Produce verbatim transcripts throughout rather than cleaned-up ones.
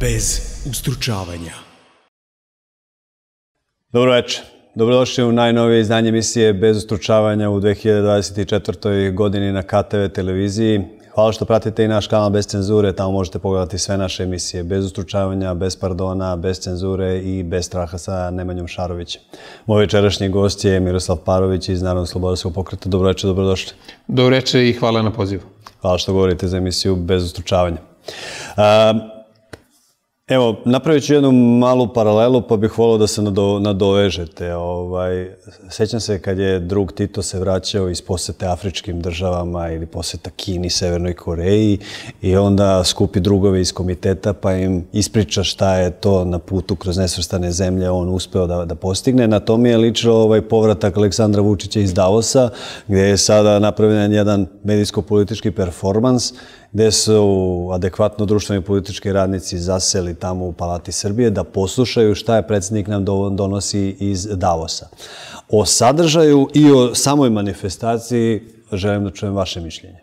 bez ustručavanja. Dobro večer. Dobrodošli u najnovije izdanje emisije Bez ustručavanja u dve hiljade dvadeset četvrtoj. godini na K T V televiziji. Hvala što pratite i naš kanal Bez cenzure. Tamo možete pogledati sve naše emisije bez ustručavanja, bez pardona, bez cenzure i bez straha sa Nemanjom Šarovićem. Moj večerašnji gost je Miroslav Parović iz Narodno slobodarskog pokreta. Dobro večer, dobrodošli. Dobro večer i hvala na pozivu. Hvala što govorite za emisiju Bez ustručavanja. Evo, napravit ću jednu malu paralelu, pa bih volio da se nadovežete. Sećam se kad je drug Tito se vraćao iz posete afričkim državama ili poseta Kini, Severnoj Koreji i onda skupi drugove iz komiteta pa im ispriča šta je to na putu kroz nesvrstane zemlje on uspeo da postigne. Na to mi je ličio povratak Aleksandra Vučića iz Davosa, gde je sada napravljen jedan medijsko-politički performans gde su adekvatno društveni i politički radnici zaseli tamo u Palati Srbije da poslušaju šta je predsjednik nam donosi iz Davosa. O sadržaju i o samoj manifestaciji želim da čujem vaše mišljenje.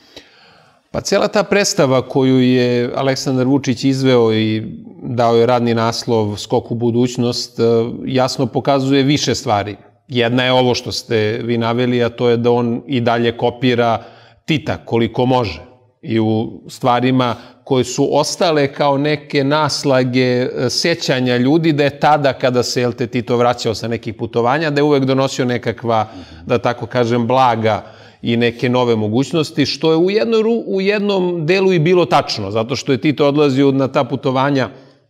Pa cijela ta predstava koju je Aleksandar Vučić izveo i dao je radni naslov Skok u budućnost jasno pokazuje više stvari. Jedna je ovo što ste vi naveli, a to je da on i dalje kopira Tita koliko može. I u stvarima koje su ostale kao neke naslage sećanja ljudi da je tada kada se Tito vraćao sa nekih putovanja, da je uvek donosio nekakva, da tako kažem, blaga i neke nove mogućnosti, što je u jednom delu i bilo tačno, zato što je Tito odlazio na ta putovanja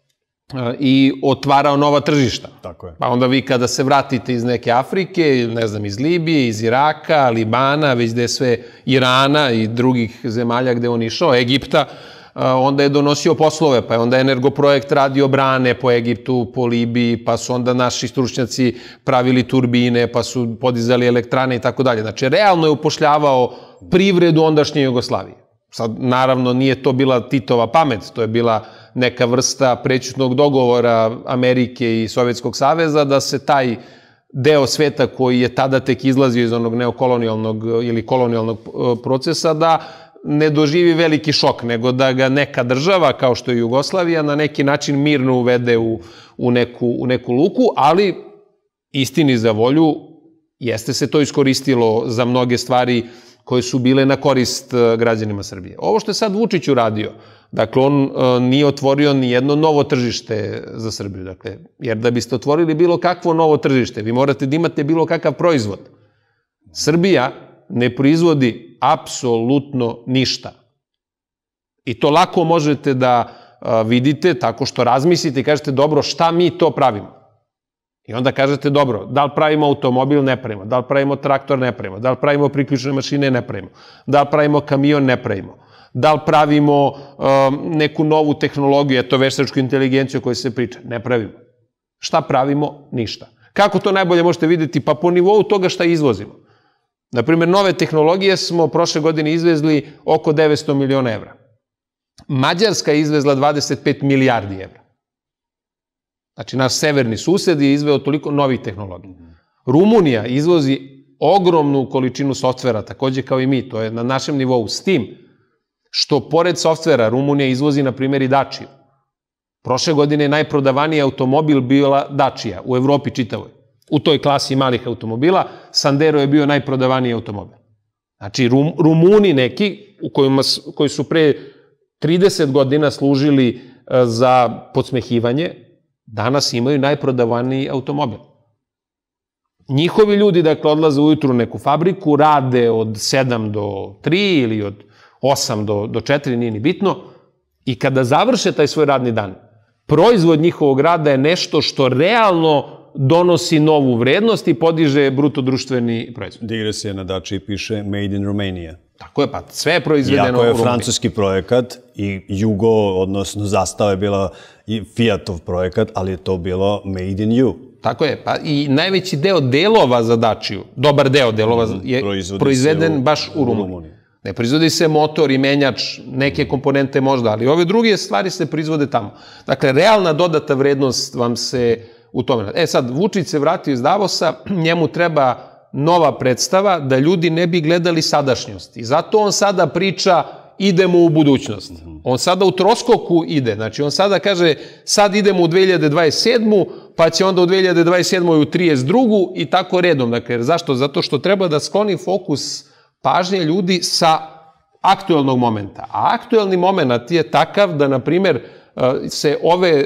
i otvarao nova tržišta. Pa onda vi kada se vratite iz neke Afrike, ne znam, iz Libije, iz Iraka, Libana, već da je sve Irana i drugih zemalja gde on išao, Egipta, onda je donosio poslove, pa je onda Energoprojekt radio brane po Egiptu, po Libiji, pa su onda naši stručnjaci pravili turbine, pa su podizali elektrane i tako dalje. Znači, realno je upošljavao privredu ondašnje Jugoslavije. Sad, naravno, nije to bila Titova pamet, to je bila neka vrsta prećutnog dogovora Amerike i Sovjetskog saveza da se taj deo sveta koji je tada tek izlazio iz onog neokolonijalnog ili kolonijalnog procesa da ne doživi veliki šok, nego da ga neka država, kao što je Jugoslavija, na neki način mirno uvede u neku luku, ali istini za volju jeste se to iskoristilo za mnoge stvari koje su bile na korist građanima Srbije. Ovo što je sad Vučić uradio, dakle, on nije otvorio ni jedno novo tržište za Srbiju, dakle, jer da biste otvorili bilo kakvo novo tržište, vi morate da imate bilo kakav proizvod. Srbija ne proizvodi apsolutno ništa. I to lako možete da vidite tako što razmislite i kažete, dobro, šta mi to pravimo? I onda kažete, dobro, da li pravimo automobil, ne pravimo, da li pravimo traktor, ne pravimo, da li pravimo priključne mašine, ne pravimo, da li pravimo kamion, ne pravimo, da li pravimo neku novu tehnologiju, eto veštačku inteligenciju o kojoj se priča, ne pravimo. Šta pravimo? Ništa. Kako to najbolje možete vidjeti? Pa po nivou toga šta izvozimo. Naprimjer, nove tehnologije smo prošle godine izvezli oko devetsto miliona evra. Mađarska je izvezla dvadeset pet milijardi evra. Znači, naš severni sused je izveo toliko novih tehnologija. Rumunija izvozi ogromnu količinu softvera, takođe kao i mi, to je na našem nivou, s tim što pored softvera Rumunija izvozi, na primjer, i Dačiju. Prošle godine je najprodavaniji automobil bila Dačija, u Evropi čitavoj. U toj klasi malih automobila, Sandero je bio najprodavaniji automobil. Znači, Rumuni neki, koji su pre trideset godina služili za podsmehivanje, danas imaju najprodavaniji automobil. Njihovi ljudi, dakle, odlaze ujutru u neku fabriku, rade od sedam do tri ili od osam do četiri, nije ni bitno, i kada završe taj svoj radni dan, proizvod njihovog rada je nešto što realno donosi novu vrednost i podiže bruto društveni proizvod. Digresija na Dačiji piše Made in Romania. Tako je, pa sve je proizvedeno u Rumuniji. Iako je francuski projekat i Jugo, odnosno Zastava je bila i Fiatov projekat, ali je to bilo Made in You. Tako je, pa i najveći deo delova za Dačiju, dobar deo delova je proizveden baš u Rumuniji. Ne proizvodi se motor i menjač, neke komponente možda, ali ove druge stvari se proizvode tamo. Dakle, realna dodata vrednost vam se u tome. E sad, Vučić se vratio iz Davosa, njemu treba nova predstava da ljudi ne bi gledali sadašnjost. I zato on sada priča idemo u budućnost. On sada u troskoku ide. Znači, on sada kaže, sad idemo u dve hiljade dvadeset sedmu, pa će onda u dve hiljade dvadeset sedmoj u trideset drugu i tako redom. Dakle, zašto? Zato što treba da skloni fokus pažnje ljudi sa aktuelnog momenta. A aktuelni moment je takav da, na primjer, se ove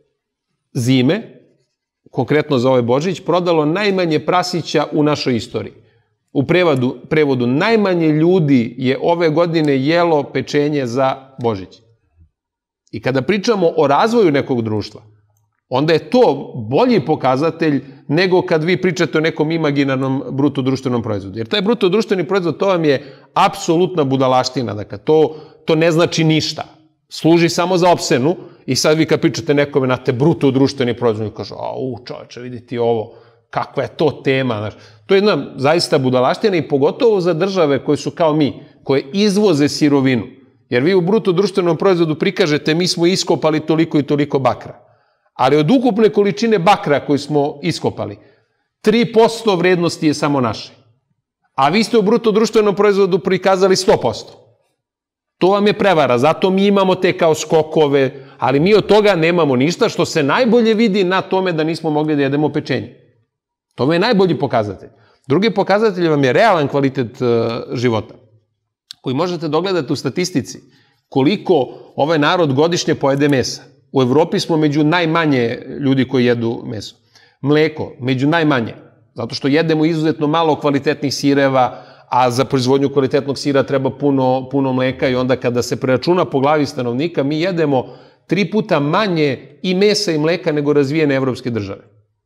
zime, konkretno za ovaj Božić, prodalo najmanje prasića u našoj istoriji. U prevodu, prevodu najmanje ljudi je ove godine jelo pečenje za Božić. I kada pričamo o razvoju nekog društva, onda je to bolji pokazatelj nego kad vi pričate o nekom imaginarnom bruto društvenom proizvodu. Jer taj bruto društveni proizvod, to vam je apsolutna budalaština. Dakle, to, to ne znači ništa. Služi samo za opsenu i sad vi kad pričate nekome na te bruto društveni proizvod, kažu, a u čoveče, vidite ovo, kakva je to tema. Znaš. To je jedna zaista budalaština i pogotovo za države koje su kao mi, koje izvoze sirovinu. Jer vi u bruto društvenom proizvodu prikažete, mi smo iskopali toliko i toliko bakra. Ali od ukupne količine bakra koju smo iskopali, tri posto vrednosti je samo naše. A vi ste u bruto društvenom proizvodu prikazali sto posto. To vam je prevara, zato mi imamo te kao skokove, ali mi od toga nemamo ništa, što se najbolje vidi na tome da nismo mogli da jedemo pečenje. To je najbolji pokazatelj. Drugi pokazatelj vam je realan kvalitet života, koji možete dogledati u statistici, koliko ovaj narod godišnje pojede mesa. U Evropi smo među najmanje ljudi koji jedu meso. Mleko, među najmanje, zato što jedemo izuzetno malo kvalitetnih sireva, a za proizvodnju kvalitetnog sira treba puno, puno mleka i onda kada se preračuna po glavi stanovnika, mi jedemo tri puta manje i mesa i mleka nego razvijene evropske države.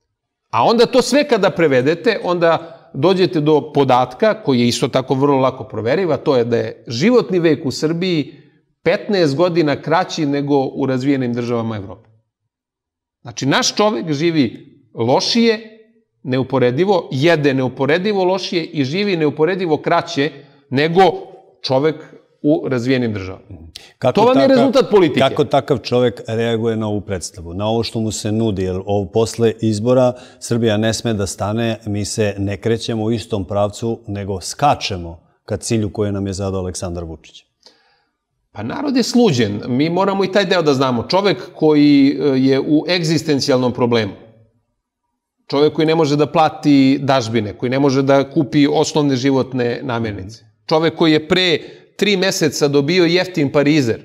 A onda to sve kada prevedete, onda dođete do podatka, koji je isto tako vrlo lako proveriv, a to je da je životni vek u Srbiji petnaest godina kraći nego u razvijenim državama Evrope. Znači, naš čovek živi lošije, neuporedivo, jede neuporedivo lošije i živi neuporedivo kraće nego čovek u razvijenim državama. Kako to vam je rezultat politike. Kako takav čovek reaguje na ovu predstavu, na ovo što mu se nudi? Jer ovo posle izbora Srbija ne sme da stane, mi se ne krećemo u istom pravcu, nego skačemo ka cilju koje nam je zadao Aleksandar Vučić. Pa narod je sluđen. Mi moramo i taj deo da znamo. Čovek koji je u egzistencijalnom problemu, čovek koji ne može da plati dažbine, koji ne može da kupi osnovne životne namirnice, čovek koji je pre tri meseca dobio jeftin parizer.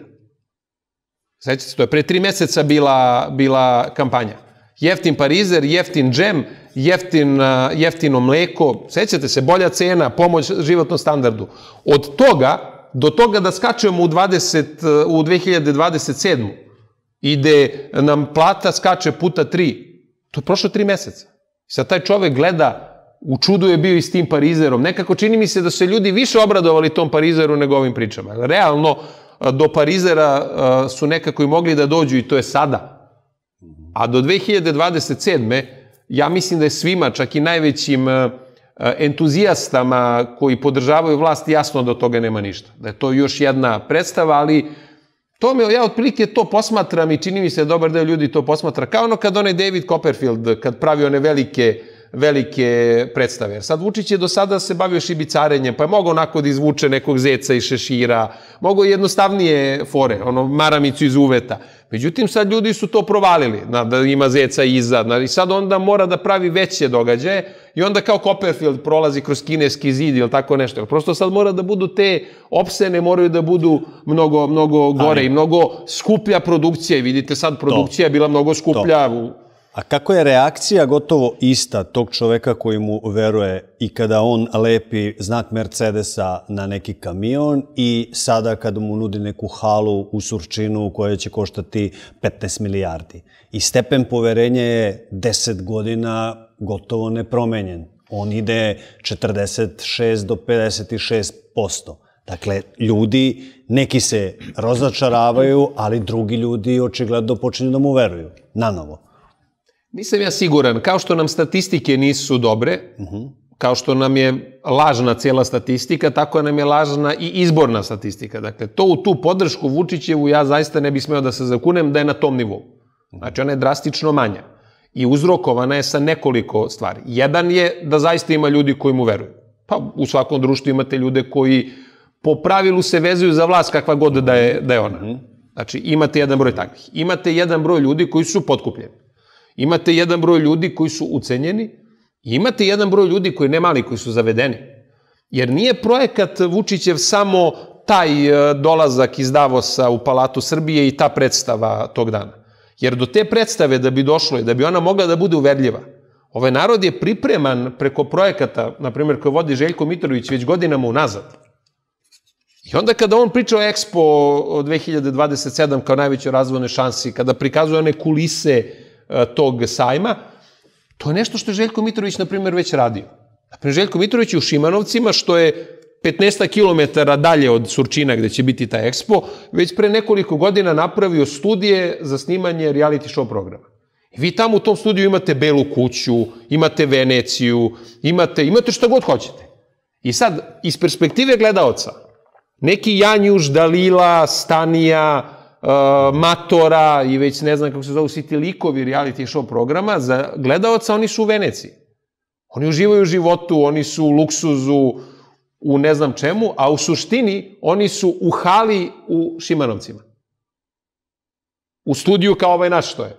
Sećate se, to je pre tri meseca bila, bila kampanja. Jeftin parizer, jeftin džem, jeftin, jeftino mleko, sećate se, bolja cena, pomoć životnom standardu. Od toga do toga da skačemo u, dvadeset, u dve hiljade dvadeset sedmu i gde nam plata skače puta tri, to je prošlo tri meseca. Sad taj čovek gleda, u čudu je bio i s tim parizerom. Nekako čini mi se da su ljudi više obradovali tom parizeru nego ovim pričama. Realno, do parizera su nekako i mogli da dođu i to je sada. A do dve hiljade dvadeset sedme ja mislim da je svima, čak i najvećim entuzijastama koji podržavaju vlast, jasno da od toga nema ništa. Da je to još jedna predstava, ali to me, ja otprilike to posmatram i čini mi se dobar deo ljudi to posmatra, kao ono kad onaj David Copperfield, kad pravi one velike, velike predstave. Sad Vučić je do sada se bavio šibicarenjem, pa je mogao onako da izvuče nekog zeca iz šešira, mogao jednostavnije fore, ono maramicu iz uveta. Međutim, sad ljudi su to provalili, da ima zeca iza, i sad onda mora da pravi veće događaje i onda kao Copperfield prolazi kroz kineski zid ili tako nešto. Prosto sad mora da budu te opsene, moraju da budu mnogo, mnogo gore i mnogo skuplja produkcija. I vidite sad, produkcija je bila mnogo skuplja. A kako je reakcija gotovo ista tog čoveka koji mu veruje i kada on lepi znak Mercedesa na neki kamion i sada kada mu nudi neku halu u Surčinu koja će koštati petnaest milijardi? I stepen poverenja je deset godina gotovo nepromenjen. On ide četrdeset šest do pedeset šest posto. Dakle, ljudi, neki se razočaravaju, ali drugi ljudi očigledno počinju da mu veruju. Nanovo. Nisam ja siguran. Kao što nam statistike nisu dobre, kao što nam je lažna cijela statistika, tako nam je lažna i izborna statistika. Dakle, to u tu podršku Vučićevu ja zaista ne bih smeo da se zakunem da je na tom nivou. Znači, ona je drastično manja i uzrokovana je sa nekoliko stvari. Jedan je da zaista ima ljudi koji mu veruju. Pa u svakom društvu imate ljude koji po pravilu se vezuju za vlast kakva god da je, da je ona. Znači, imate jedan broj takvih. Imate jedan broj ljudi koji su potkupljeni. Imate jedan broj ljudi koji su ucenjeni. Imate jedan broj ljudi koji ne mali, koji su zavedeni. Jer nije projekat Vučićev samo taj dolazak iz Davosa u Palatu Srbije i ta predstava tog dana. Jer do te predstave da bi došlo i da bi ona mogla da bude uverljiva, ovaj narod je pripreman preko projekata, na primjer, koje vodi Željko Mitrović već godinama unazad. I onda kada on priča o Expo dve hiljade dvadeset sedam kao najvećoj razvojnoj šansi, kada prikazuje one kulise tog sajma, to je nešto što je Željko Mitrović, na primjer, već radio. Na primjer, Željko Mitrović je u Šimanovcima, što je petnaest kilometara dalje od Surčina gde će biti ta Expo, već pre nekoliko godina napravio studije za snimanje reality show programa. I vi tamo u tom studiju imate Belu kuću, imate Veneciju, imate, imate šta god hoćete. I sad, iz perspektive gledaoca, neki Janjuš, Dalila, Stanija, uh, Matora i već ne znam kako se zovu svi ti likovi reality show programa, za gledaoca oni su u Veneciji. Oni uživaju u životu, oni su u luksuzu, u ne znam čemu, a u suštini oni su u hali u Šimanovcima. U studiju kao ovaj naš što je.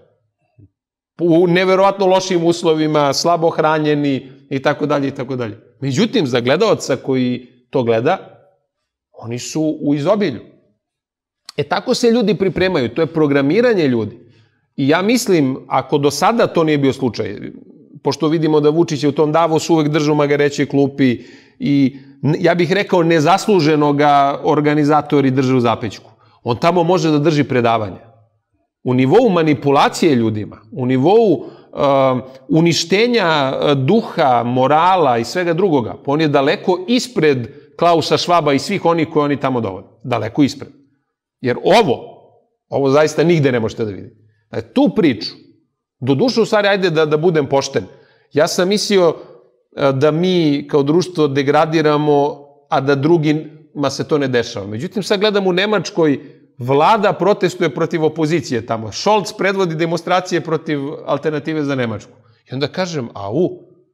U neverovatno lošim uslovima, slabo hranjeni i tako dalje i tako dalje. Međutim, za gledaoca koji to gleda, oni su u izobilju. E tako se ljudi pripremaju, to je programiranje ljudi. I ja mislim, ako do sada to nije bio slučaj, pošto vidimo da Vučić je u tom Davosu uvek držao magareće klupi i ja bih rekao nezasluženo ga organizatori drže u zapećku. On tamo može da drži predavanje. U nivou manipulacije ljudima, u nivou uh, uništenja duha, morala i svega drugoga, on je daleko ispred Klausa Švaba i svih onih koje oni tamo dovode. Daleko ispred. Jer ovo, ovo zaista nigde ne možete da vidite. Tu priču, do duše u stvari, ajde da, da budem pošten, ja sam mislio da mi kao društvo degradiramo, a da drugima se to ne dešava. Međutim, sad gledam u Nemačkoj, vlada protestuje protiv opozicije tamo. Scholz predvodi demonstracije protiv Alternative za Nemačku. I onda kažem, au,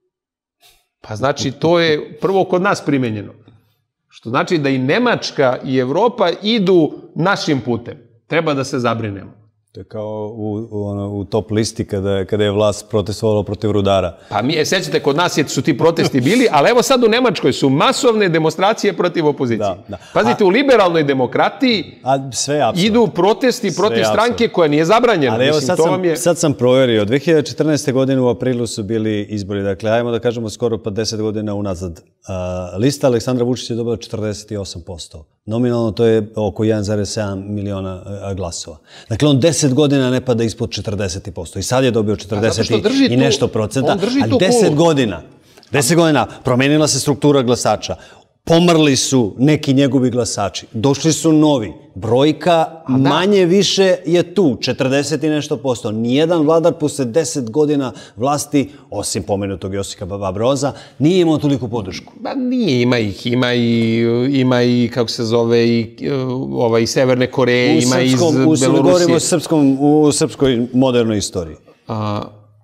pa znači to je prvo kod nas primenjeno. Što znači da i Nemačka i Evropa idu našim putem. Treba da se zabrinemo. To je kao u, u, ono, u top listi kada, kada je vlast protestovala protiv rudara. Pa mi, sećate, kod nas su ti protesti bili, ali evo sad u Nemačkoj su masovne demonstracije protiv opozicije. Da, da. Pazite, a, u liberalnoj demokratiji a, sve apsolutno. Idu protesti protiv sve stranke apsolutno. Koja nije zabranjena. Ali evo Mislim, sad, to sam, je... sad sam proverio, dve hiljade četrnaeste. godine u aprilu su bili izbori, dakle, ajmo da kažemo skoro pa deset godina unazad. Uh, lista Aleksandra Vučića je dobila četrdeset osam posto. Nominalno to je oko jedan zarez sedam miliona uh, glasova. Dakle, on deset godina ne pada ispod četrdeset posto. I sad je dobio četrdeset i nešto procenta, ali deset godina. deset godina promenila se struktura glasača. Pomrli su neki njegovi glasači. Došli su novi. Brojka manje više je tu. četrdeset i nešto posto. Nijedan vladar posle deset godina vlasti, osim pomenutog Josipa Broza, nije imao toliko podršku. Ba nije, ima ih. Ima i, ima i kako se zove, i, ovaj, Severne Koreje, u ima srpskom, iz Belorusije. Govorimo o srpskom, u srpskoj modernoj istoriji. A,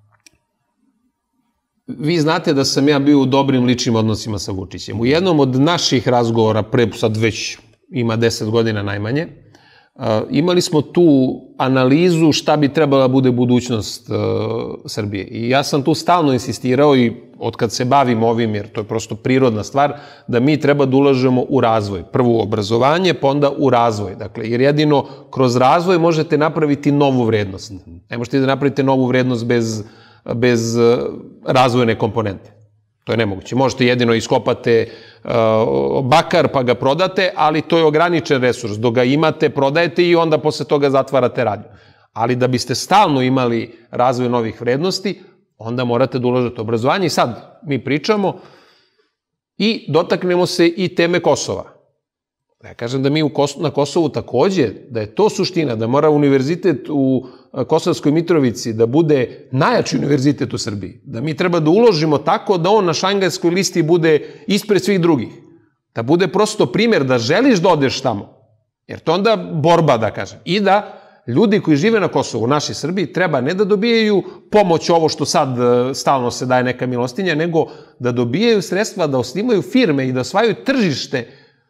vi znate da sam ja bio u dobrim ličnim odnosima sa Vučićem. U jednom od naših razgovora, pre sad već ima deset godina najmanje, imali smo tu analizu šta bi trebala da bude budućnost Srbije. I ja sam tu stalno insistirao i od kad se bavim ovim, jer to je prosto prirodna stvar, da mi treba da ulažemo u razvoj. Prvo u obrazovanje, pa onda u razvoj. Dakle, jer jedino kroz razvoj možete napraviti novu vrednost. Ne možete da napravite novu vrednost bez bez razvojne komponente. To je nemoguće. Možete jedino iskopate uh, bakar pa ga prodate, ali to je ograničen resurs. Dok ga imate, prodajete i onda posle toga zatvarate radnju. Ali da biste stalno imali razvoj novih vrednosti, onda morate da ulažete obrazovanje. I sad mi pričamo i dotaknemo se i teme Kosova. Ja kažem da mi u Kos na Kosovu takođe, da je to suština, da mora univerzitet u Kosovskoj Mitrovici da bude najjači univerzitet u Srbiji. Da mi treba da uložimo tako da on na šangajskoj listi bude ispred svih drugih. Da bude prosto primjer da želiš da odeš tamo. Jer to onda borba, da kažem. I da ljudi koji žive na Kosovu, u našoj Srbiji, treba ne da dobijaju pomoć ovo što sad stalno se daje neka milostinja, nego da dobijaju sredstva da osnimaju firme i da osvajaju tržište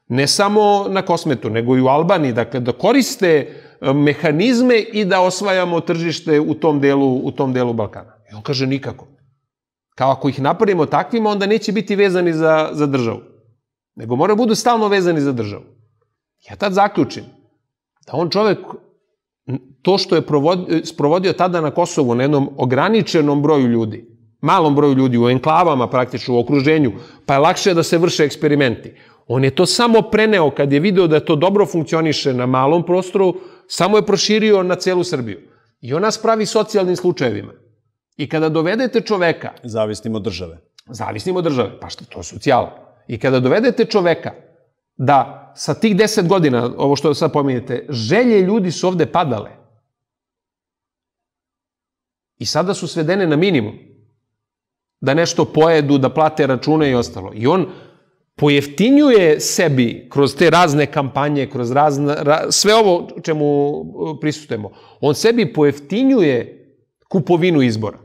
Ne samo na Kosmetu, nego i u Albaniji. Dakle, da koriste mehanizme i da osvajamo tržište u tom delu, u tom delu Balkana. I on kaže nikako. Kao ako ih napravimo takvima, onda neće biti vezani za, za državu. Nego moraju budu stalno vezani za državu. Ja tad zaključim da on čovek, to što je provodio, sprovodio tada na Kosovu na jednom ograničenom broju ljudi, malom broju ljudi, u enklavama praktično, u okruženju, pa je lakše da se vrše eksperimenti. On je to samo preneo kad je video da to dobro funkcioniše na malom prostoru, samo je proširio na celu Srbiju. I on nas pravi socijalnim slučajevima. I kada dovedete čoveka... Zavisnim od države. Zavisnim od države, pa što, to je socijala. I kada dovedete čoveka da sa tih deset godina, ovo što sad pominjete, želje ljudi su ovde padale. I sada su svedene na minimum. Da nešto pojedu, da plate račune i ostalo. I on pojeftinjuje sebi kroz te razne kampanje, kroz razne, ra, sve ovo čemu prisustujemo. On sebi pojeftinjuje kupovinu izbora.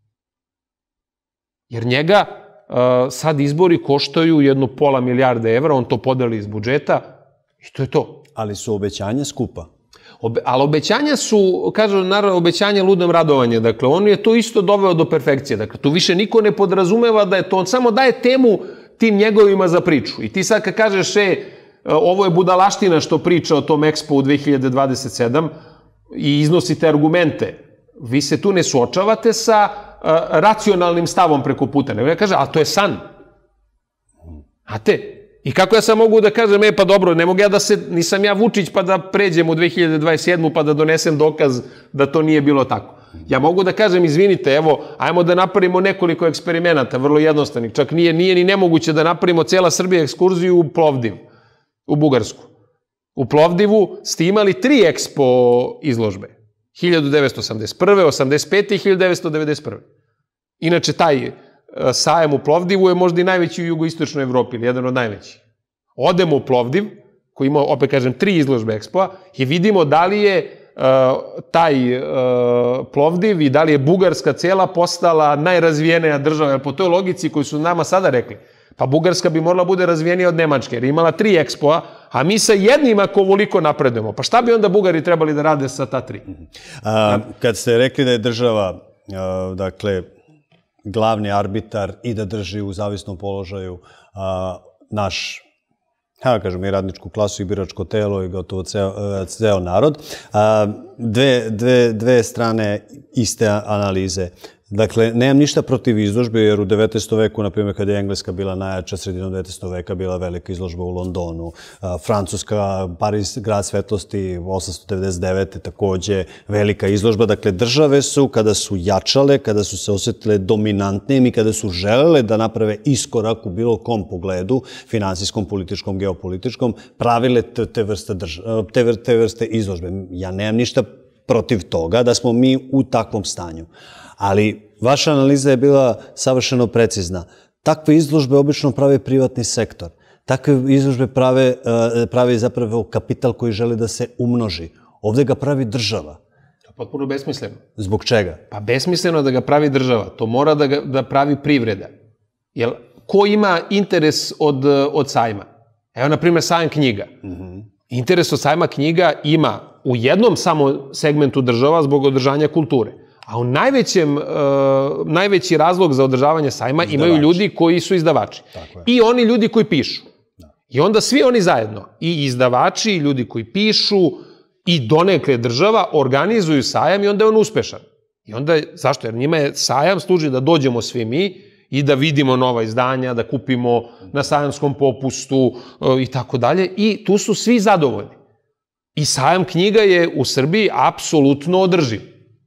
Jer njega uh, sad izbori koštaju jednu pola milijarde evra, on to podeli iz budžeta i to je to. Ali su obećanja skupa. Obe, ali obećanja su, kažu, naravno, obećanja ludom radovanje. Dakle, on je to isto doveo do perfekcije. Dakle, tu više niko ne podrazumeva da je to, on samo daje temu tim njegovima za priču. I ti sad kad kažeš, e, ovo je budalaština što priča o tom Expo u dve hiljade dvadeset sedam i iznosite argumente, vi se tu ne suočavate sa uh, racionalnim stavom preko puta. Nego ja kažem, a to je san. Znate? I kako ja sam mogu da kažem, e pa dobro, ne mogu ja da se, nisam ja Vučić pa da pređem u dve hiljade dvadeset sedmu pa da donesem dokaz da to nije bilo tako. Ja mogu da kažem, izvinite, evo, ajmo da napravimo nekoliko eksperimenata, vrlo jednostavnih. Čak nije, nije ni nemoguće da napravimo cela Srbija ekskurziju u Plovdiv, u Bugarsku. U Plovdivu ste imali tri Expo izložbe. hiljadu devetsto osamdeset prve, osamdeset pete i hiljadu devetsto devedeset prve. Inače, taj sajam u Plovdivu je možda i najveći u jugoistočnoj Evropi, ili jedan od najvećih. Odemo u Plovdiv, koji ima, opet kažem, tri izložbe Expo-a, i vidimo da li je uh, taj uh, Plovdiv i da li je Bugarska cela postala najrazvijenija država, jer po toj logici koju su nama sada rekli, pa Bugarska bi morala bude razvijenija od Nemačke, jer je imala tri Expo-a, a mi sa jednim ako ovoliko napredujemo. Pa šta bi onda Bugari trebali da rade sa ta tri? A, kad ste rekli da je država, a, dakle, glavni arbitar i da drži u zavisnom položaju a, naš, ja kažem, i radničku klasu i biračko telo i gotovo ceo, ceo narod, a, dve, dve, dve strane iste analize. Dakle, nemam ništa protiv izložbe, jer u devetnaestom veku, na primjer, kada je Engleska bila najjača, sredinom devetnaestog veka bila velika izložba u Londonu, Francuska, Pariz, grad svetlosti, osamsto devedeset devete takođe, velika izložba. Dakle, države su, kada su jačale, kada su se osjetile dominantnim i kada su želele da naprave iskorak u bilo kom pogledu, finansijskom, političkom, geopolitičkom, pravile te, te, vrste, drž... te, te vrste izložbe. Ja nemam ništa protiv toga da smo mi u takvom stanju. Ali vaša analiza je bila savršeno precizna. Takve izložbe obično pravi privatni sektor. Takve izložbe prave, pravi zapravo kapital koji želi da se umnoži. Ovde ga pravi država. To je potpuno besmisleno. Zbog čega? Pa besmisleno da ga pravi država. To mora da ga da pravi privreda. Jer ko ima interes od, od sajma? Evo, na primjer, sajam knjiga. Mm-hmm. Interes od sajma knjiga ima u jednom samo segmentu država zbog održanja kulture. A u najvećem, uh, najveći razlog za održavanje sajma izdavači. Imaju ljudi koji su izdavači. I oni ljudi koji pišu. Da. I onda svi oni zajedno, i izdavači, i ljudi koji pišu, i donekle država, organizuju sajam i onda je on uspešan. I onda, zašto? Jer njima je sajam služi da dođemo svi mi i da vidimo nova izdanja, da kupimo na sajamskom popustu uh, i tako dalje. I tu su svi zadovoljni. I sajam knjiga je u Srbiji apsolutno održiv.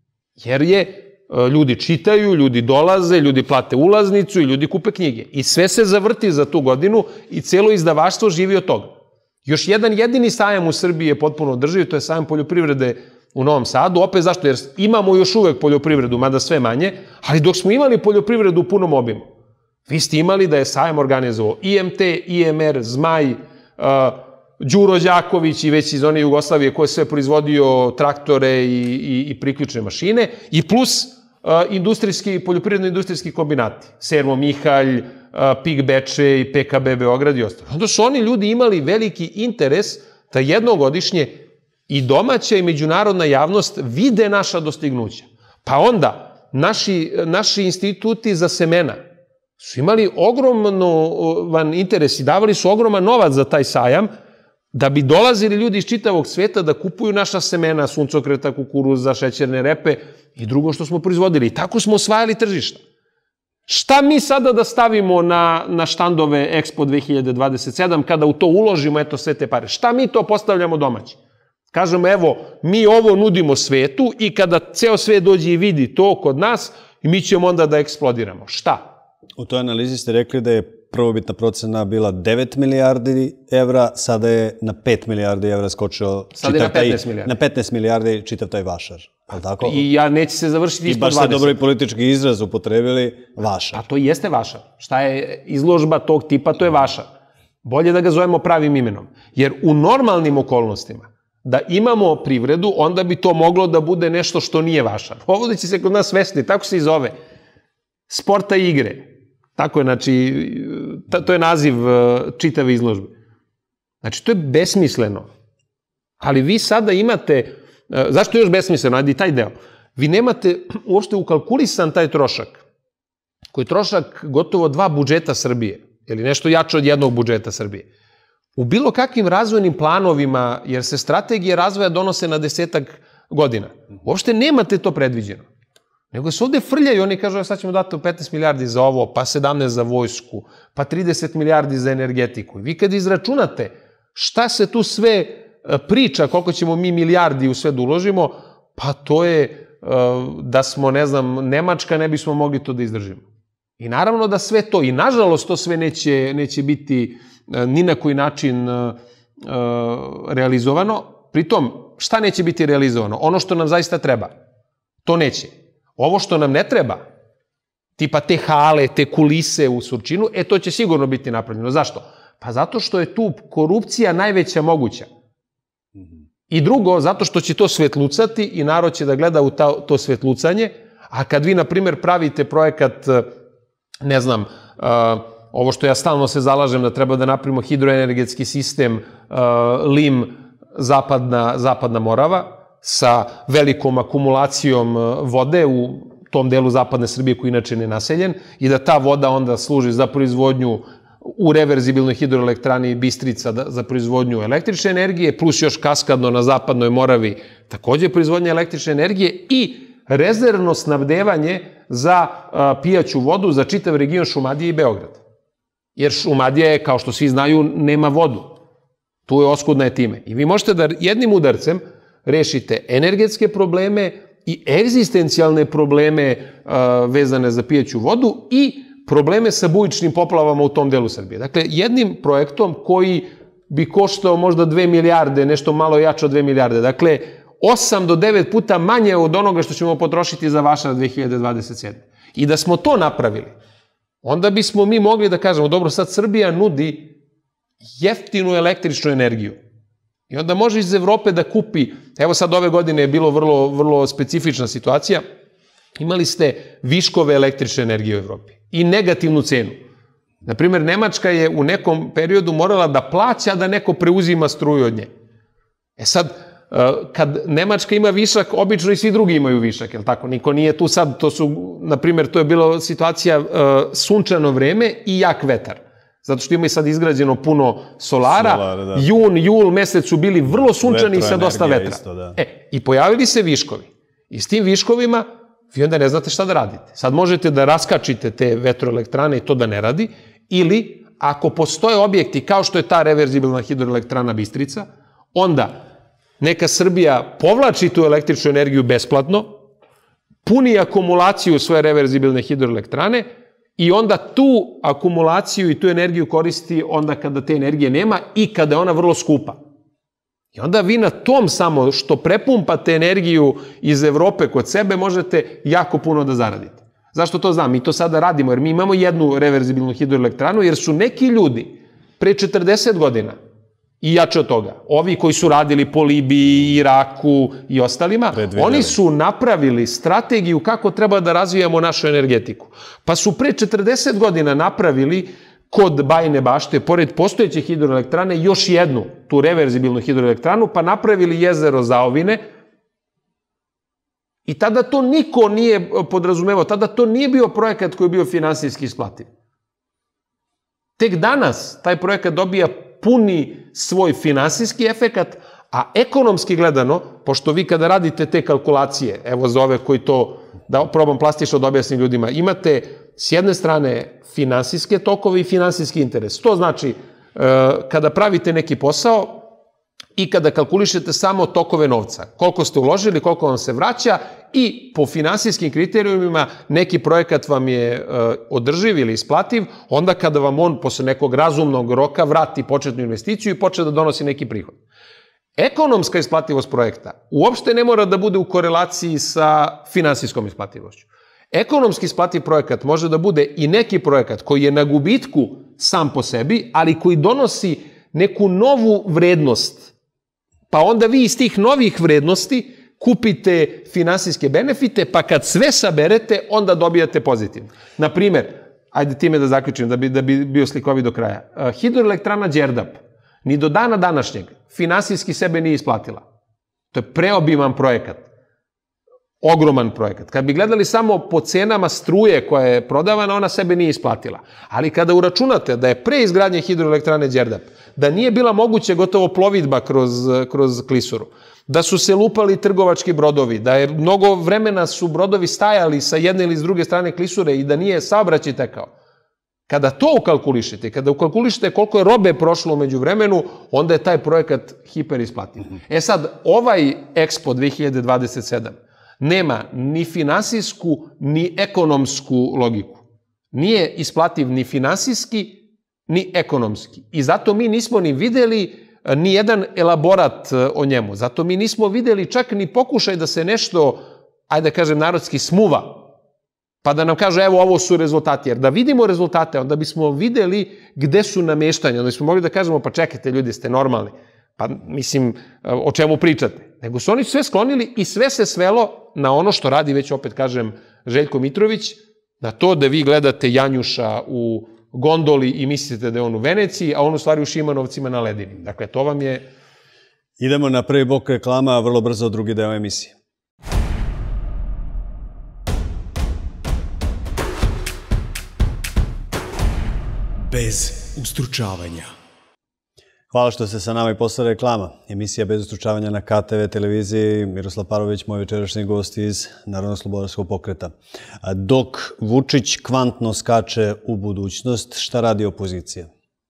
Jer je, ljudi čitaju, ljudi dolaze, ljudi plate ulaznicu i ljudi kupe knjige. I sve se zavrti za tu godinu i celo izdavaštvo živi od toga. Još jedan jedini sajam u Srbiji je potpuno održiv, to je sajam poljoprivrede u Novom Sadu. Opet zašto? Jer imamo još uvek poljoprivredu, mada sve manje, ali dok smo imali poljoprivredu u punom obimu, vi ste imali da je sajam organizovao I M T, I M R, Zmaj, uh, Đuro Đaković i već iz one Jugoslavije koji je sve proizvodio traktore i, i, i priključne mašine, i plus uh, industrijski, poljoprivredno-industrijski kombinati. Servo Mihalj, P I K Beče i P K B Beograd i ostalo. Onda su oni ljudi imali veliki interes da jednogodišnje i domaća i međunarodna javnost vide naša dostignuća. Pa onda naši, naši instituti za semena su imali ogroman interes i davali su ogroman novac za taj sajam, da bi dolazili ljudi iz čitavog sveta da kupuju naša semena, suncokreta, kukuruza, šećerne repe i drugo što smo proizvodili. I tako smo osvajali tržišta. Šta mi sada da stavimo na, na štandove Expo dve hiljade dvadeset sedam kada u to uložimo eto sve te pare? Šta mi to postavljamo domaći? Kažemo, evo, mi ovo nudimo svetu i kada ceo svet dođe i vidi to kod nas, mi ćemo onda da eksplodiramo. Šta? U toj analizi ste rekli da je prvobitna procena bila devet milijardi evra, sada je na pet milijardi evra skočio sada je na petnaest milijardi. Na petnaest milijardi čitav taj vašar. Je tako? I ja neće se završiti ispod dvadeset. I baš ste dobro i politički izraz upotrebili, vašar. A to jeste vašar. Šta je izložba tog tipa, to je vašar. Bolje da ga zovemo pravim imenom. Jer u normalnim okolnostima, da imamo privredu, onda bi to moglo da bude nešto što nije vašar. Ovo će se kod nas svesti, tako se i zove. Sporta i igre. Tako je, znači, to je naziv čitave izložbe. Znači, to je besmisleno. Ali vi sada imate, zašto je još besmisleno, ajde i taj deo, vi nemate uopšte ukalkulisan taj trošak, koji je trošak gotovo dva budžeta Srbije, ili nešto jače od jednog budžeta Srbije. U bilo kakvim razvojnim planovima, jer se strategije razvoja donose na desetak godina, uopšte nemate to predviđeno. Nego se ovde frljaju, oni kažu, sad ćemo dati petnaest milijardi za ovo, pa sedamnaest za vojsku, pa trideset milijardi za energetiku. I vi kad izračunate šta se tu sve priča, koliko ćemo mi milijardi u sve da uložimo, pa to je da smo, ne znam, Nemačka, ne bismo mogli to da izdržimo. I naravno da sve to, i nažalost to sve neće, neće biti ni na koji način realizovano. Pritom, šta neće biti realizovano? Ono što nam zaista treba. To neće. Ovo što nam ne treba, tipa te hale, te kulise u Surčinu, e to će sigurno biti napravljeno. Zašto? Pa zato što je tu korupcija najveća moguća. I drugo, zato što će to svetlucati i narod će da gleda u to svetlucanje, a kad vi, na primjer, pravite projekat, ne znam, ovo što ja stalno se zalažem da treba da napravimo hidroenergetski sistem Lim zapadna, zapadna Morava, sa velikom akumulacijom vode u tom delu zapadne Srbije koji inače ne naseljen i da ta voda onda služi za proizvodnju u reverzibilnoj hidroelektrani Bistrica za proizvodnju električne energije, plus još kaskadno na zapadnoj Moravi takođe proizvodnja električne energije i rezervno snabdevanje za pijaću vodu za čitav region Šumadije i Beograd. Jer Šumadija je, kao što svi znaju, nema vodu. Tu je oskudna je time. I vi možete da jednim udarcem rešite energetske probleme i egzistencijalne probleme vezane za pijaću vodu i probleme sa bujičnim poplavama u tom delu Srbije. Dakle, jednim projektom koji bi koštao možda dve milijarde, nešto malo jače od dve milijarde. Dakle, osam do devet puta manje od onoga što ćemo potrošiti za vašar dve hiljade dvadeset sedme. I da smo to napravili, onda bismo mi mogli da kažemo, dobro, sad Srbija nudi jeftinu električnu energiju. I onda može iz Evrope da kupi, evo sad ove godine je bilo vrlo, vrlo specifična situacija, imali ste viškove električne energije u Evropi i negativnu cenu. Naprimjer, Nemačka je u nekom periodu morala da plaća da neko preuzima struju od nje. E sad, kad Nemačka ima višak, obično i svi drugi imaju višak, je li tako? Niko nije tu sad, to su, naprimjer, to je bila situacija sunčano vreme i jak vetar. Zato što ima i sad izgrađeno puno solara, Solar, da. jun, jul mesec su bili vrlo sunčani sa dosta vetra. Isto, da. E, i pojavili se viškovi. I s tim viškovima vi onda ne znate šta da radite. Sad možete da raskačite te vetroelektrane i to da ne radi, ili ako postoje objekti kao što je ta reverzibilna hidroelektrana Bistrica, onda neka Srbija povlači tu električnu energiju besplatno, puni akumulaciju svoje reverzibilne hidroelektrane i onda tu akumulaciju i tu energiju koristi onda kada te energije nema i kada je ona vrlo skupa. I onda vi na tom samo što prepumpate energiju iz Evrope kod sebe možete jako puno da zaradite. Zašto to znam? Mi to sada radimo jer mi imamo jednu reverzibilnu hidroelektranu jer su neki ljudi pre četrdeset godina i jače od toga. Ovi koji su radili po Libiji, Iraku i ostalima, oni su napravili strategiju kako treba da razvijamo našu energetiku. Pa su pre četrdeset godina napravili kod Bajine Bašte, pored postojeće hidroelektrane, još jednu, tu reverzibilnu hidroelektranu, pa napravili jezero Zaovine. I tada to niko nije podrazumevao, tada to nije bio projekat koji je bio finansijski isplativ. Tek danas taj projekat dobija puni svoj finansijski efekat, a ekonomski gledano, pošto vi kada radite te kalkulacije, evo za ove koji to, da probam plastično da objasnim ljudima, imate s jedne strane finansijske tokove i finansijski interes. To znači, kada pravite neki posao i kada kalkulišete samo tokove novca, koliko ste uložili, koliko vam se vraća i po finansijskim kriterijumima neki projekat vam je održiv ili isplativ, onda kada vam on posle nekog razumnog roka vrati početnu investiciju i počne da donosi neki prihod. Ekonomska isplativost projekta uopšte ne mora da bude u korelaciji sa finansijskom isplativošću. Ekonomski isplativ projekat može da bude i neki projekat koji je na gubitku sam po sebi, ali koji donosi neku novu vrednost. Pa onda vi iz tih novih vrednosti kupite finansijske benefite, pa kad sve saberete, onda dobijate pozitivno. Naprimer, ajde time da zaključim, da bi, da bi bio slikovi do kraja. Hidroelektrana Đerdap ni do dana današnjeg finansijski sebe nije isplatila. To je preobiman projekat. Ogroman projekat. Kad bi gledali samo po cenama struje koja je prodavana, ona sebe nije isplatila. Ali kada uračunate da je pre izgradnje hidroelektrane Đerdap, da nije bila moguće gotovo plovidba kroz, kroz klisuru, da su se lupali trgovački brodovi, da je mnogo vremena su brodovi stajali sa jedne ili s druge strane klisure i da nije saobraćaj tekao. Kada to ukalkulišete, kada ukalkulišete koliko je robe prošlo umeđu vremenu, onda je taj projekat hiperisplativ. E sad, ovaj Expo dve hiljade dvadeset sedam nema ni finansijsku, ni ekonomsku logiku. Nije isplativ ni finansijski, ni ekonomski. I zato mi nismo ni videli ni jedan elaborat o njemu. Zato mi nismo videli čak ni pokušaj da se nešto, ajde da kažem narodski, smuva. Pa da nam kažu, evo, ovo su rezultati. Jer da vidimo rezultate, onda bismo videli gde su nameštanja. Onda bismo mogli da kažemo, pa čekajte, ljudi, ste normalni. Pa, mislim, o čemu pričate? Nego su oni sve sklonili i sve se svelo na ono što radi, već opet kažem, Željko Mitrović, na to da vi gledate Janjuša u gondoli i mislite da je on u Veneciji, a on u stvari u Šimanovcima na ledini. Dakle, to vam je... Idemo na prvi blok reklama, a vrlo brzo drugi deo emisije. Bez ustručavanja. Hvala što ste sa nama i posle reklama. Emisija Bez ustručavanja na K T V televiziji. Miroslav Parović, moj večerašnji gost iz Narodno-slobodarskog pokreta. Dok Vučić kvantno skače u budućnost, šta radi opozicija?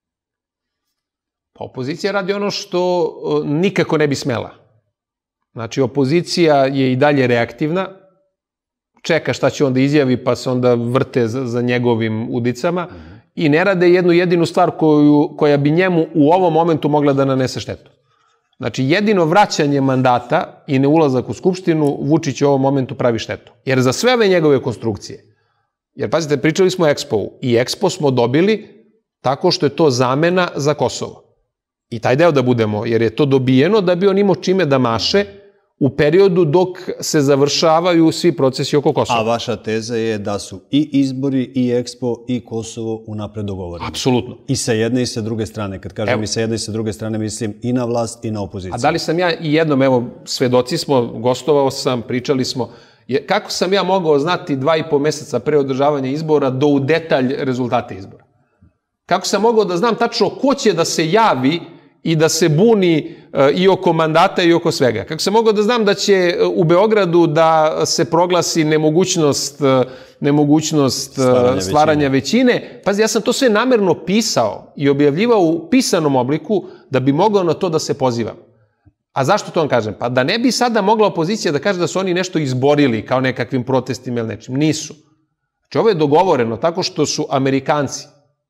Pa opozicija radi ono što nikako ne bi smela. Znači, opozicija je i dalje reaktivna, čeka šta će onda izjavi, pa se onda vrte za, za njegovim udicama, i ne rade jednu jedinu stvar koju, koja bi njemu u ovom momentu mogla da nanese štetu. Znači, jedino vraćanje mandata i neulazak u Skupštinu Vučić u ovom momentu pravi štetu. Jer za sve ove njegove konstrukcije, jer pazite, pričali smo o Expo-u i Expo smo dobili tako što je to zamena za Kosovo. I taj deo da budemo, jer je to dobijeno da bi on imao čime da maše u periodu dok se završavaju svi procesi oko Kosova. A vaša teza je da su i izbori, i Expo, i Kosovo unapred dogovoreni. Apsolutno. I sa jedne i sa druge strane. Kad kažem evo, i sa jedne i sa druge strane, mislim i na vlast i na opoziciju. A da li sam ja i jednom, evo, svedoci smo, gostovao sam, pričali smo, je, kako sam ja mogao znati dva i po meseca pre održavanja izbora do u detalj rezultate izbora? Kako sam mogao da znam tačno ko će da se javi i da se buni i oko mandata i oko svega? Kako sam mogao da znam da će u Beogradu da se proglasi nemogućnost, nemogućnost stvaranja, stvaranja većine. većine? Pazi, ja sam to sve namerno pisao i objavljivao u pisanom obliku da bi mogao na to da se pozivam. A zašto to vam kažem? Pa da ne bi sada mogla opozicija da kaže da su oni nešto izborili kao nekakvim protestima ili nečim. Nisu. Znači, ovo je dogovoreno tako što su Amerikanci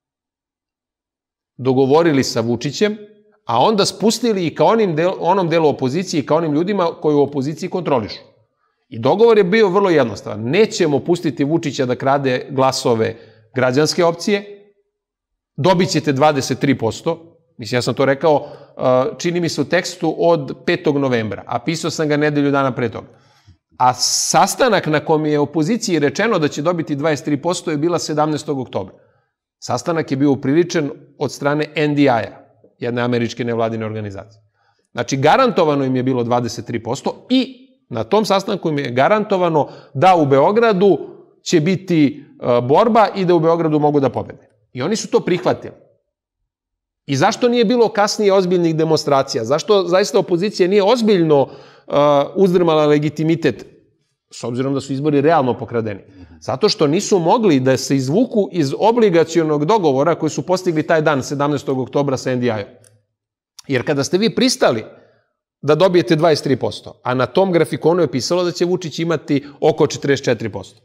dogovorili sa Vučićem, a onda spustili i ka onim del, onom delu opozicije i ka onim ljudima koji u opoziciji kontrolišu. I dogovor je bio vrlo jednostavan. Nećemo pustiti Vučića da krade glasove građanske opcije, dobit ćete dvadeset tri posto, mislim, ja sam to rekao čini mi se u tekstu, od petog novembra, a pisao sam ga nedelju dana pre toga. A sastanak na kom je opoziciji rečeno da će dobiti dvadeset tri posto je bila sedamnaestog oktobra. Sastanak je bio upriličen od strane N D I-a, jedne američke nevladine organizacije. Znači, garantovano im je bilo dvadeset tri posto i na tom sastanku im je garantovano da u Beogradu će biti borba i da u Beogradu mogu da pobede. I oni su to prihvatili. I zašto nije bilo kasnije ozbiljnih demonstracija? Zašto zaista opozicija nije ozbiljno uzdrmala legitimitet, s obzirom da su izbori realno pokradeni? Zato što nisu mogli da se izvuku iz obligacionog dogovora koji su postigli taj dan, sedamnaestog oktobra sa N D I-om. Jer kada ste vi pristali da dobijete dvadeset tri posto, a na tom grafikonu je pisalo da će Vučić imati oko četrdeset četiri posto.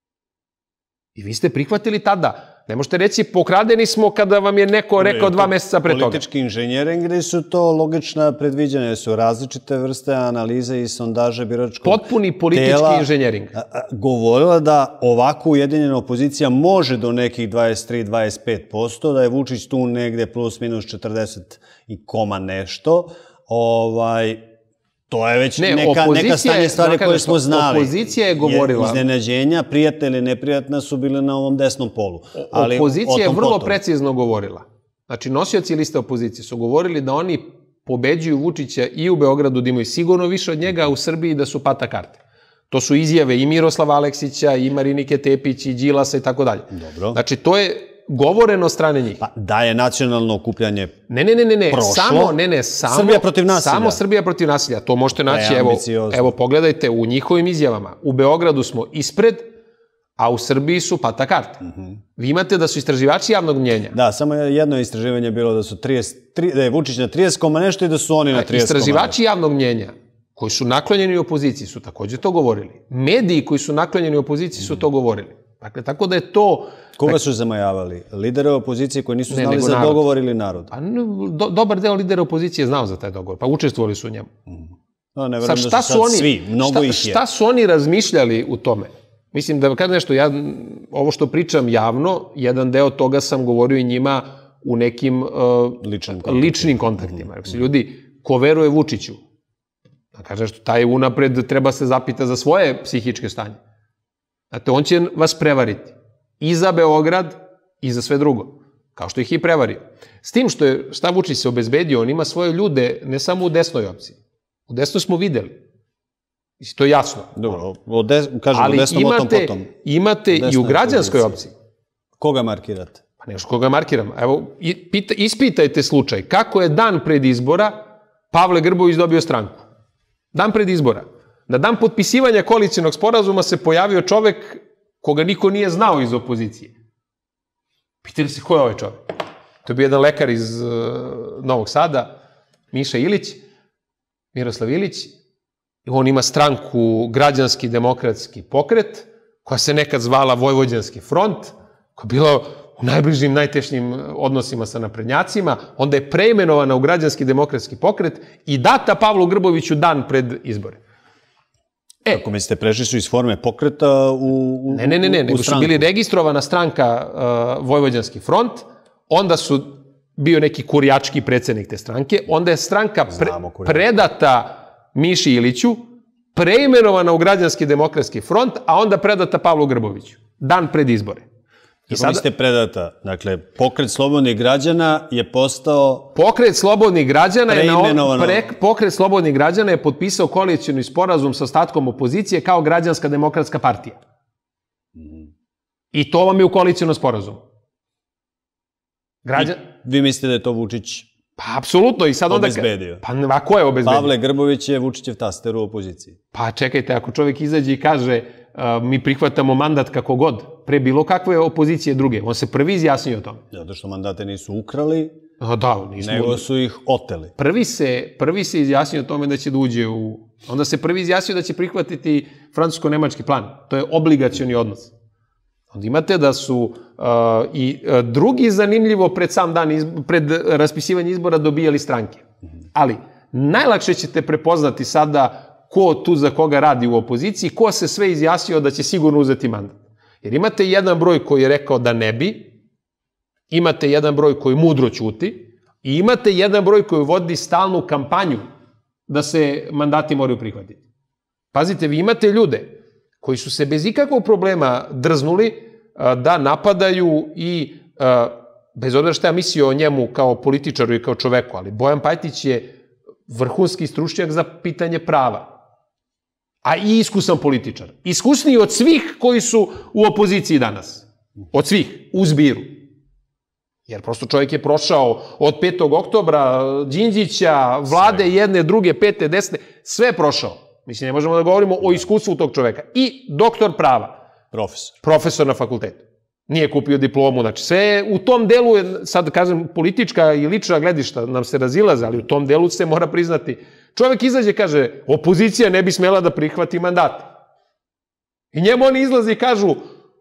I vi ste prihvatili tada. Ne možete reći, pokradeni smo kada vam je neko rekao dva meseca pre toga. Politički inženjering su to logična predviđanja, su različite vrste analize i sondaže biračkog tela. Potpuni politički inženjering. Govorila da ovako ujedinjena opozicija može do nekih dvadeset tri do dvadeset pet posto, da je Vučić tu negde plus minus četrdeset i koma nešto. Ovaj... To je već neka stanje stvari koje smo znali. Opozicija je govorila... Iznenađenja, prijatna ili neprijatna, su bile na ovom desnom polu. Opozicija je vrlo precizno govorila. Znači, nosioci liste opozicije su govorili da oni pobeđuju Vučića i u Beogradu, da imaju sigurno više od njega, a u Srbiji da su pata karte. To su izjave i Miroslava Aleksića, i Marinike Tepić, i Đilasa i tako dalje. Dobro. Znači, to je govoreno od strane njih. Pa da je nacionalno okupljanje prošlo. Ne, ne, ne, ne, samo, ne, ne, samo... Srbija protiv nasilja. Samo Srbija protiv nasilja. To možete naći, evo, evo, pogledajte u njihovim izjavama. U Beogradu smo ispred, a u Srbiji su pata karte. Vi imate da su istraživači javnog mnjenja. Da, samo jedno istraživanje je bilo da su trideset, da je Vučić na trideset koma nešto i da su oni na trideset koma nešto. Istraživači javnog mnjenja koji su naklonjeni u opoziciji su takođe to govorili. Mediji koji su naklonjeni u opoziciji su to govorili. Dakle, tako da je to... Koga su zamajavali? Lidere opozicije koji nisu znali za dogovor ili narod? Dobar deo lidera opozicije je znao za taj dogovor, pa učestvovali su u njemu. Ne verujem da su sad svi, mnogo ih je. Šta su oni razmišljali u tome? Mislim da kada nešto, ja ovo što pričam javno, jedan deo toga sam govorio i njima u nekim ličnim kontaktima. Ljudi, ko veruje Vučiću? Da kaže što taj unapred treba se zapita za svoje psihičke stanje. Znate, on će vas prevariti i za Beograd i za sve drugo, kao što ih i prevario. S tim što je šta Vučić se obezbedio, on ima svoje ljude ne samo u desnoj opciji. U desnoj smo videli. To je jasno. Dobro, kažem, u desnom o tom potom. Ali imate i u građanskoj opciji. Koga markirate? Pa nešto koga markiram. Evo, ispitajte slučaj. Kako je dan pred izbora Pavle Grbović dobio stranku? Dan pred izbora. Na dan potpisivanja koalicionog sporazuma se pojavio čovek koga niko nije znao iz opozicije. Pitali se ko je ovaj čovek? To je bio jedan lekar iz Novog Sada, Miša Ilić, Miroslav Ilić. On ima stranku Građanski demokratski pokret, koja se nekad zvala Vojvođanski front, koja je bila u najbližim, najtešnjim odnosima sa naprednjacima, onda je preimenovana u Građanski demokratski pokret i data Pavlu Grboviću dan pred izbore. Kako mislite, prešli su iz forme pokreta u stranku? Ne, ne, ne, nego su bili registrovana stranka Vojvođanski front, onda su bio neki kurijački predsednik te stranke, onda je stranka predata Miši Iliću, preimenovana u Građanski demokratski front, a onda predata Pavlu Grboviću, dan pred izbore. Kako mislite predata? Dakle, pokret slobodnih građana je postao... Pokret slobodnih građana je Pokret slobodnih građana je potpisao koalicioni sporazum sa ostatkom opozicije kao Građanska demokratska partija. I to vam je u koalicijonom sporazumu. Vi mislite da je to Vučić Pa, apsolutno. obezbedio? Pa, a ko je obezbedio? Pavle Grbović je Vučićev taster u opoziciji. Pa, čekajte, ako čovjek izađe i kaže mi prihvatamo mandat kako god, pre bilo kakve opozicije druge, on se prvi izjasnio o tome. Zato što mandate nisu ukrali, da, nismo... nego su ih oteli. Prvi se, prvi se izjasnio o tome da će da uđe u... Onda se prvi izjasnio da će prihvatiti francusko-nemački plan. To je obligacioni odnos. Onda imate da su uh, i uh, drugi zanimljivo pred sam dan, izb... pred raspisivanje izbora dobijali stranke. Ali najlakše ćete prepoznati sada ko tu za koga radi u opoziciji, ko se sve izjasnio da će sigurno uzeti mandat. Jer imate jedan broj koji je rekao da ne bi, imate jedan broj koji mudro ćuti, I imate jedan broj koji vodi stalnu kampanju da se mandati moraju prihvatiti. Pazite, vi imate ljude koji su se bez ikakvog problema drznuli da napadaju i, bez obzira šta ja mislio o njemu kao političaru i kao čoveku, ali Bojan Pajtić je vrhunski stručnjak za pitanje prava, a i iskusan političar. Iskusniji od svih koji su u opoziciji danas. Od svih, u zbiru. Jer prosto čovjek je prošao od petog oktobra, Đinđića, vlade jedne, druge, pete, desne, sve je prošao. Mislim, ne možemo da govorimo o iskustvu tog čoveka. I doktor prava. Profesor. Profesor na fakultetu. Nije kupio diplomu. Znači, sve u tom delu, je, sad kažem, politička i lična gledišta nam se razilaze, ali u tom delu se mora priznati. Čovjek izađe i kaže, opozicija ne bi smela da prihvati mandate. I njemu oni izlaze i kažu,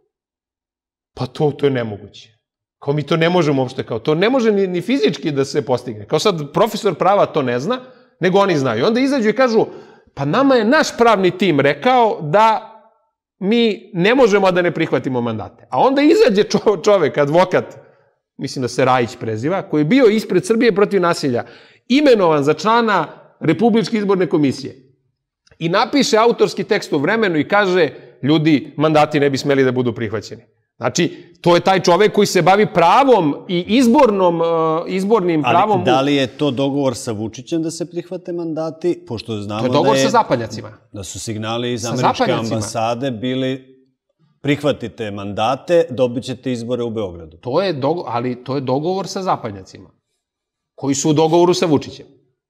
pa to, to je nemoguće. Kao mi to ne možemo uopšte, kao to ne može ni, ni fizički da se postigne. Kao sad profesor prava to ne zna, nego oni znaju. Onda izađu i kažu, pa nama je naš pravni tim rekao da mi ne možemo da ne prihvatimo mandate. A onda izađe čovek, advokat, mislim da se Rajić preziva, koji je bio ispred Srbije protiv nasilja, imenovan za člana Republičke izborne komisije. I napiše autorski tekst u Vremenu i kaže, ljudi, mandati ne bi smeli da budu prihvaćeni. Znači, to je taj čovek koji se bavi pravom i izbornom, izbornim pravom... Ali da li je to dogovor sa Vučićem da se prihvate mandati? Pošto znamo da je... To je dogovor sa zapadnjacima. Da su signali iz američke ambasade bili prihvatite mandate, dobit ćete izbore u Beogradu. To je dogovor, ali to je dogovor sa zapadnjacima. Koji su u dogovoru sa Vučićem.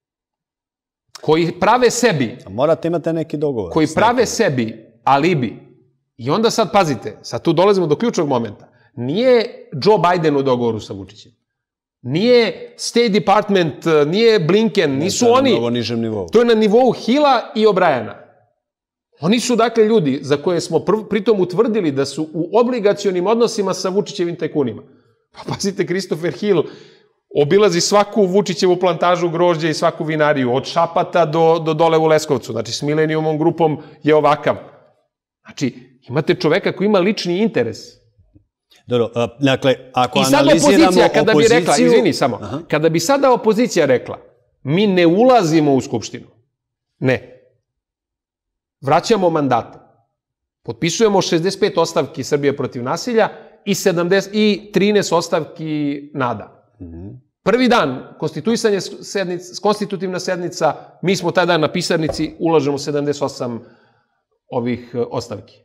Koji prave sebi... A morate imate neki dogovor. Koji prave sebi alibi. I onda sad, pazite, sad tu dolazimo do ključnog momenta. Nije Joe Biden u dogovoru sa Vučićem. Nije State Department, nije Blinken, nisu oni... To je na nižem nivou. To je na nivou Hilla i O'Briena. Oni su, dakle, ljudi za koje smo pritom utvrdili da su u obligacionim odnosima sa Vučićevim tajkunima. Pa pazite, Christopher Hill obilazi svaku Vučićevu plantažu grožđa i svaku vinariju, od Šapata do, do dole u Leskovcu. Znači, s Millenniumom grupom je ovakav. Znači, imate čoveka koji ima lični interes. Dobro, dakle, ako I sad analiziramo opozicija, kada opoziciju... bi rekla, izvini samo, Aha. kada bi sada opozicija rekla, mi ne ulazimo u Skupštinu. Ne. Vraćamo mandate. Potpisujemo šezdeset pet ostavki Srbije protiv nasilja i, sedamdeset, i trinaest ostavki NADA. Mm-hmm. Prvi dan, konstituisanje sednic, konstitutivna sednica, mi smo taj dan na pisarnici, ulažemo sedamdeset osam ovih ostavki.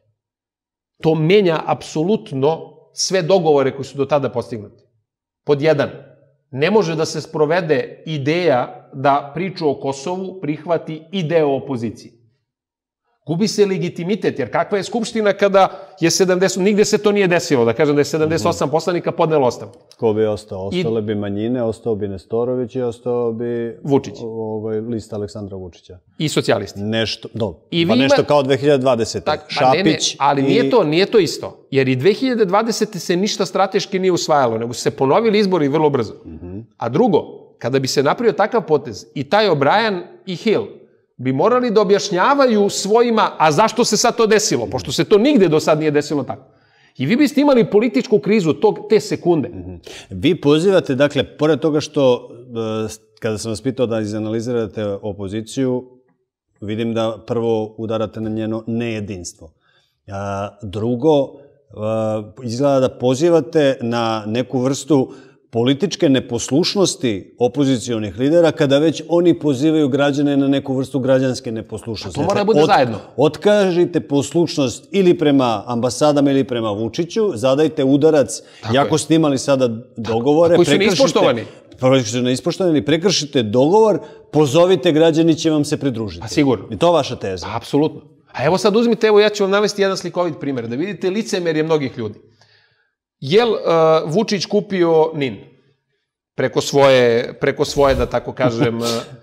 To menja apsolutno sve dogovore koji su do tada postignuti. Pod jedan, ne može da se sprovede ideja da priču o Kosovu prihvati i deo opozicije. Gubi se legitimitet, jer kakva je Skupština kada je sedamdeset, nigde se to nije desilo, da kažem da je sedamdeset osam mm-hmm. poslanika podnelo ostavku. Ko bi ostao? Ostale I... bi manjine, ostao bi Nestorović i ostao bi Vučić. Ovaj, lista Aleksandra Vučića. I socijalisti. Nešto, do, I pa nešto ima... kao dve hiljade dvadesete. Tak, Šapić ne, ne, ali i... nije to, nije to isto. Jer i dve hiljade dvadesete se ništa strateški nije usvajalo, nego su se ponovili izbori vrlo brzo. Mm-hmm. A drugo, kada bi se napravio takav potez, i taj O'Brien i Hill bi morali da objašnjavaju svojima, a zašto se sad to desilo, pošto se to nigde do sad nije desilo tako. I vi biste imali političku krizu tog, te sekunde. Mm-hmm. Vi pozivate, dakle, pored toga što, kada sam vas pitao da izanalizirate opoziciju, vidim da prvo udarate na njeno nejedinstvo. A, drugo, a, izgleda da pozivate na neku vrstu političke neposlušnosti opozicionih lidera kada već oni pozivaju građane na neku vrstu građanske neposlušnosti. A to mora da bude zajedno. Otkažite poslušnost ili prema ambasadama ili prema Vučiću, zadajte udarac, jako ste imali sada dogovore. Koji su neispoštovani. Koji neispoštovani, prekršite dogovor, pozovite, građani će vam se pridružiti. A sigurno. I to je vaša teza. Apsolutno. A evo sad uzmite, evo ja ću vam navesti jedan slikovit primjer, da vidite licemerje mnogih ljudi. Jel uh, Vučić kupio Nin? Preko svoje, preko svoje, da tako kažem,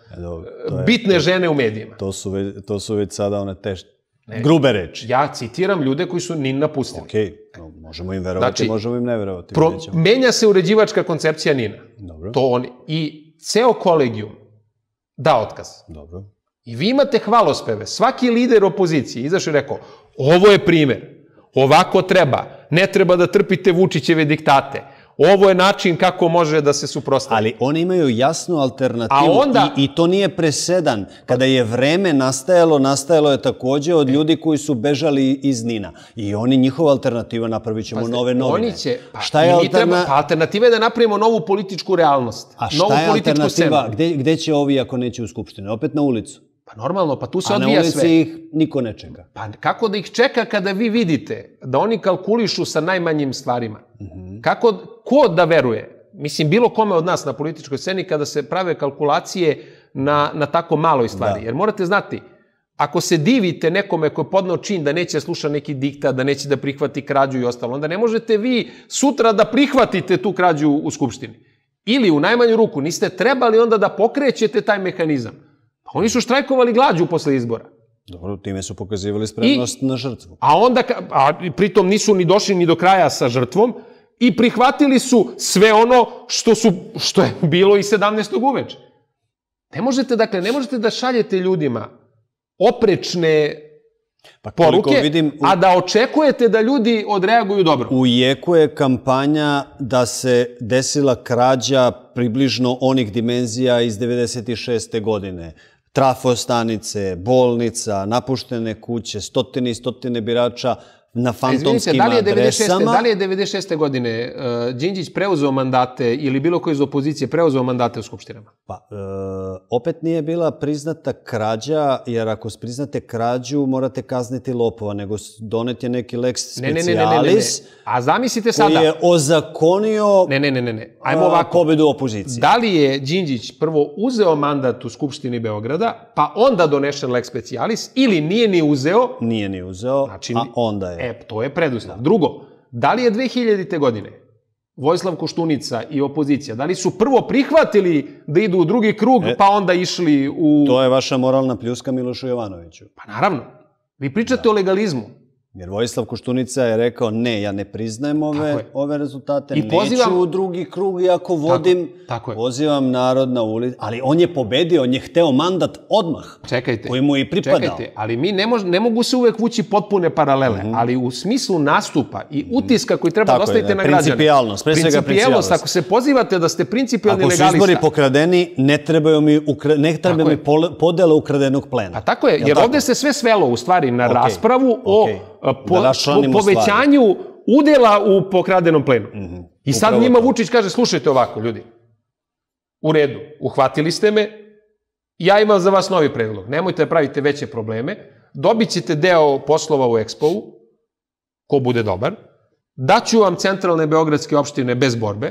je, bitne žene u medijima. To su već, to su već sada one teške, grube reči. Ja citiram ljude koji su Nin napustili. Okej, okay. no, možemo im verovati, znači, možemo im ne verovati. Pro, menja se uređivačka koncepcija Nina. Dobro. To oni. I ceo kolegijum da otkaz. Dobro. I vi imate hvalospeve. Svaki lider opozicije izašao i rekao, ovo je primer, ovako treba, ne treba da trpite Vučićeve diktate, ovo je način kako može da se suprotstavi. Ali oni imaju jasnu alternativu onda... I, i to nije presedan. Kada je vreme nastajalo, nastajalo je takođe od ljudi koji su bežali iz Nina. I oni, njihova alternativa, napravit ćemo Pazde, nove novine. Oni će, pa, šta je alterna... treba, pa alternativa je da napravimo novu političku realnost. A šta novu je alternativa? Gde, gde će ovi ako neće u Skupštinu? Opet na ulicu? Pa normalno, pa tu se a odvija sve. A na ulici ih niko ne čeka. Pa kako da ih čeka kada vi vidite da oni kalkulišu sa najmanjim stvarima? Mm-hmm. Kako, ko da veruje? Mislim, bilo kome od nas na političkoj sceni kada se prave kalkulacije na, na tako maloj stvari. Da. Jer morate znati, ako se divite nekome ko je podnao čin da neće sluša neki diktat, da neće da prihvati krađu i ostalo, onda ne možete vi sutra da prihvatite tu krađu u Skupštini. Ili u najmanju ruku niste trebali onda da pokrećete taj mehanizam. Pa oni su štrajkovali glađu posle izbora. Dobro, time su pokazivali spremnost I, na žrtvu. A onda, a pritom nisu ni došli ni do kraja sa žrtvom i prihvatili su sve ono što, su, što je bilo i sedamnaestog uveče. Ne možete, dakle, ne možete da šaljete ljudima oprečne pa poruke, vidim, u... a da očekujete da ljudi odreaguju dobro. U jeku je kampanja da se desila krađa približno onih dimenzija iz devedeset šeste godine. Trafostanice, bolnica, napuštene kuće, stotine i stotine birača na fantomskim da li je adresama. Da li je devedeset šeste godine uh, Đinđić preuzeo mandate ili bilo ko iz opozicije preuzeo mandate u skupštinama? Pa, e, opet nije bila priznata krađa, jer ako priznate krađu, morate kazniti lopova, nego donet je neki lex specialis. Ne, ne, ne, ne, ne. A zamislite sada... Koji je ozakonio ne, ne, ne, ne, ne. Ajmo ovako. Pobedu opozicije. Da li je Đinđić prvo uzeo mandat u Skupštini Beograda, pa onda donešen lex specialis, ili nije ni uzeo... Nije ni uzeo, znači, a onda je. E, to je preduslov. Drugo, da li je dve hiljadite. godine Vojislav Koštunica i opozicija, da li su prvo prihvatili da idu u drugi krug, e, pa onda išli u... To je vaša moralna pljuska Milošu Jovanoviću. Pa naravno. Vi pričate da. o legalizmu. Jer Vojislav Koštunica je rekao, ne, ja ne priznajem ove, ove rezultate, I pozivam... neću u drugi krug, iako vodim, tako, tako pozivam narod na ulicu. Ali on je pobedio, on je hteo mandat odmah, čekajte, koji mu je i pripadao. Čekajte, ali mi ne, mož, ne mogu se uvek vući potpune paralele, mm-hmm. ali u smislu nastupa i utiska koji treba dostaviti na građane. Principijalnost, pre svega principijalnost. Ako se pozivate da ste principijalni legalista... Ako su izbori pokradeni, ne trebaju mi, ukra... ne treba mi podela ukradenog plena. A tako je, jer tako? Ovde se sve svelo u stvari na okay. raspravu o... Okay. Po, po povećanju stvari. Udela u pokradenom plenu. Mm-hmm. I sad Upravo njima to. Vučić kaže, slušajte ovako, ljudi, u redu, uhvatili ste me, ja imam za vas novi predlog, nemojte da pravite veće probleme, dobit ćete deo poslova u Expo-u, ko bude dobar, daću vam centralne beogradske opštine bez borbe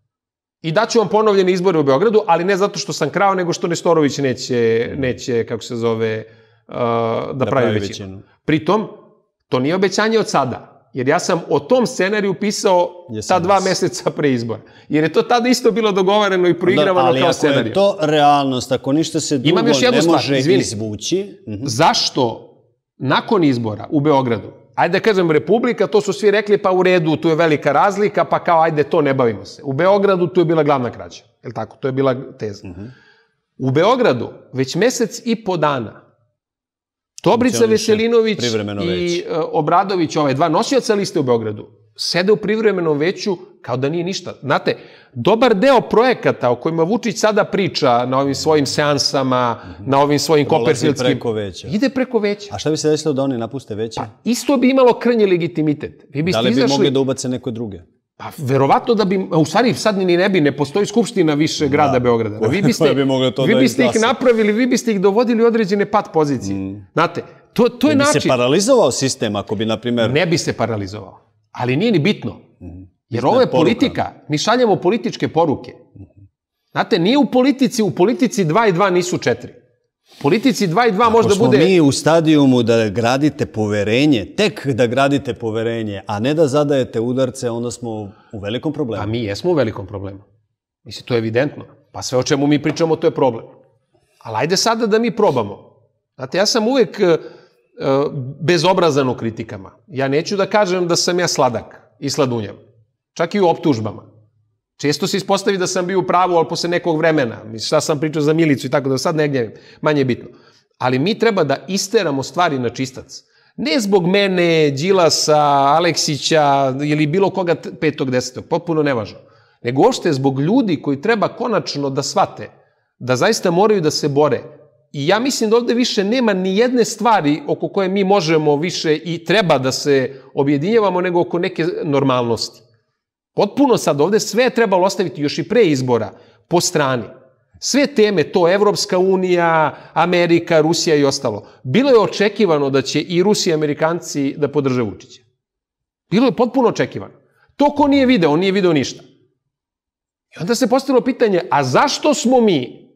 i daću vam ponovljene izbore u Beogradu, ali ne zato što sam krao, nego što Nestorović neće, neće kako se zove, uh, da, da pravi, pravi većinu. većinu. Pritom, to nije obećanje od sada, jer ja sam o tom scenariju pisao ta dva meseca pre izbora. Jer je to tada isto bilo dogovareno i proigravano da, kao scenarij. Ali ako je to realnost, ako ništa se drugo ne stvar, može izvini, izvući... Uh-huh. Zašto nakon izbora u Beogradu, ajde da kažem Republika, to su svi rekli pa u redu, tu je velika razlika, pa kao ajde to ne bavimo se. U Beogradu tu je bila glavna krađa. Je li tako? To je bila teza. Uh-huh. U Beogradu već mesec i po dana Dobrica Veselinović i Obradović, ovaj dva nosioca liste u Beogradu, sede u privremenom veću kao da nije ništa. Znate, dobar deo projekata o kojima Vučić sada priča na ovim svojim seansama, mm-hmm. na ovim svojim kopersvilskim... preko veća. Ide preko veća. A šta bi se desilo da oni napuste veće? Pa, isto bi imalo krnji legitimitet. Vi biste da li bi izašli... mogli da ubace neko druge? Pa, verovatno da bi, u stvari sad ni ne bi, ne postoji skupština više grada da. Beograda. Vi biste, bi vi da biste ih napravili, vi biste ih dovodili u određene pat pozicije. Mm. Znate, to, to je ne način. bi se paralizovao sistem ako bi, na primjer... Ne bi se paralizovao. Ali nije ni bitno. Mm. Jer ovo je politika. Mi šaljamo političke poruke. Znate, nije u politici, u politici dva i dva nisu četiri. Politici dva i dva možda bude... Ako smo mi u stadijumu da gradite poverenje, tek da gradite poverenje, a ne da zadajete udarce, onda smo u velikom problemu. A mi jesmo u velikom problemu. Mislim, to je evidentno. Pa sve o čemu mi pričamo, to je problem. Ali ajde sada da mi probamo. Znate, ja sam uvek uh, bezobrazan u kritikama. Ja neću da kažem da sam ja sladak i sladunjav. Čak i u optužbama. Često se ispostavi da sam bio u pravu, ali posle nekog vremena. Mislim, šta sam pričao za Milicu i tako da sad ne gnjavim. Manje je bitno. Ali mi treba da isteramo stvari na čistac. Ne zbog mene, Đilasa, Aleksića ili bilo koga petog, desetog. Potpuno nevažno. nego uopšte zbog ljudi koji treba konačno da shvate da zaista moraju da se bore. I ja mislim da ovde više nema ni jedne stvari oko koje mi možemo više i treba da se objedinjavamo nego oko neke normalnosti. Potpuno sad ovde sve je trebalo ostaviti još i pre izbora po strani. Sve teme, to Evropska unija, Amerika, Rusija i ostalo. Bilo je očekivano da će i Rusi i Amerikanci da podrže Vučića. Bilo je potpuno očekivano. To ko nije video, on nije video ništa. I onda se postavilo pitanje, a zašto smo mi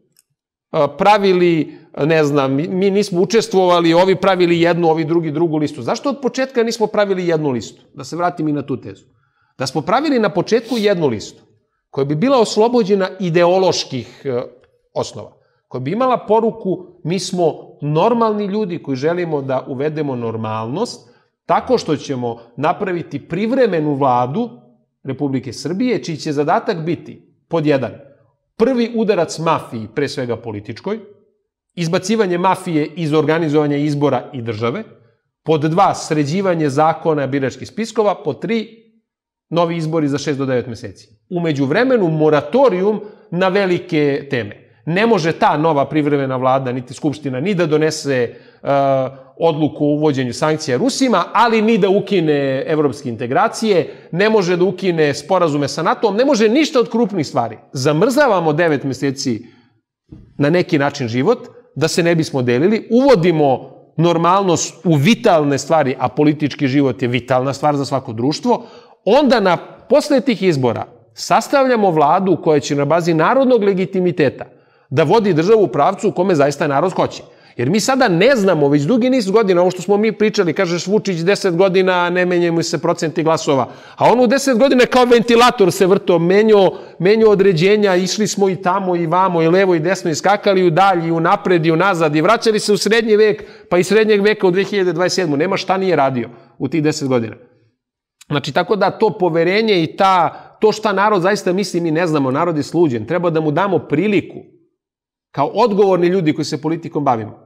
pravili, ne znam, mi nismo učestvovali, ovi pravili jednu, ovi drugi drugu listu. Zašto od početka nismo pravili jednu listu? Da se vratim i na tu tezu. Da smo pravili na početku jednu listu, koja bi bila oslobođena ideoloških osnova, koja bi imala poruku mi smo normalni ljudi koji želimo da uvedemo normalnost, tako što ćemo napraviti privremenu vladu Republike Srbije, čiji će zadatak biti, pod jedan, prvi udarac mafiji, pre svega političkoj, izbacivanje mafije iz organizovanja izbora i države, pod dva, sređivanje zakona biračkih spiskova, pod tri, novi izbori za šest do devet meseci. Umeđu vremenu, moratorijum na velike teme. Ne može ta nova privremena vlada, niti Skupština, ni da donese uh, odluku o uvođenju sankcija Rusima, ali ni da ukine evropske integracije, ne može da ukine sporazume sa NATO-om, ne može ništa od krupnih stvari. Zamrzavamo devet meseci na neki način život, da se ne bismo delili, uvodimo normalnost u vitalne stvari, a politički život je vitalna stvar za svako društvo, onda na posle tih izbora sastavljamo vladu koja će na bazi narodnog legitimiteta da vodi državu u pravcu u kome zaista narod hoće. Jer mi sada ne znamo, već dugi niz godina, ovo što smo mi pričali, kažeš Vučić deset godina, ne menjaju mu se procenti glasova, a on u deset godina kao ventilator se vrto, menjao, menjao određenja, išli smo i tamo i vamo, i levo i desno, i skakali u dalj, i u napred, i u nazad, i vraćali se u srednji vek, pa i srednjeg veka u dve hiljade dvadeset sedme. Nema šta nije radio u tih deset godina. Znači, tako da to poverenje i ta, to šta narod zaista misli, mi ne znamo, narod je sluđen. Treba da mu damo priliku, kao odgovorni ljudi koji se politikom bavimo,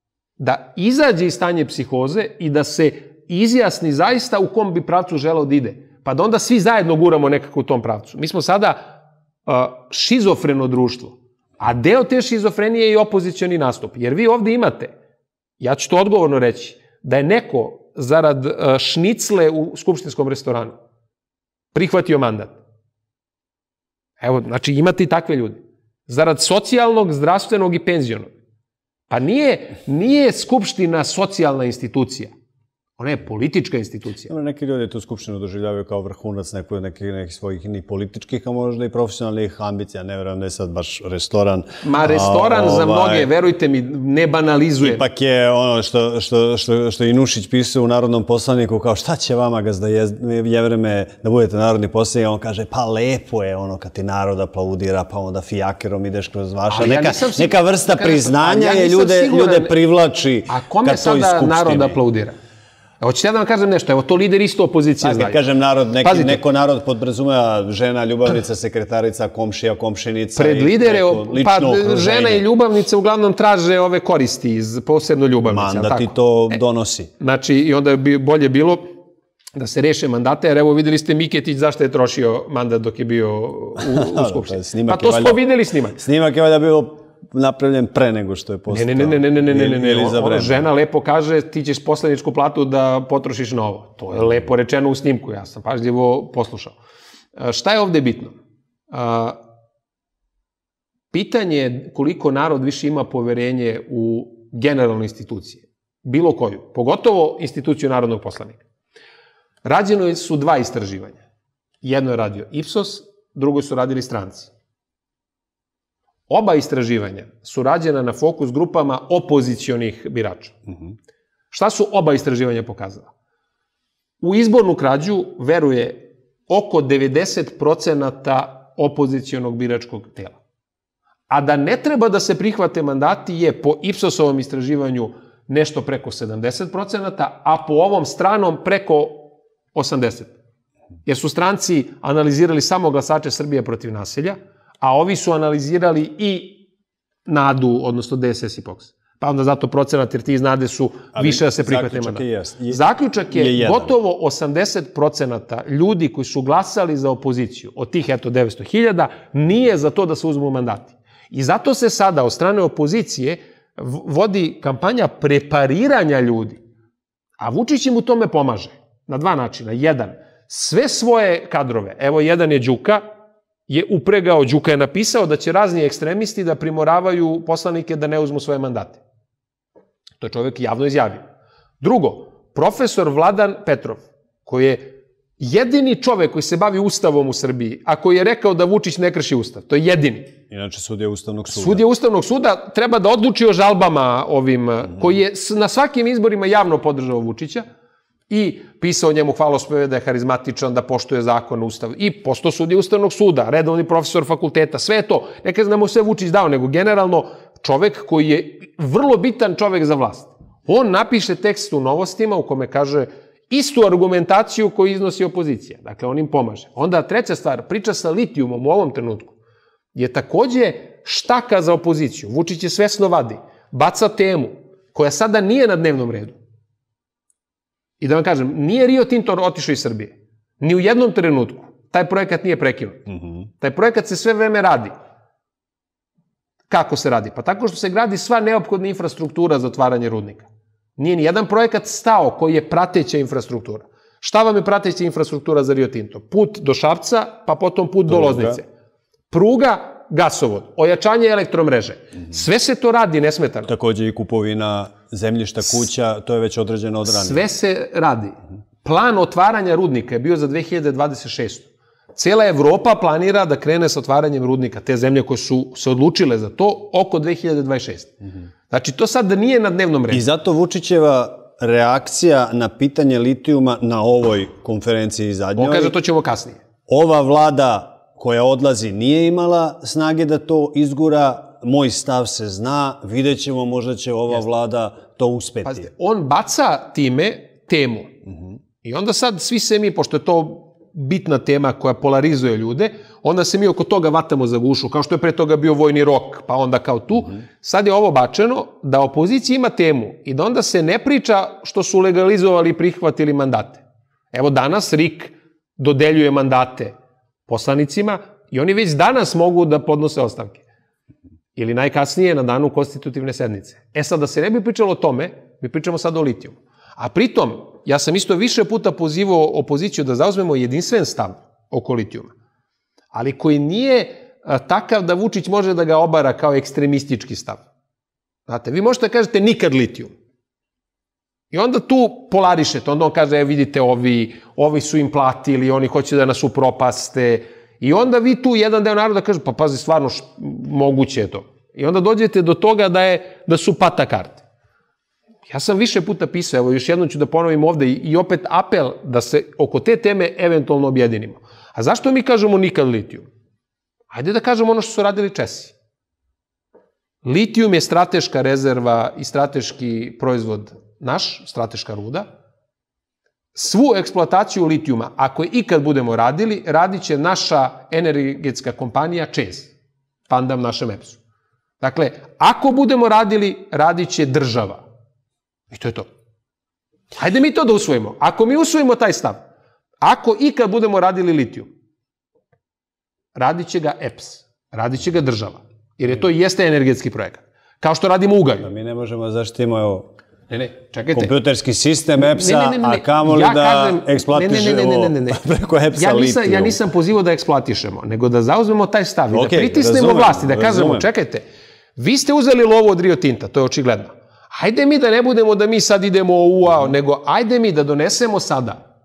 da izađe iz stanje psihoze i da se izjasni zaista u kom bi pravcu želeo da ide. Pa da onda svi zajedno guramo nekako u tom pravcu. Mi smo sada uh, šizofreno društvo, a deo te šizofrenije je i opozicioni nastup. Jer vi ovde imate, ja ću to odgovorno reći, da je neko zarad uh, šnicle u skupštinskom restoranu prihvatio mandat. Evo, znači imate i takve ljude. Zarad socijalnog, zdravstvenog i penzionog. Pa nije, nije Skupština socijalna institucija. Ona je politička institucija. Neki ljudi tu Skupštinu doživljavaju kao vrhunac nekih, nekih, nekih svojih ni političkih, a možda i profesionalnih ambicija. Ne verujem da je sad baš restoran. Ma restoran a, ovaj, za mnoge, verujte mi, ne banalizujem. Ipak je ono što, što, što, što i Nušić pisao u Narodnom poslaniku, kao šta će vama gazda je, je vreme da budete narodni poslanik, on kaže pa lepo je ono kad ti narod aplaudira, pa onda fijakerom ideš kroz vaša. Neka, si, neka vrsta kažem, priznanja ja je ljude, siguran, ljude privlači a kome sada narod aplaudira? Hoćete ja da vam kažem nešto, evo to lider isto opozicije znaju. Kad kažem narod, neki, neko narod podrazumeva žena, ljubavnica, sekretarica, komšija, komšinica. Pred lidere, pa žena i ljubavnice uglavnom traže ove koristi, iz, posebno ljubavnice. Mandat ti to donosi. Znači, i onda bi bolje bilo da se reše mandate, jer evo videli ste Miketić zašto je trošio mandat dok je bio u, u Skupštini. Pa to smo videli snimak. Snimak je valjda bio napravljen pre nego što je postao. Ne, ne, ne, ne, ne, ne, ne, ne, ne. Žena lepo kaže ti ćeš poslaničku platu da potrošiš na ovo. To je lepo rečeno u snimku, ja sam pažljivo poslušao. Šta je ovde bitno? Pitanje je koliko narod više ima poverenje u generalne institucije. Bilo koju. Pogotovo instituciju narodnog poslanika. Rađeno su dva istraživanja. Jedno je radio Ipsos, drugo su radili stranci. Oba istraživanja su rađena na fokus grupama opozicionih birača. Mm-hmm. Šta su oba istraživanja pokazala? U izbornu krađu veruje oko devedeset procenata opozicionog biračkog tela. A da ne treba da se prihvate mandati je po Ipsosovom istraživanju nešto preko sedamdeset procenata, a po ovom stranom preko osamdeset procenata. Jer su stranci analizirali samo glasače Srbije protiv nasilja, a ovi su analizirali i Nadu, odnosno D S S i P O K S. pa onda zato procenat, jer ti znade su više da se prihvate mandata. Zaključak je gotovo osamdeset procenata ljudi koji su glasali za opoziciju, od tih, eto, devetsto hiljada, nije za to da se uzmu mandati. I zato se sada od strane opozicije vodi kampanja prepariranja ljudi. A Vučić im u tome pomaže. Na dva načina. Jedan, sve svoje kadrove, evo jedan je Đuka, je upregao, Đuka je napisao da će razni ekstremisti da primoravaju poslanike da ne uzmu svoje mandate. To je čovjek javno izjavio. Drugo, profesor Vladan Petrov, koji je jedini čovjek koji se bavi ustavom u Srbiji, a koji je rekao da Vučić ne krši ustav. To je jedini. Inače, sudija Ustavnog suda. Sudija Ustavnog suda treba da odluči o žalbama ovim, koji je na svakim izborima javno podržao Vučića i pisao njemu hvalospeve da je harizmatičan, da poštuje zakon, ustav. I postao sudija Ustavnog suda, redovni profesor fakulteta, sve je to. Ne kažem da mu sve Vučić dao, nego generalno čovek koji je vrlo bitan čovek za vlast. On napiše tekst u Novostima u kome kaže istu argumentaciju koju iznosi opozicija. Dakle, on im pomaže. Onda treća stvar, priča sa litijumom u ovom trenutku je takođe štaka za opoziciju. Vučić je svesno vadi, baca temu koja sada nije na dnevnom redu. I da vam kažem, nije Rio Tinto otišao iz Srbije. Ni u jednom trenutku. Taj projekat nije prekinut. Taj projekat se sve vreme radi. Kako se radi? Pa tako što se gradi sva neophodna infrastruktura za otvaranje rudnika. Nije ni jedan projekat stao koji je prateća infrastruktura. Šta vam je prateća infrastruktura za Rio Tinto? Put do Šapca, pa potom put do Loznice. Pruga, gasovod, ojačanje elektromreže. Sve se to radi nesmetano. Takođe i kupovina zemljišta, kuća, to je već određeno od ranije. Sve se radi. Plan otvaranja rudnika je bio za dve hiljade dvadeset šestu. Cela Evropa planira da krene sa otvaranjem rudnika. Te zemlje koje su se odlučile za to oko dve hiljade dvadeset šeste. Znači, to sad nije na dnevnom redu. I zato Vučićeva reakcija na pitanje litijuma na ovoj konferenciji zadnjoj... On kaže, to ćemo kasnije. Ova vlada koja odlazi nije imala snage da to izgura, moj stav se zna, vidjet ćemo, možda će ova vlada to uspeti. Pazite, on baca time temu. I onda sad svi se mi, pošto je to bitna tema koja polarizuje ljude, onda se mi oko toga vatamo za gušu, kao što je pre toga bio vojni rok, pa onda kao tu. Sad je ovo bačeno da opozicija ima temu i da onda se ne priča što su legalizovali i prihvatili mandate. Evo danas R I K dodeljuje mandate poslanicima i oni već danas mogu da podnose ostavke. Ili najkasnije na danu konstitutivne sednice. E sad, da se ne bi pričalo o tome, mi pričamo sad o litijumu. A pritom, ja sam isto više puta pozivao opoziciju da zauzmemo jedinstven stav oko litijuma, ali koji nije takav da Vučić može da ga obara kao ekstremistički stav. Znate, vi možete da kažete nikad litijum. I onda tu polarišete, onda on kaže, e, vidite, ovi, ovi su im platili, oni hoće da nas upropaste. I onda vi tu jedan deo naroda kaže, pa pazi, stvarno, moguće je to. I onda dođete do toga da, je, da su pata karte. Ja sam više puta pisao, evo još jednom ću da ponovim ovde i opet apel da se oko te teme eventualno objedinimo. A zašto mi kažemo nikad litijum? Hajde da kažemo ono što su radili Česi. Litijum je strateška rezerva i strateški proizvod naš, strateška ruda. Svu eksploataciju litijuma, ako je ikad budemo radili, radit će naša energetska kompanija ČEZ, pandam našem E P S-u. Dakle, ako budemo radili, radit će država. I to je to. Hajde mi to da usvojimo. Ako mi usvojimo taj stav, ako ikad budemo radili litijum, radit će ga E P S, radit će ga država. Jer je to i jeste energetski projekat. Kao što radimo ugalj. Mi ne možemo zaštitimo, evo, Ne, ne, čekajte. Kompjuterski sistem E P S-a, a kamoli da eksploatišemo preko E P S-a litijum. Ja nisam pozivao da eksploatišemo, nego da zauzmemo taj stav i da pritisnemo vlasti, da kažemo, čekajte, vi ste uzeli lovu od Rio Tinta, to je očigledno. Hajde mi da ne budemo da mi sad idemo u A O, nego ajde mi da donesemo sada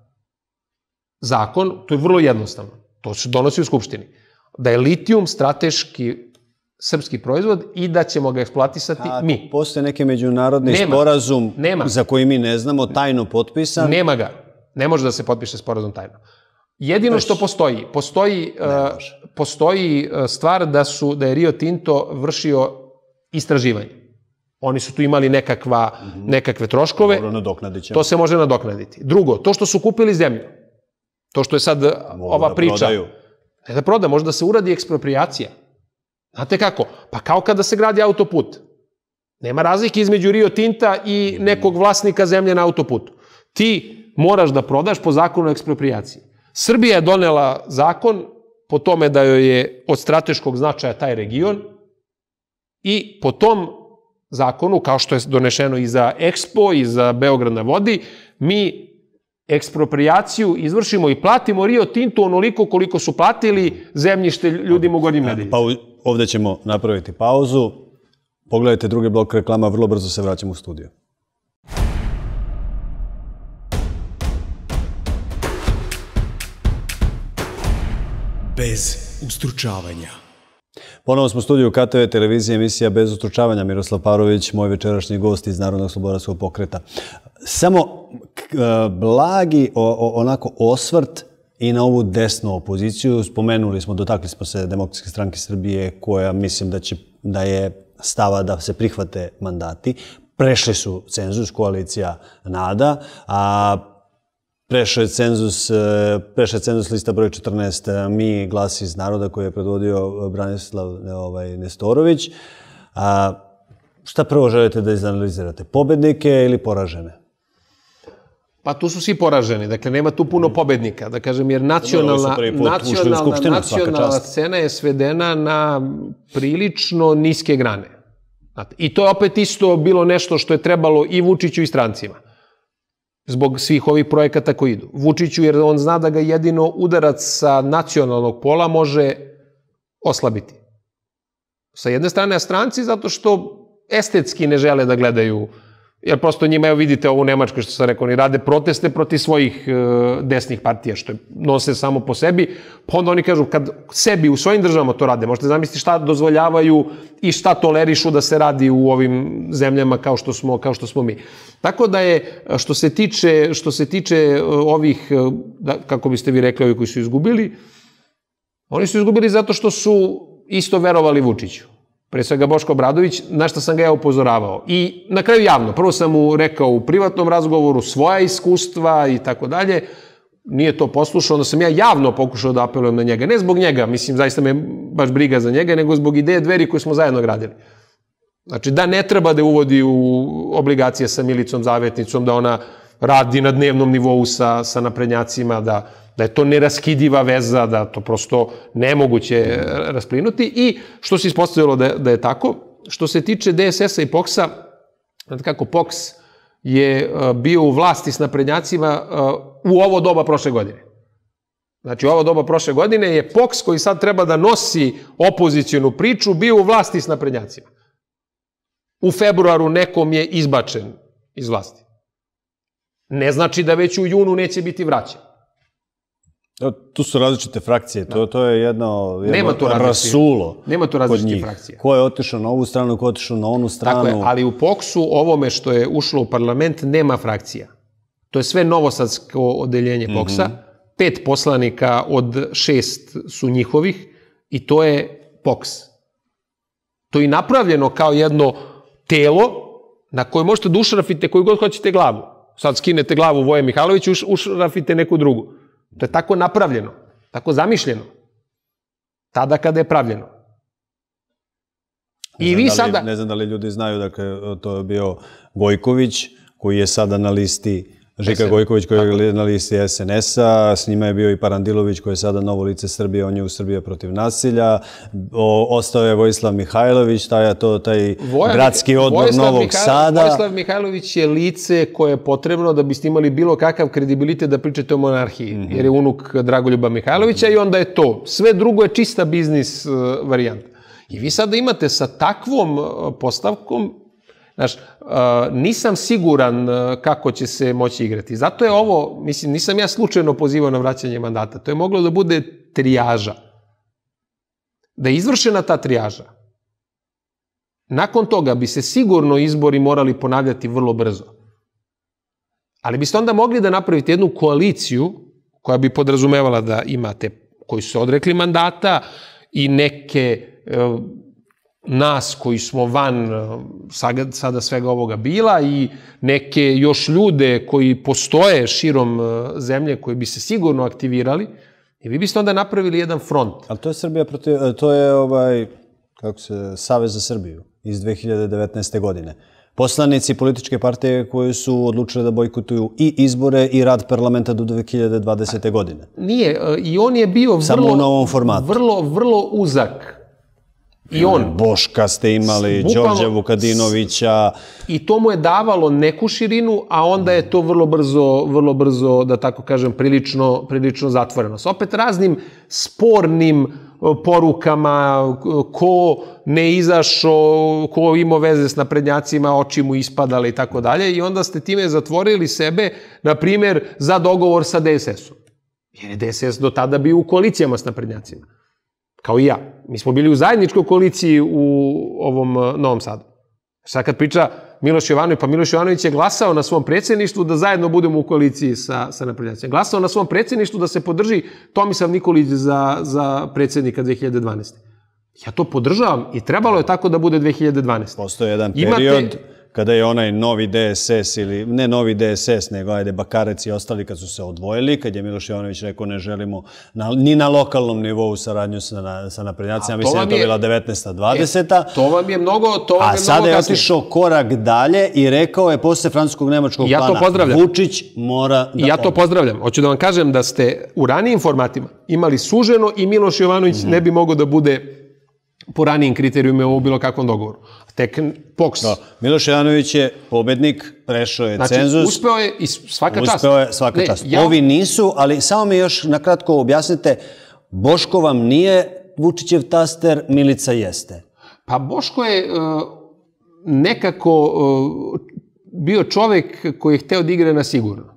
zakon, to je vrlo jednostavno, to se donosi u Skupštini, da je litijum strateški srpski proizvod i da ćemo ga eksploatisati mi. Ako postoje neki međunarodni sporazum za koji mi ne znamo, tajno potpisan... Nema ga. Ne može da se potpiše sporazum tajno. Jedino što postoji, postoji stvar da su, da je Rio Tinto vršio istraživanje. Oni su tu imali nekakve troškove. To se može nadoknaditi. Drugo, to što su kupili zemlju, to što je sad ova priča... Ne da proda, može da se uradi ekspropriacija. Znate kako? Pa kao kada se gradi autoput. Nema razlike između Rio Tinta i nekog vlasnika zemlje na autoputu. Ti moraš da prodaš po zakonu o eksproprijaciji. Srbija je donela zakon po tome da joj je od strateškog značaja taj region i po tom zakonu, kao što je donešeno i za Expo i za Beograd na vodi, mi eksproprijaciju izvršimo i platimo Rio Tintu onoliko koliko su platili zemljište ljudima u Gornjim Nedeljicama. Pa ovde ćemo napraviti pauzu. Pogledajte drugi blok reklama, vrlo brzo se vraćamo u studio. Bez ustručavanja. Ponovo smo u studiju K T V televizije, emisija Bez ustručavanja. Miroslav Parović, moj večerašnji gost iz Narodnog slobodarskog pokreta. Samo blagi onako osvrt i na ovu desnu opoziciju. Spomenuli smo, dotakli smo se Demokratske stranke Srbije, koja mislim da će, da je stava da se prihvate mandati. Prešli su cenzus, koalicija NADA, a prešao je cenzus, prešao je cenzus lista broj četrnaest, Mi, Glas iz naroda, koji je predvodio Branislav Nestorović. A šta prvo želite da izanalizirate? Pobednike ili poražene? Pa tu su svi poraženi, dakle nema tu puno pobednika, da kažem, jer nacionalna, nacionalna, nacionalna scena je svedena na prilično niske grane. I to je opet isto bilo nešto što je trebalo i Vučiću i strancima, zbog svih ovih projekata koji idu. Vučiću, jer on zna da ga jedino udarac sa nacionalnog pola može oslabiti. Sa jedne strane, a stranci zato što estetski ne žele da gledaju, jer prosto njima, evo vidite ovo u Nemačkoj što sam rekao, oni rade proteste protiv svojih desnih partija, što je nose samo po sebi, pa onda oni kažu kad sebi u svojim državama to rade, možete zamisliti šta dozvoljavaju i šta tolerišu da se radi u ovim zemljama kao što smo, kao što smo mi. Tako da je, što se tiče, što se tiče ovih, kako biste vi rekli, ovi koji su izgubili, oni su izgubili zato što su isto verovali Vučiću. Pre svega Boško Obradović, na što sam ga ja upozoravao. I na kraju javno. Prvo sam mu rekao u privatnom razgovoru svoja iskustva i tako dalje. Nije to poslušao, onda sam ja javno pokušao da apelujem na njega. Ne zbog njega, mislim, zaista me baš briga za njega, nego zbog ideje Dveri koje smo zajedno gradili. Znači, da ne treba da uvodi u obligacije sa Milicom Zavetnicom, da ona radi na dnevnom nivou sa, sa naprednjacima, da da je to neraskidiva veza, da to prosto nemoguće rasplinuti. I što se ispostavilo da, da je tako, što se tiče D S S-a i P O K S-a, znate kako, P O K S je bio u vlasti s naprednjacima u ovo doba prošle godine. Znači, u ovo doba prošle godine je P O K S, koji sad treba da nosi opozicijonu priču, bio u vlasti s naprednjacima. U februaru nekom je izbačen iz vlasti. Ne znači da već u junu neće biti vraćen. Tu su različite frakcije, to je jedno rasulo kod njih. Nema tu različite frakcije. Ko je otišao na ovu stranu, ko je otišao na onu stranu. Tako je, ali u P O K S-u ovome što je ušlo u parlament nema frakcija. To je sve novosadsko odeljenje P O K S-a. Pet poslanika od šest su njihovih i to je P O K S. To je i napravljeno kao jedno telo na koje možete da ušrafite koju god hoćete glavu. Sad skinete glavu Voje Mihajlovića, ušrafite neku drugu. To je tako napravljeno, tako zamišljeno. Tada kada je pravljeno. I vi sada... Ne znam da li ljudi znaju, dakle, to je bio Gojković, koji je sada na listi, Žika Gojković, koji je na listi S N S-a, s njima je bio i Parandilović, koji je sada novo lice Srbije, on je u Srbiji protiv nasilja, ostao je Vojislav Mihajlović, taj gradski odbor Novog Sada. Vojislav Mihajlović je lice koje je potrebno da biste imali bilo kakav kredibilitet da pričate o monarhiji, jer je unuk Dragoljuba Mihajlovića i onda je to. Sve drugo je čista biznis varijanta. I vi sada imate sa takvom postavkom, znaš, nisam siguran kako će se moći igrati. Zato je ovo, mislim, nisam ja slučajno pozivao na vraćanje mandata. To je moglo da bude trijaža. Da je izvršena ta trijaža. Nakon toga bi se sigurno izbori morali ponavljati vrlo brzo. Ali biste onda mogli da napravite jednu koaliciju koja bi podrazumevala da imate koji su se odrekli mandata i neke nas koji smo van sada svega ovoga bila i neke još ljude koji postoje širom zemlje koji bi se sigurno aktivirali i vi biste onda napravili jedan front. Ali to je Srbija protiv, to je ovaj, kako se, Savez za Srbiju. iz dve hiljade devetnaeste. godine. Poslanici političke partije koji su odlučili da bojkotuju i izbore i rad parlamenta do dve hiljade dvadesete. godine. Nije, i on je bio vrlo, Samo u novom formatu. vrlo, vrlo uzak. I on... Boška ste imali, bukvalno, Đorđa Vukadinovića. I to mu je davalo neku širinu, a onda je to vrlo brzo, vrlo brzo, da tako kažem, prilično, prilično zatvoreno. S opet raznim spornim porukama, ko ne izašao, ko imao veze s naprednjacima, oči mu ispadale i tako dalje. I onda ste time zatvorili sebe, na primjer, za dogovor sa D S S-om. Jer je D S S do tada bio u koalicijama s naprednjacima. Kao i ja. Mi smo bili u zajedničkoj koaliciji u ovom Novom Sadu. Sad kad priča Miloš Jovanović, pa Miloš Jovanović je glasao na svom predsjedništvu da zajedno budemo u koaliciji sa, sa naprednjacima. Glasao na svom predsjedništvu da se podrži Tomislav Nikolić za, za predsjednika dve hiljade dvanaeste. Ja to podržavam i trebalo je tako da bude dve hiljade dvanaeste. Postoje jedan period... Imate... kada je onaj novi D S S ili ne novi D S S, nego ajde Bakarec i ostali kad su se odvojili, kad je Miloš Jovanović rekao ne želimo na, ni na lokalnom nivou saradnju sa, sa naprednjacima, mislim da je to bila devetnaesta dvadeseta. E, to vam je mnogo, to vam je mnogo sada je otišao korak dalje i rekao je posle francuskog-nemačkog ja plana Vučić mora da... Ja to pozdravljam. Hoću da vam kažem da ste u ranijim formatima imali suženo i Miloš Jovanović mm. ne bi mogao da bude po ranijim kriterijumima u bilo kakvom dogovoru. Tek P O K S. Da. Miloš Jovanović je pobednik, prešao je znači, cenzus. Znači, uspeo je i svaka čast. Uspeo je svaka ne, čast. Ja... Ovi nisu, ali samo mi još nakratko objasnite, Boško vam nije Vučićev taster, Milica jeste. Pa Boško je uh, nekako uh, bio čovek koji je hteo da igra na sigurno.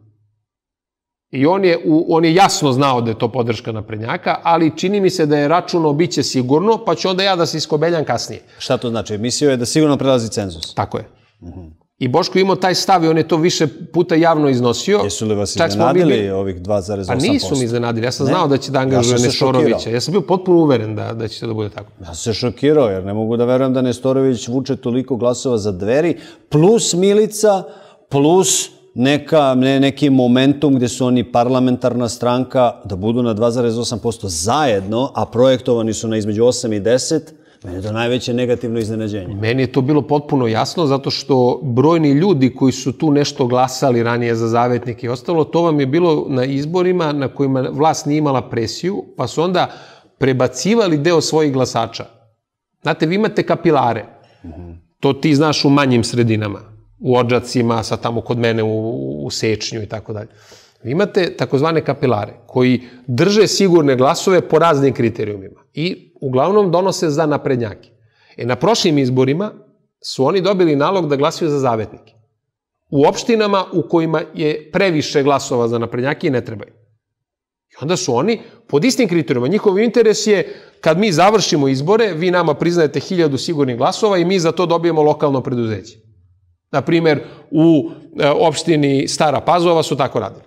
I on je, on je jasno znao da je to podrška naprednjaka, ali čini mi se da je računao bit će sigurno, pa ću onda ja da se iskobeljam kasnije. Šta to znači? Mislio je da sigurno prelazi cenzus? Tako je. Uh-huh. I Boško imao taj stav i on je to više puta javno iznosio. Jesu li vas iznenadili bili... ovih dva zarez osam posto? Pa nisu mi iznenadili. Ja sam ne? znao da će da angažuje ja Nestorovića. Ja sam bio potpuno uveren da, da će to da bude tako. Ja sam se šokirao jer ne mogu da verujem da Nestorović vuče toliko glasova za Dveri, plus Milica, plus... Neka, ne, neki momentum gdje su oni parlamentarna stranka da budu na dva zarez osam posto zajedno, a projektovani su na između osam i deset, meni je to najveće negativno iznenađenje. Meni je to bilo potpuno jasno, zato što brojni ljudi koji su tu nešto glasali ranije za zavetnike i ostalo, to vam je bilo na izborima na kojima vlast nije imala presiju, pa su onda prebacivali deo svojih glasača. Znate, vi imate kapilare, mm-hmm. to ti znaš u manjim sredinama. U Odžacima, sad tamo kod mene u, u Sečnju i tako dalje. Vi imate takozvane kapilare koji drže sigurne glasove po raznim kriterijumima i uglavnom donose za naprednjake. E na prošlim izborima su oni dobili nalog da glasaju za zavetnike. U opštinama u kojima je previše glasova za naprednjake i ne trebaju. I onda su oni pod istim kriterijumima. Njihov interes je kad mi završimo izbore, vi nama priznajete hiljadu sigurnih glasova i mi za to dobijemo lokalno preduzeće. Na primjer, u e, opštini Stara Pazova su tako radili.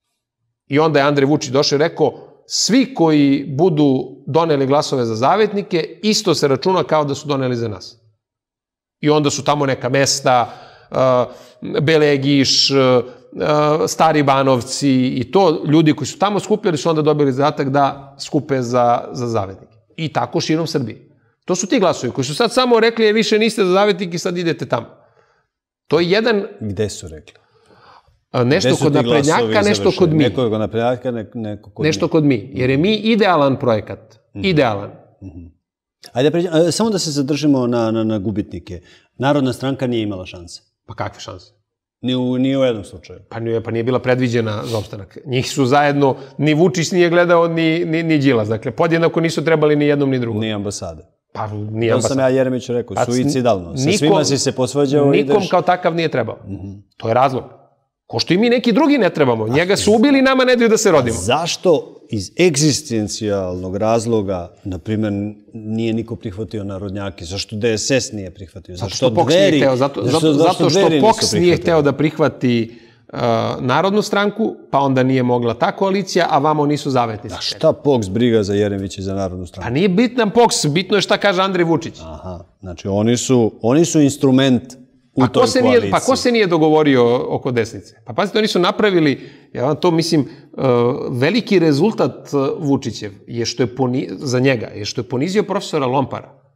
I onda je Andrej Vučić došao i rekao, svi koji budu doneli glasove za zavetnike, isto se računa kao da su doneli za nas. I onda su tamo neka mesta, e, Belegiš, e, Stari Banovci i to, ljudi koji su tamo skupljali su onda dobili zadatak da skupe za, za zavetnike. I tako širom Srbije. To su ti glasovi koji su sad samo rekli, je više niste za zavetnike i sad idete tamo. To je jedan... Gde su rekli? Nešto kod naprednjaka, nešto kod mi. Neko kod naprednjaka, neko kod mi. Nešto kod mi. Jer je mi idealan projekat. Idealan. Ajde, pređe, samo da se zadržimo na, na, na gubitnike. Narodna stranka nije imala šanse. Pa kakve šanse? Ni u, ni u jednom slučaju. Pa nije, pa nije bila predviđena za opstanak. Njih su zajedno, ni Vučić nije gledao, ni, ni, ni Đilas. Dakle, podjednako nisu trebali ni jednom, ni drugom. Ni ambasade. Pa nije ambasada. To sam ja Jeremiću rekao, suicidalno. Sa svima si se posvađao i ideš... Nikom kao takav nije trebao. Mm-hmm. To je razlog. Ko što i mi neki drugi ne trebamo. Njega su ubili, nama ne daju da se rodimo. A zašto iz egzistencijalnog razloga, na primjer, nije niko prihvatio narodnjake? Zašto D S S nije prihvatio? Zato što P O K S nije hteo. Zato, zato, zato što P O K S nije hteo da prihvati uh, narodnu stranku, pa onda nije mogla ta koalicija, a vamo nisu zavetnici. A šta P O K S briga za Jeremića i za narodnu stranku? Pa nije bitna P O K S, bitno je šta kaže Andrej Vučić. Aha, znači oni su, oni su instrument u toj koaliciji. Pa ko se nije dogovorio oko desnice? Pa pazite, oni su napravili, ja vam to mislim, veliki rezultat Vučićev je što je poni, za njega, je što je ponizio profesora Lompara.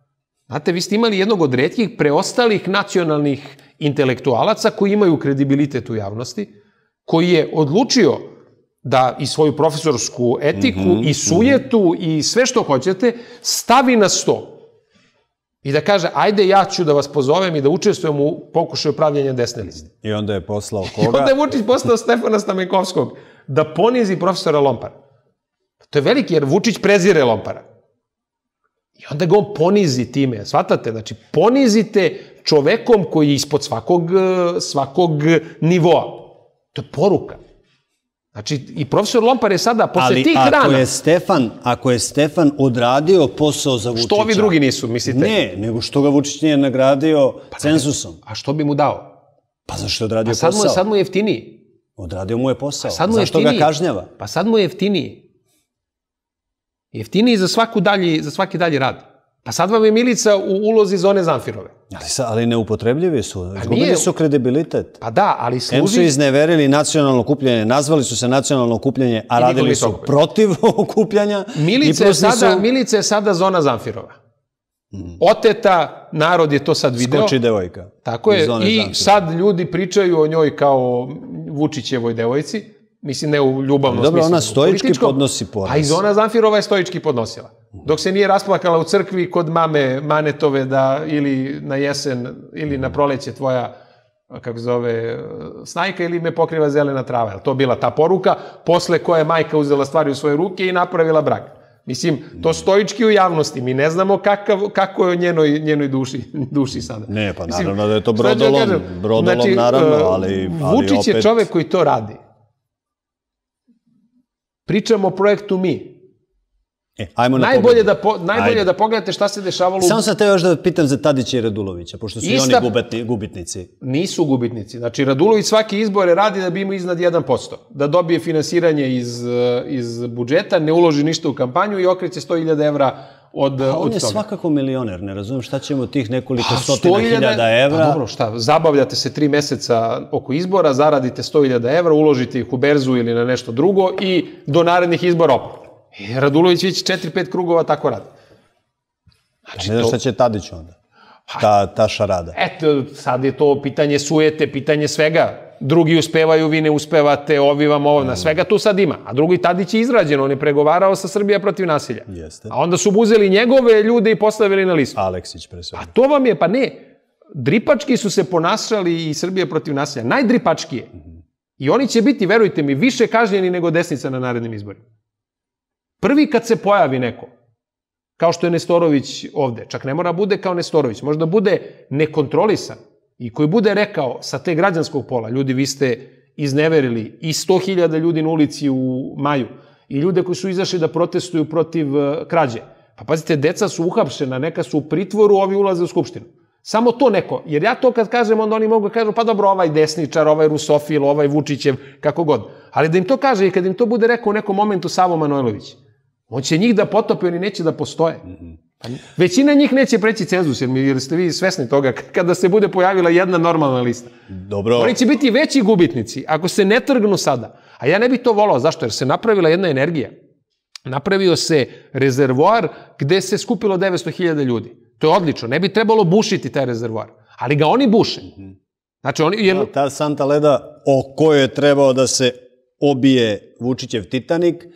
Znate, vi ste imali jednog od retkih preostalih nacionalnih intelektualaca koji imaju kredibilitet u javnosti, koji je odlučio da i svoju profesorsku etiku, mm -hmm, i sujetu, mm -hmm. i sve što hoćete, stavi na sto. I da kaže, ajde ja ću da vas pozovem i da učestvujem u pokušaju pravljenja desne liste. I onda je poslao koga? I onda je Vučić poslao Stefana Stamenkovskog da ponizi profesora Lompara. To je veliki, jer Vučić prezire Lompara. I onda ga on ponizi time, shvatate? Znači, ponizite čovekom koji je ispod svakog, svakog nivoa. To je poruka. Znači, i profesor Lompar je sada, posle tih rana... Ali ako je Stefan, ako je Stefan odradio posao za Vučića... Što ovi drugi nisu, mislite? Ne, nego što ga Vučić nije nagradio pa, cenzusom. A što bi mu dao? Pa zašto je odradio pa sad posao? Mu je, sad mu je jeftiniji. Odradio mu je posao. Pa sad mu je zašto jeftiniji. ga kažnjava? Pa sad mu je jeftiniji. Jeftiniji za, svaku dalji, za svaki dalji rad. Pa sad vam je Milica u ulozi zone Zamfirove. Ali, ali neupotrebljivi su. Izgubili su kredibilitet. Pa da, ali služi... Em su izneverili nacionalno okupljanje, nazvali su se nacionalno okupljanje, a radili su protiv okupljanja. Milica je, sada, su... Milica je sada zona Zamfirova. Mm. Oteta, narod je to sad video. Skoči devojka. Tako je. I Zamfirova. Sad ljudi pričaju o njoj kao Vučićevoj devojci. Mislim, ne u ljubavnom dobro, smislu. Dobro, ona stoički podnosi poraz. A i zona Zamfirova je stoički podnosila. Dok se nije rasplakala u crkvi kod mame Manetove da ili na jesen ili na proleće tvoja, kako zove, snajka ili me pokriva zelena trava. Je to bila ta poruka, posle koje je majka uzela stvari u svoje ruke i napravila brak. Mislim, to stoički u javnosti. Mi ne znamo kakav, kako je u njenoj, njenoj duši, duši sada. Ne, pa naravno Mislim, da je to brodolom. Brodolom, znači, naravno, ali, ali Vučić opet... je čovek koji to radi. Pričamo o projektu Mi. E, ajmo na najbolje da, po, najbolje da pogledate šta se dešavalo... Samo sam teo još da pitam za Tadića i Radulovića, pošto su Ista... i oni gubetni, gubitnici. Nisu gubitnici. Znači, Radulović svaki izbore radi da bi imao iznad jedan posto. Da dobije finansiranje iz, iz budžeta, ne uloži ništa u kampanju i okreće sto hiljada evra od, pa od on je toga. Svakako milioner, ne razumijem šta ćemo tih nekoliko pa, stotina hiljada evra. Pa dobro, šta, zabavljate se tri meseca oko izbora, zaradite sto hiljada evra, uložite ih u berzu ili na nešto drugo i do narednih izbora opet. I Radulović već četiri pet krugova tako radi. Znači, ne znaš šta će Tadić onda? Ta, ta šarada. Eto, sad je to pitanje sujete, pitanje svega. Drugi uspevaju, vi ne uspevate, ovi vam ovo, na svega tu sad ima. A drugi Tadić je izrađen, on je pregovarao sa Srbija protiv nasilja. Jeste. A onda su uzeli njegove ljude i postavili na listu. Aleksić pre svega. A to vam je, pa ne, dripački su se ponašali i Srbija protiv nasilja. Najdripačkije. Mm-hmm. I oni će biti, verujte mi, više kažnjeni nego desnica na narednim izborima. Prvi kad se pojavi neko, kao što je Nestorović ovde, čak ne mora bude kao Nestorović, možda bude nekontrolisan i koji bude rekao sa te građanskog pola, ljudi, vi ste izneverili i sto hiljada ljudi na ulici u maju i ljude koji su izašli da protestuju protiv krađe. Pa pazite, deca su uhapšena, neka su u pritvoru, ovi ulaze u skupštinu. Samo to neko, jer ja to kad kažem, onda oni mogu da kažu, pa dobro, ovaj desničar, ovaj rusofil, ovaj Vučićev, kako god. Ali da im to kaže i kad im to bude rekao u nekom momentu Savo Manojlović, on će njih da potope, oni neće da postoje. Većina njih neće preći cenzus, jer ste vi svesni toga, kada se bude pojavila jedna normalna lista. Dobro. Oni će biti veći gubitnici, ako se ne trgnu sada. A ja ne bih to volao, zašto? Jer se napravila jedna energija. Napravio se rezervoar gde se skupilo devetsto hiljada ljudi. To je odlično, ne bi trebalo bušiti taj rezervoar. Ali ga oni buše. Znači, oni... Jer... Ta santa leda o kojoj je trebao da se obije Vučićev Titanik,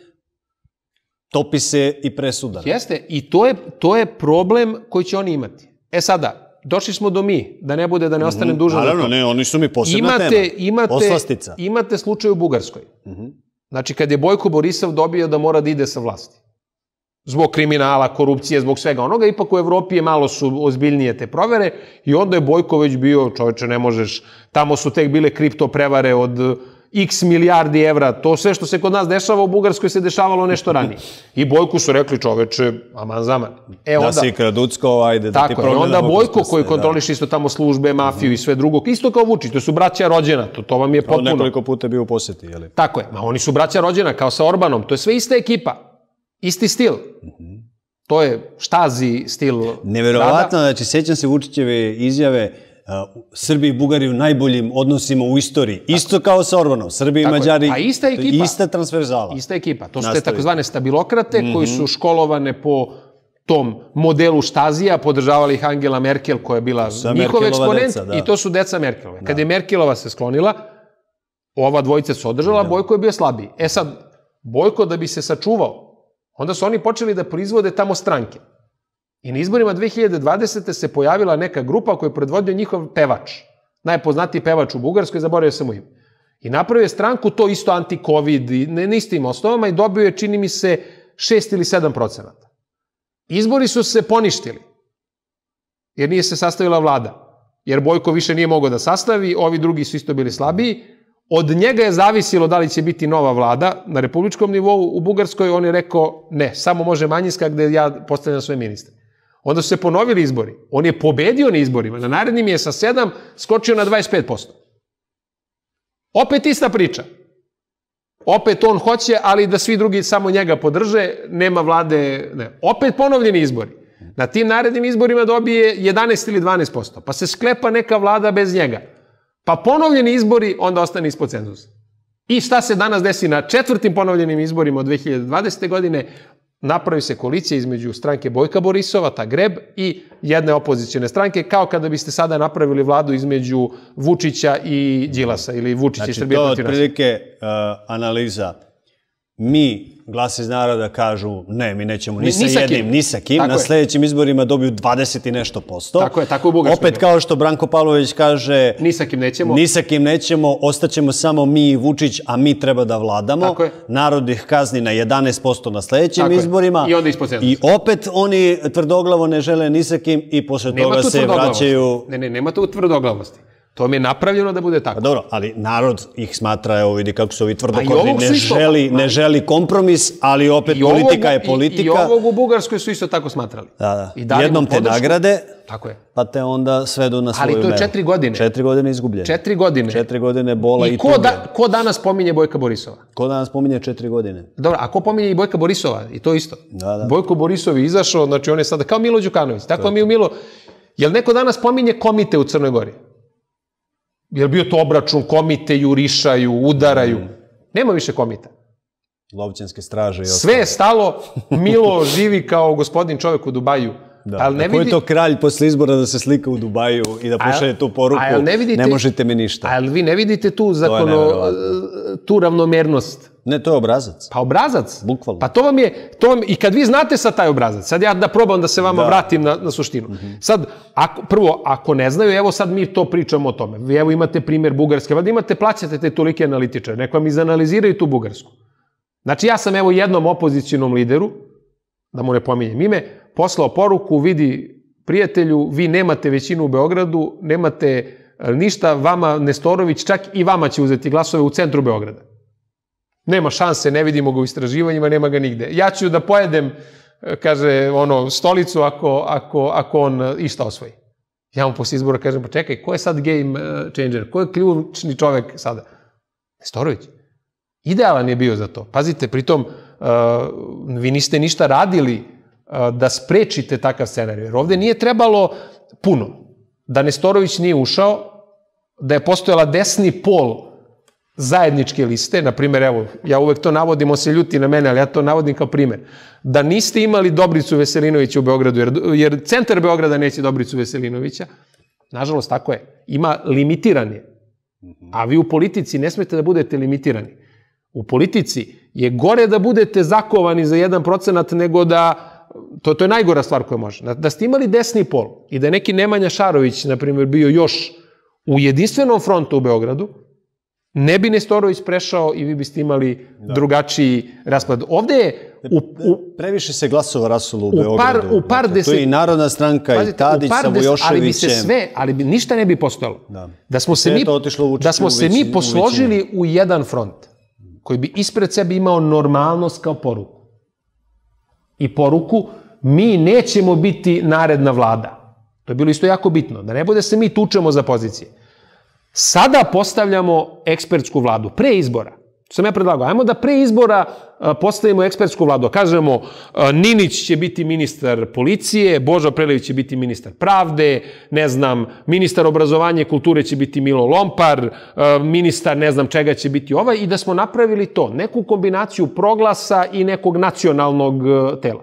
topi se i presudan. Jeste, i to je, to je problem koji će oni imati. E sada, došli smo do mi, da ne bude da ne ostanem dužan. Naravno, ne, oni su mi posebna imate, tema. Imate, Poslastica. Imate slučaj u Bugarskoj. Znači, kad je Bojko Borisov dobio da mora da ide sa vlasti. Zbog kriminala, korupcije, zbog svega onoga, ipak u Evropi je malo su ozbiljnije te provere i onda je Bojko već bio, čoveče, ne možeš, tamo su tek bile kripto prevare od x milijardi evra, to sve što se kod nas dešava u Bugarskoj se dešavalo nešto ranije. I Bojku su rekli, čoveče, aman zaman. E, onda, da si kraducko, ajde, da ti promjena. Tako, onda Bojko koji kontroliš isto tamo službe, mafiju i sve drugo, isto kao Vučić, to su braća rođena, to, to vam je potpuno. On nekoliko puta bio u posjeti, je li? Tako je, ma oni su braća rođena, kao sa Orbanom, to je sve ista ekipa. Isti stil. To je štazi stil. Neverovatno, znači, sećam se Vučićeve izjave, Srbi i Bugari u najboljim odnosima u istoriji. Isto kao sa Orbanom. Srbi i Mađari, a ista ekipa. Ista transverzala. Ista ekipa. To su te takozvane stabilokrate koji su školovane po tom modelu Štazija, podržavali ih Angela Merkel koja je bila njihov eksponent i to su deca Merkelove. Kad je Merkelova se sklonila, ova dvojica se održala, Bojko je bio slabiji. E sad, Bojko da bi se sačuvao, onda su oni počeli da proizvode tamo stranke. I na izborima dve hiljade dvadesete se pojavila neka grupa koju je predvodio njihov pevač. Najpoznatiji pevač u Bugarskoj, zaboravio sam mu ime. I napravio je stranku, to isto anti-covid, na istim osnovama i dobio je, čini mi se, šest ili sedam procenata. Izbori su se poništili, jer nije se sastavila vlada. Jer Bojko više nije mogao da sastavi, ovi drugi su isto bili slabiji. Od njega je zavisilo da li će biti nova vlada na republičkom nivou u Bugarskoj. On je rekao, ne, samo može manjinska gde ja postavljam sve ministre. Onda su se ponovili izbori. On je pobedio na izborima. Na narednim je sa sedam skočio na dvadeset pet posto. Opet ista priča. Opet on hoće, ali da svi drugi samo njega podrže, nema vlade. Ne. Opet ponovljeni izbori. Na tim narednim izborima dobije jedanaest ili dvanaest posto. Pa se sklepa neka vlada bez njega. Pa ponovljeni izbori, onda ostane ispod cenzusa. I šta se danas desi na četvrtim ponovljenim izborima od dve hiljade dvadesete. godine? Napravi se koalicija između stranke Bojka Borisova, ta Greb, i jedne opozicijone stranke, kao kada biste sada napravili vladu između Vučića i Đilasa, ili Vučića i Srbije protiv nas. Znači, to otprilike analiza. Mi, Glas iz naroda, kažu ne, mi nećemo ni sa jednim, ni sa kim. Na sledećim izborima dobiju dvadeset i nešto posto. Tako je, tako u Bugarskoj. Opet kao što Branko Pavlović kaže, ni sa kim nećemo. Ni sa kim nećemo, ostaćemo samo mi i Vučić, a mi treba da vladamo. Narod ih kazni na jedanaest posto na sledećim izborima. I onda ispod cenzusa. I opet oni tvrdoglavo ne žele ni sa kim i posle toga se vraćaju... Ne, ne, nema tu tvrdoglavosti. To mi je napravljeno da bude tako. Pa dobro, ali narod ih smatra, evo vidi kako su ovi tvrdokorni, ne želi, ne želi kompromis, ali opet politika je politika. I ovog u Bugarskoj su isto tako smatrali. Da, da. Jednom te nagrade, tako je, pa te onda svedu na svoju meru. Ali to je četiri godine. Četiri godine izgubljene. Četiri godine. Četiri godine bola i, i tuge. I ko danas pominje Bojka Borisova? Ko danas pominje četiri godine? Dobro, a ko pominje i Bojka Borisova? I to isto. Da, da. Bojko Borisov je izašao, znači on je sada kao Milo Đukanović. Tako mi u Milo... Jel neko danas pominje komite u Crnoj Gori? Je li bio to obračun, komite jurišaju, udaraju? Nema više komita. Lovćenske straže i ostalo. Sve je stalo, Milo živi kao gospodin čovek u Dubaju. Da, ko je to kralj posle izbora da se slika u Dubaju i da pošalje tu poruku, ne možete mi ništa. Ali vi ne vidite tu zakono, tu ravnomernost? Ne, to je obrazac. Pa obrazac? Bukvalno. Pa to vam je, i kad vi znate sad taj obrazac, sad ja da probam da se vama vratim na suštinu. Sad, prvo, ako ne znaju, evo sad mi to pričamo o tome. Vi evo imate primjer Bugarske, vada imate, plaćate te tolike analitičare, neko vam izanaliziraju tu Bugarsku. Znači ja sam evo jednom opozicijnom lideru, da mu ne pominjem ime, poslao poruku, vidi prijatelju, vi nemate većinu u Beogradu, nemate ništa, vama Nestorović čak i vama će uzeti glasove u centru Beograda. Nema šanse, ne vidimo ga u istraživanjima, nema ga nigde. Ja ću da pojedem, kaže, ono, stolicu ako, ako, ako on išta osvoji. Ja mu posle izbora kažem, pa čekaj, ko je sad game changer? Ko je ključni čovek sada? Nestorović. Idealan je bio za to. Pazite, pritom, vi niste ništa radili da sprečite takav scenarij. Jer ovde nije trebalo puno. Da Nestorović nije ušao, da je postojala desni pol zajedničke liste, na primjer, evo, ja uvek to navodim, on se ljuti na mene, ali ja to navodim kao primjer, da niste imali Dobricu Veselinovića u Beogradu, jer, jer centar Beograda neće Dobricu Veselinovića, nažalost, tako je, ima limitiran je. A vi u politici ne smete da budete limitirani. U politici je gore da budete zakovani za jedan procenat nego da, to, to je najgora stvar koja može, da ste imali desni pol i da je neki Nemanja Šarović, na primjer, bio još u jedinstvenom frontu u Beogradu, ne bi Nestorović prešao i vi biste imali drugačiji raspad. Ovde je... Previše se glasova rasulo u Beogradu. U par deset... To je i Narodna stranka, i Tadić sa Vujoševićem. Ali bi se sve, ali bi ništa ne bi postojalo. Da smo se mi, da smo se mi posložili u jedan front, koji bi ispred sebe imao normalnost kao poruku. I poruku, mi nećemo biti naredna vlada. To je bilo isto jako bitno. Da ne bude se mi tučemo za pozicije. Sada postavljamo ekspertsku vladu, pre izbora. Sam ja predlagao, ajmo da pre izbora postavimo ekspertsku vladu. Kažemo, Ninić će biti ministar policije, Božo Prelević će biti ministar pravde, ne znam, ministar obrazovanja i kulture će biti Milo Lompar, ministar ne znam čega će biti ovaj, i da smo napravili to, neku kombinaciju proglasa i nekog nacionalnog tela.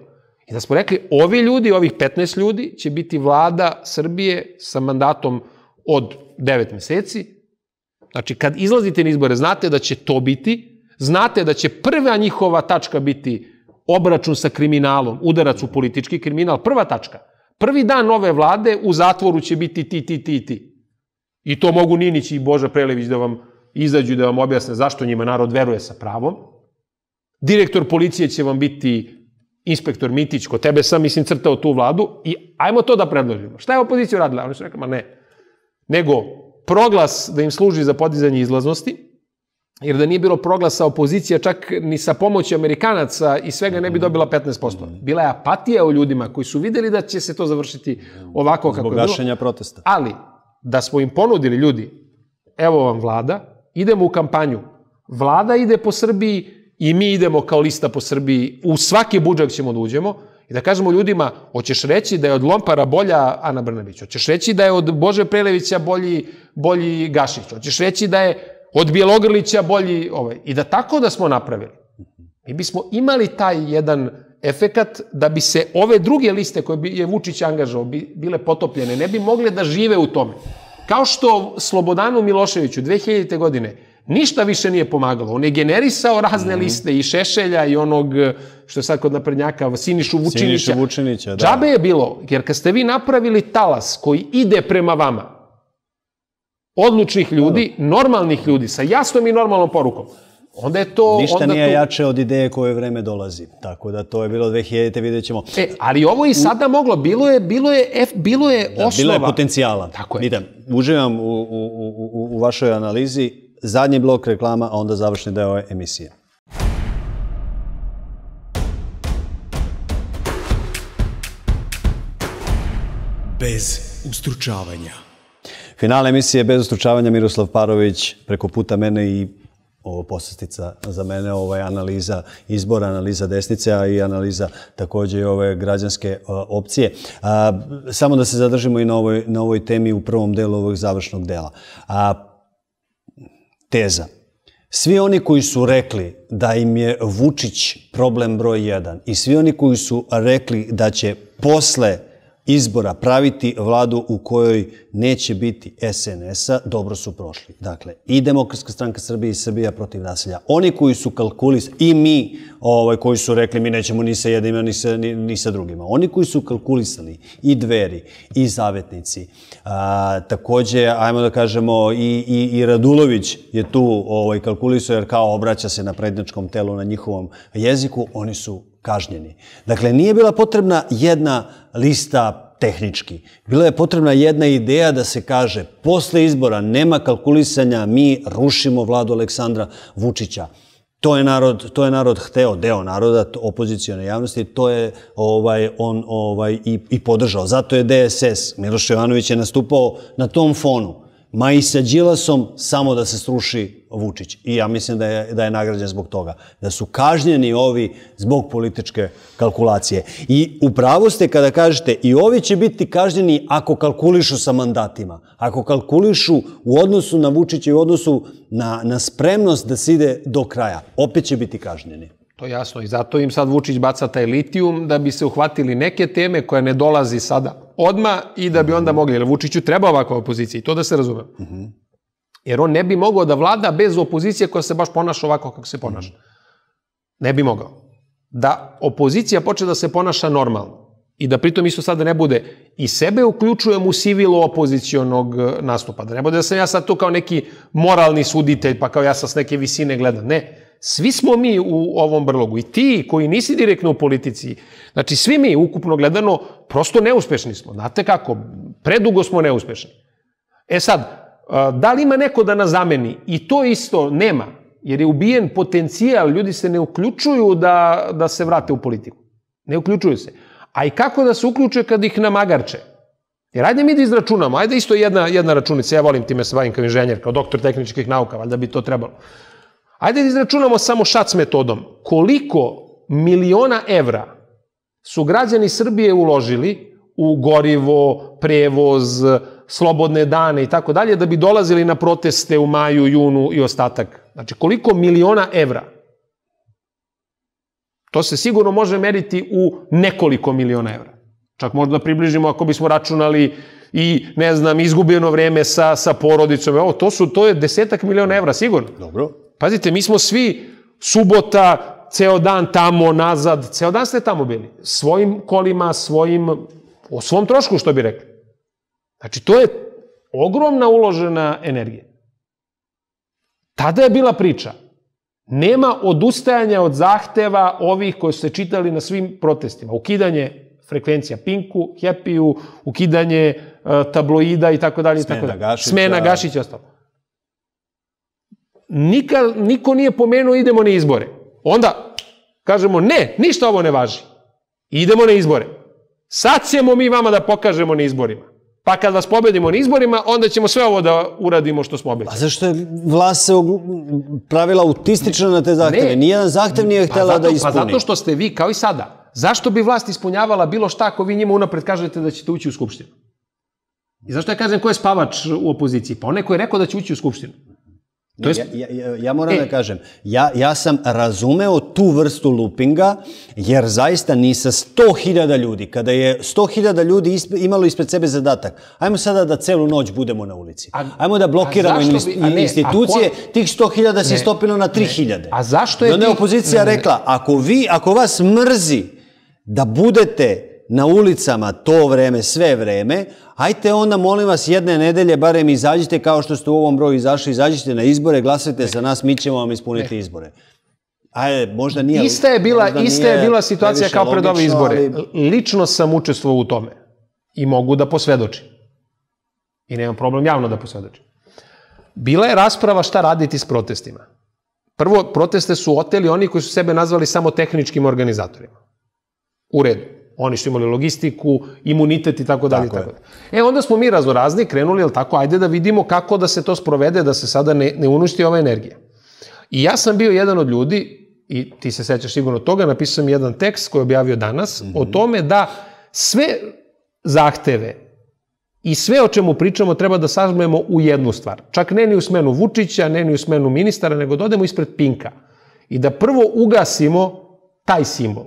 I da smo rekli, ovi ljudi, ovih petnaest ljudi, će biti vlada Srbije sa mandatom od devet meseci. Znači, kad izlazite na izbore, znate da će to biti, znate da će prva njihova tačka biti obračun sa kriminalom, udarac u politički kriminal, prva tačka. Prvi dan nove vlade u zatvoru će biti ti, ti, ti, ti. I to mogu Ninić i Boža Prelević da vam izađu i da vam objasne zašto njima narod veruje sa pravom. Direktor policije će vam biti inspektor Mitić, ko tebe sam, mislim, crtao tu vladu i ajmo to da predložimo. Šta je opozicija radila? Oni su rekli, ma ne. Nego, proglas da im služi za podizanje izlaznosti, jer da nije bilo proglasa, opozicija čak ni sa pomoći Amerikanaca i svega ne bi dobila petnaest posto. Bila je apatija u ljudima koji su videli da će se to završiti ovako kako je bilo. Zbog gašenja protesta. Ali, da smo im ponudili ljudi, evo vam vlada, idemo u kampanju, vlada ide po Srbiji i mi idemo kao lista po Srbiji, u svaki budžet ćemo da uđemo i da kažemo ljudima, hoćeš reći da je od Lompara bolja Ana Brnabić, hoćeš reći da je od Bože Prelevića bolji, bolji Gašić, hoćeš reći da je od Bjelogrlića bolji ovaj. I da tako da smo napravili, mi bismo imali taj jedan efekat da bi se ove druge liste koje je Vučić angažao bile potopljene, ne bi mogle da žive u tome. Kao što Slobodanu Miloševiću dve hiljadite. godine ništa više nije pomagalo. On je generisao razne liste i Šešelja i onog, što je sad kod naprednjaka, Sinišu Vučinića. Sinišu Vučinića, da. Džabe je bilo, jer kad ste vi napravili talas koji ide prema vama, odlučnih ljudi, normalnih ljudi, sa jasnom i normalnom porukom, onda je to... Ništa nije jače od ideje koje vreme dolazi. Tako da to je bilo dve hiljadite. vidjet ćemo. E, ali ovo i sada moglo. Bilo je, bilo je, bilo je osnova. Bilo je potencijala. Tako je. Idem, uživam u, u, u, u vašoj analizi. Zadnji blok reklama, a onda završni deo ove emisije. Bez ustručavanja. Finale emisije Bez ustručavanja, Miroslav Parović, preko puta mene i ovo poslastica za mene, ovo je analiza izbora, analiza desnice, a i analiza također i ove građanske opcije. Samo da se zadržimo i na ovoj, na ovoj temi u prvom delu ovog završnog dela. Teza. Svi oni koji su rekli da im je Vučić problem broj jedan i svi oni koji su rekli da će posle izbora praviti vladu u kojoj neće biti es en es-a, dobro su prošli. Dakle, i Demokratska stranka Srbije i Srbija protiv nasilja. Oni koji su kalkulisali, i mi ovaj, koji su rekli mi nećemo ni sa jednima ni sa, ni, ni sa drugima. Oni koji su kalkulisali, i Dveri, i Zavetnici, a, također, ajmo da kažemo, i, i, i Radulović je tu ovaj, kalkulisao jer kao obraća se na prednjačkom telu na njihovom jeziku, oni su kažnjeni. Dakle, nije bila potrebna jedna lista tehnički. Bila je potrebna jedna ideja da se kaže posle izbora nema kalkulisanja, mi rušimo vladu Aleksandra Vučića. To je narod, to je narod hteo, deo naroda, opozicione javnosti, to je ovaj, on ovaj, i, i podržao. Zato je de es es, Miloš Jovanović je nastupao na tom fonu. Ma i sa Đilasom samo da se sruši Vučić. I ja mislim da je, da je nagrađen zbog toga. Da su kažnjeni ovi zbog političke kalkulacije. I upravo ste kada kažete i ovi će biti kažnjeni ako kalkulišu sa mandatima. Ako kalkulišu u odnosu na Vučića i u odnosu na, na spremnost da se ide do kraja. Opet će biti kažnjeni. To je jasno i zato im sad Vučić baca taj litijum da bi se uhvatili neke teme koje ne dolazi sada odmah i da bi onda mogli. Jer Vučiću treba ovakva opozicija i to da se razume. Jer on ne bi mogao da vlada bez opozicije koja se baš ponaša ovako kako se ponaša. Ne bi mogao. Da opozicija počne da se ponaša normalno i da pritom isto sada ne bude i sebe uključujem u sivilo opozicionog nastupa. Da ne bude da sam ja sad tu kao neki moralni suditelj pa kao ja sad s neke visine gledam. Ne. Svi smo mi u ovom brlogu i ti koji nisi direktno u politici, znači svi mi ukupno gledano prosto neuspešni smo. Znate kako, predugo smo neuspešni. E sad, da li ima neko da nas zameni? I to isto nema, jer je ubijen potencijal, ljudi se ne uključuju da, da se vrate u politiku. Ne uključuju se. A i kako da se uključuje kad ih namagarče? Jer ajde mi da izračunamo, ajde isto jedna, jedna računica, ja volim time se bavim kao inženjer, kao doktor tehničkih nauka, valjda bi to trebalo. Ajde da izračunamo samo šac metodom. Koliko miliona evra su građani Srbije uložili u gorivo, prevoz, slobodne dane i tako dalje, da bi dolazili na proteste u maju, junu i ostatak. Znači, koliko miliona evra? To se sigurno može meriti u nekoliko miliona evra. Čak možda približimo ako bismo računali i, ne znam, izgubljeno vreme sa, sa porodicom. Evo, to, su, to je desetak miliona evra, sigurno. Dobro. Pazite, mi smo svi subota, ceo dan tamo, nazad, ceo dan ste tamo bili. Svojim kolima, svojim, o svom trošku, što bi rekli. Znači, to je ogromna uložena energija. Tada je bila priča. Nema odustajanja od zahteva ovih koji su se čitali na svim protestima. Ukidanje frekvencija Pinku, Happy-u, ukidanje uh, tabloida i tako dalje. Smena Gašića. Smena Gašića i ostalo. Nika, niko nije pomenuo idemo na izbore. Onda kažemo ne, ništa ovo ne važi. Idemo na izbore. Sad ćemo mi vama da pokažemo na izborima. Pa kad vas pobedimo na izborima, onda ćemo sve ovo da uradimo što smo obećali. A zašto je vlast se pravila autistična na te zahteve? Nijedan zahtev nije htjela da ispuni. Pa zato što ste vi, kao i sada, zašto bi vlast ispunjavala bilo šta ako vi njima unapred kažete da ćete ući u Skupštinu? I zašto ja kažem ko je spavač u opoziciji? Pa onaj ko je rekao da će ući u Skupštinu. Ja, ja, ja moram da kažem, ja, ja sam razumeo tu vrstu lupinga, jer zaista ni sa sto hiljada ljudi, kada je sto hiljada ljudi imalo ispred sebe zadatak, ajmo sada da celu noć budemo na ulici, ajmo da blokiramo institucije, tih sto hiljada se istopilo na tri hiljade. A zašto je... I onda je opozicija rekla, ako vi, ako vas mrzi da budete na ulicama to vreme, sve vreme, ajte onda, molim vas, jedne nedelje barem izađite kao što ste u ovom broju izašli, izađite na izbore, glasajte za nas, mi ćemo vam ispuniti izbore. Ajde, možda nije... Ista je bila, ista je bila situacija kao pred ove izbore. Lično sam učestvovao u tome i mogu da posvedočim. I nemam problem javno da posvedočim. Bila je rasprava šta raditi s protestima. Prvo, proteste su oteli oni koji su sebe nazvali samo tehničkim organizatorima. U redu. Oni su imali logistiku, imunitet i tako dalje. E, onda smo mi raznorazni krenuli, jel tako, ajde da vidimo kako da se to sprovede, da se sada ne, ne uništi ova energija. I ja sam bio jedan od ljudi, i ti se sećaš sigurno toga, napisao sam jedan tekst koji je objavio danas, mm-hmm. o tome da sve zahteve i sve o čemu pričamo treba da sažmemo u jednu stvar. Čak ne ni u smenu Vučića, ne ni u smenu ministara, nego da odemo ispred Pinka. I da prvo ugasimo taj simbol.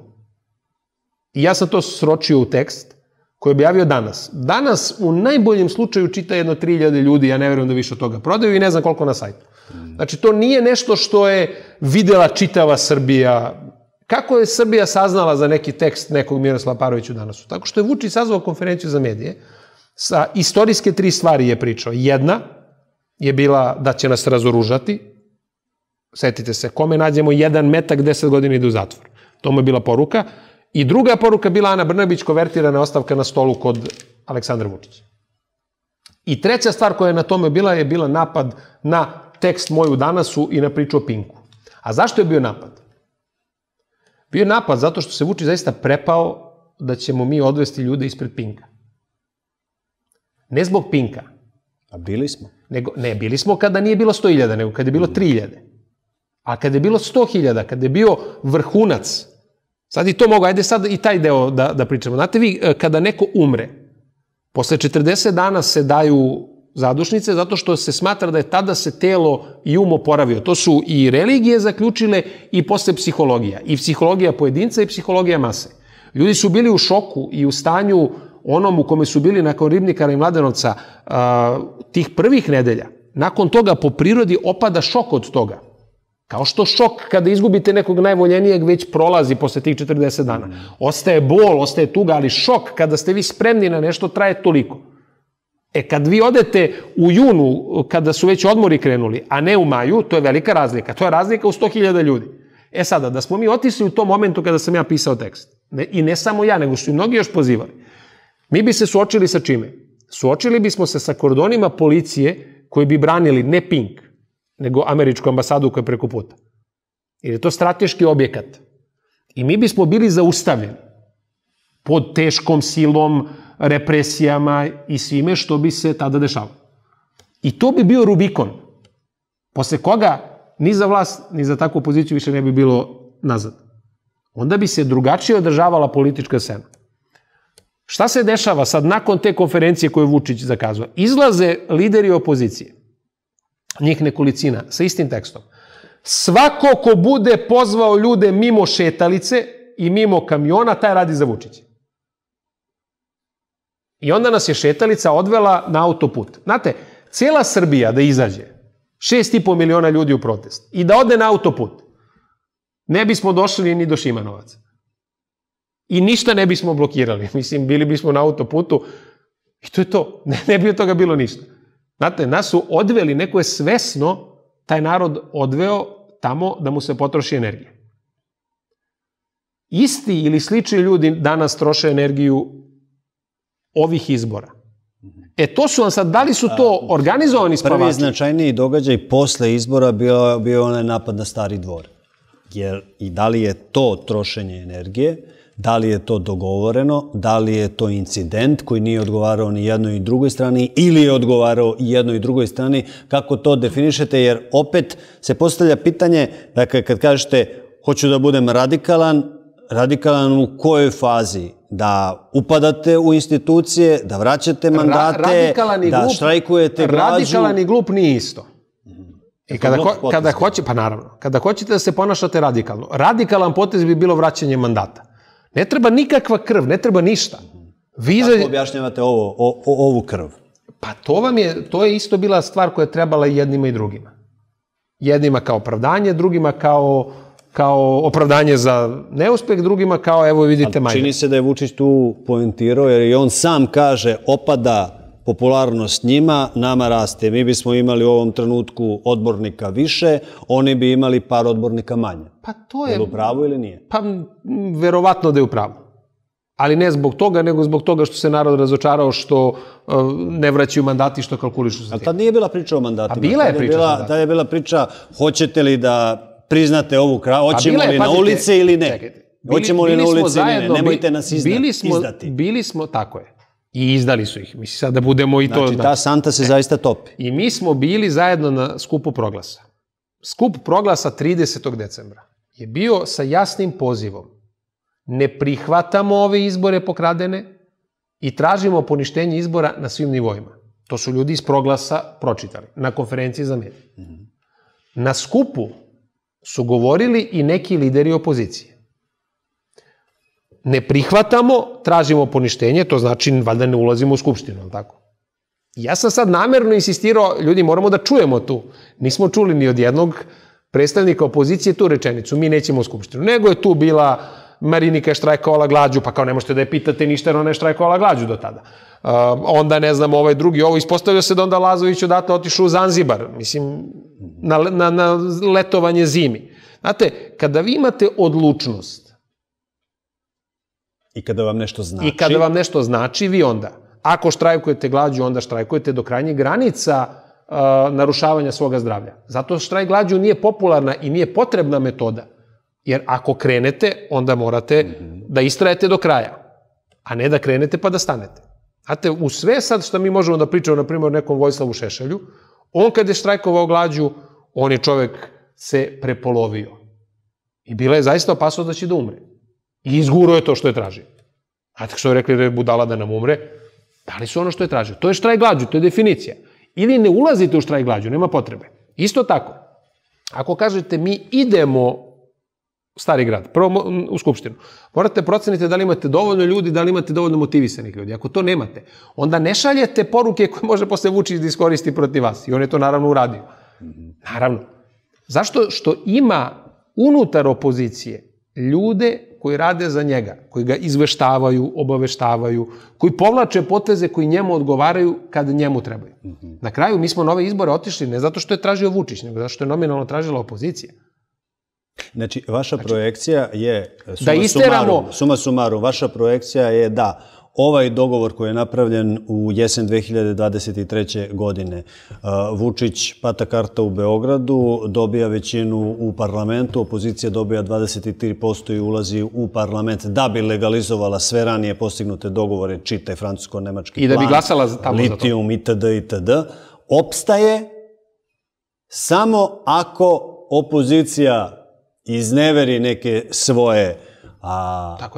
I ja sam to sročio u tekst koji je objavio danas. Danas u najboljem slučaju čita jedno tri hiljade ljudi, ja ne verujem da više od toga prodaju i ne znam koliko na sajtu. Znači, to nije nešto što je videla čitava Srbija. Kako je Srbija saznala za neki tekst nekog Miroslava Parovića danas? Tako što je Vučić sazvao konferenciju za medije, sa istorijske tri stvari je pričao. Jedna je bila da će nas razoružati. Setite se, kome nađemo jedan metak, deset godina ide u zatvor. To mu je bila poruka. I druga poruka bila Ana Brnabić, kovertirana ostavka na stolu kod Aleksandra Vučića. I treća stvar koja je na tome bila je bila napad na tekst moj u Danasu i na priču o Pinku. A zašto je bio napad? Bio je napad zato što se Vučić zaista prepao da ćemo mi odvesti ljude ispred Pinka. Ne zbog Pinka. A bili smo? Nego, ne, bili smo kada nije bilo sto hiljada, nego kada je bilo tri hiljade. A kada je bilo sto hiljada, kada je bio vrhunac, sad i to mogu, ajde sad i taj deo da, da pričamo. Znate vi, kada neko umre, posle četrdeset dana se daju zadušnice zato što se smatra da je tada se telo i um oporavio. To su i religije zaključile i posle psihologija. I psihologija pojedinca i psihologija mase. Ljudi su bili u šoku i u stanju onom u kome su bili nakon Ribnikara i Mladenovca a, tih prvih nedelja. Nakon toga po prirodi opada šok od toga. Kao što šok kada izgubite nekog najvoljenijeg već prolazi posle tih četrdeset dana. Ostaje bol, ostaje tuga, ali šok kada ste vi spremni na nešto traje toliko. E, kad vi odete u junu, kada su već odmori krenuli, a ne u maju, to je velika razlika. To je razlika u sto hiljada ljudi. E sada, da smo mi otišli u tom momentu kada sam ja pisao tekst, ne, i ne samo ja, nego su i mnogi još pozivali, mi bi se suočili sa čime? Suočili bismo se sa kordonima policije koji bi branili ne Pink, nego američku ambasadu koja je preko puta. Jer je to strateški objekat. I mi bismo bili zaustavljeni pod teškom silom, represijama i svime što bi se tada dešavalo. I to bi bio Rubikon, posle koga ni za vlast, ni za takvu poziciju više ne bi bilo nazad. Onda bi se drugačije održavala politička scena. Šta se dešava sad nakon te konferencije koju Vučić zakazuje? Izlaze lideri opozicije, njih nekolicina, sa istim tekstom. Svako ko bude pozvao ljude mimo šetalice i mimo kamiona, taj radi za Vučića. I onda nas je šetalica odvela na autoput. Znate, cijela Srbija da izađe, šest i po miliona ljudi u protest, i da ode na autoput, ne bismo došli ni do Šimanovaca. I ništa ne bismo blokirali. Mislim, bili bismo na autoputu i to je to. Ne, ne bi od toga bilo ništa. Znate, nas su odveli, neko je svesno taj narod odveo tamo da mu se potroši energija. Isti ili slični ljudi danas troše energiju ovih izbora. E, to su vam sad, da li su to organizovani spavači? Prvi značajniji događaj posle izbora bio, bio onaj napad na Stari dvor. Jer i da li je to trošenje energije, da li je to dogovoreno, da li je to incident koji nije odgovarao ni jednoj i drugoj strani ili je odgovarao i jednoj i drugoj strani, kako to definišete, jer opet se postavlja pitanje, dakle, kad kažete hoću da budem radikalan, radikalan u kojoj fazi? Da upadate u institucije, da vraćate mandate, da štrajkujete glađu? Radikalan i glup nije isto. I kada, kada hoće, pa naravno, kada hoćete da se ponašate radikalno, radikalan potez bi bilo vraćanje mandata. Ne treba nikakva krv, ne treba ništa. Vi Kako objašnjavate ovo, o, o, ovu krv? Pa to vam je, to je isto bila stvar koja je trebala i jednima i drugima. Jednima kao opravdanje, drugima kao, kao opravdanje za neuspeh, drugima kao, evo vidite, Majdan. Čini se da je Vučić tu poentirao, jer i on sam kaže, opada popularnost njima, nama raste. Mi bismo imali u ovom trenutku odbornika više, oni bi imali par odbornika manje. Pa to je... Je li u pravu ili nije? Pa, verovatno da je u pravu. Ali ne zbog toga, nego zbog toga što se narod razočarao, što uh, ne vraćaju mandati, što kalkulišu sa tim. Ali tad nije bila priča o mandatima. A bila je priča o mandatima. Tad je bila priča, hoćete li da priznate ovu kraju, hoćemo li na ulici ili ne? Hoćemo li na ulici ili ne? Nemojte nas izdati. Bili smo, tako je. I izdali su ih. Mislim sad da budemo i to... Znači, ta santa se zaista topi. I mi smo bili zajedno na skupu Proglasa. Skup Proglasa tridesetog decembra je bio sa jasnim pozivom. Ne prihvatamo ove izbore pokradene i tražimo poništenje izbora na svim nivoima. To su ljudi iz Proglasa pročitali na konferenciji za medije. Na skupu su govorili i neki lideri opozicije. Ne prihvatamo, tražimo poništenje, to znači valjda ne ulazimo u skupštinu, ali tako? Ja sam sad namerno insistirao, ljudi, moramo da čujemo tu. Nismo čuli ni od jednog predstavnika opozicije tu rečenicu, mi nećemo u skupštinu. Nego je tu bila Marinika je štrajkovala glađu, pa kao ne možete da je pitate ništa, jer ona je štrajkovala glađu do tada. Uh, onda, ne znam, ovaj drugi, ovo ispostavljao se da onda Lazović odatle otišao u Zanzibar, mislim, na, na, na letovanje zimi. Znate, kada vi imate odlučnost, I kada vam nešto znači. I kada vam nešto znači, vi onda, ako štrajkujete glađu, onda štrajkujete do krajnjih granica uh, narušavanja svoga zdravlja. Zato štrajk glađu nije popularna i nije potrebna metoda. Jer ako krenete, onda morate mm-hmm. da istrajete do kraja, a ne da krenete pa da stanete. Znate, u sve sad što mi možemo da pričamo, na primjer, o nekom Vojislavu Šešelju, on kad je štrajkovao glađu, on je čovek se prepolovio. I bila je zaista opasnost da će da umre. I izgurao je to što je tražio. Znate što je rekli da je budala da nam umre? Dali su ono što je tražio. To je štrajk glađu, to je definicija. Ili ne ulazite u štrajk glađu, nema potrebe. Isto tako, ako kažete mi idemo u Stari grad, prvo u Skupštinu, morate proceniti da li imate dovoljno ljudi, da li imate dovoljno motivisanih ljudi. Ako to nemate, onda ne šaljete poruke koje može posle Vučić da iskoristi protiv vas. I on je to naravno uradio. Naravno. Zašto? Što ima unutar opozicije ljude koji rade za njega, koji ga izveštavaju, obaveštavaju, koji povlače poteze koji njemu odgovaraju kad njemu trebaju. Na kraju mi smo na ove izbore otišli ne zato što je tražio Vučić, nego zato što je nominalno tražila opozicija. Znači, vaša znači, projekcija je, suma, da isteramo, sumarum, suma sumarum, vaša projekcija je da ovaj dogovor koji je napravljen u jesen dve hiljade dvadeset treće. godine, Vučić pata karta u Beogradu, dobija većinu u parlamentu, opozicija dobija dvadeset tri posto i ulazi u parlament da bi legalizovala sve ranije postignute dogovore, čitaj francusko-nemački plan, i da bi glasala tamo litijum itd. itd. Opstaje samo ako opozicija izneveri neke svoje a, Tako je.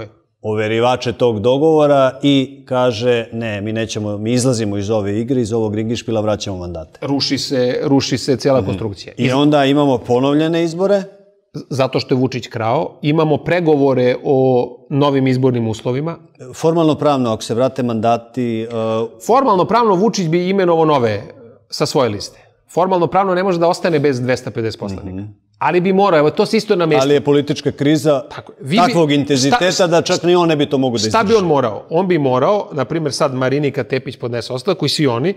overivače tog dogovora i kaže ne, mi nećemo, mi izlazimo iz ove igre, iz ovog ringišpila, vraćamo mandate. Ruši se, ruši se cijela mm-hmm. konstrukcija. I onda imamo ponovljene izbore. Zato što je Vučić krao. Imamo pregovore o novim izbornim uslovima. Formalno pravno, ako se vrate mandati... Uh... Formalno pravno Vučić bi imenovao nove sa svoje liste. Formalno pravno ne može da ostane bez dvesta pedeset poslanika. Mm-hmm. Ali bi morao, evo to se isto namestilo. Ali je politička kriza Tako, vi takvog bi, intenziteta šta, da čak ni on ne bi to mogu da izdrži. Šta bi on morao? On bi morao, na primjer sad Marinika Tepić podnese ostavku i svi oni,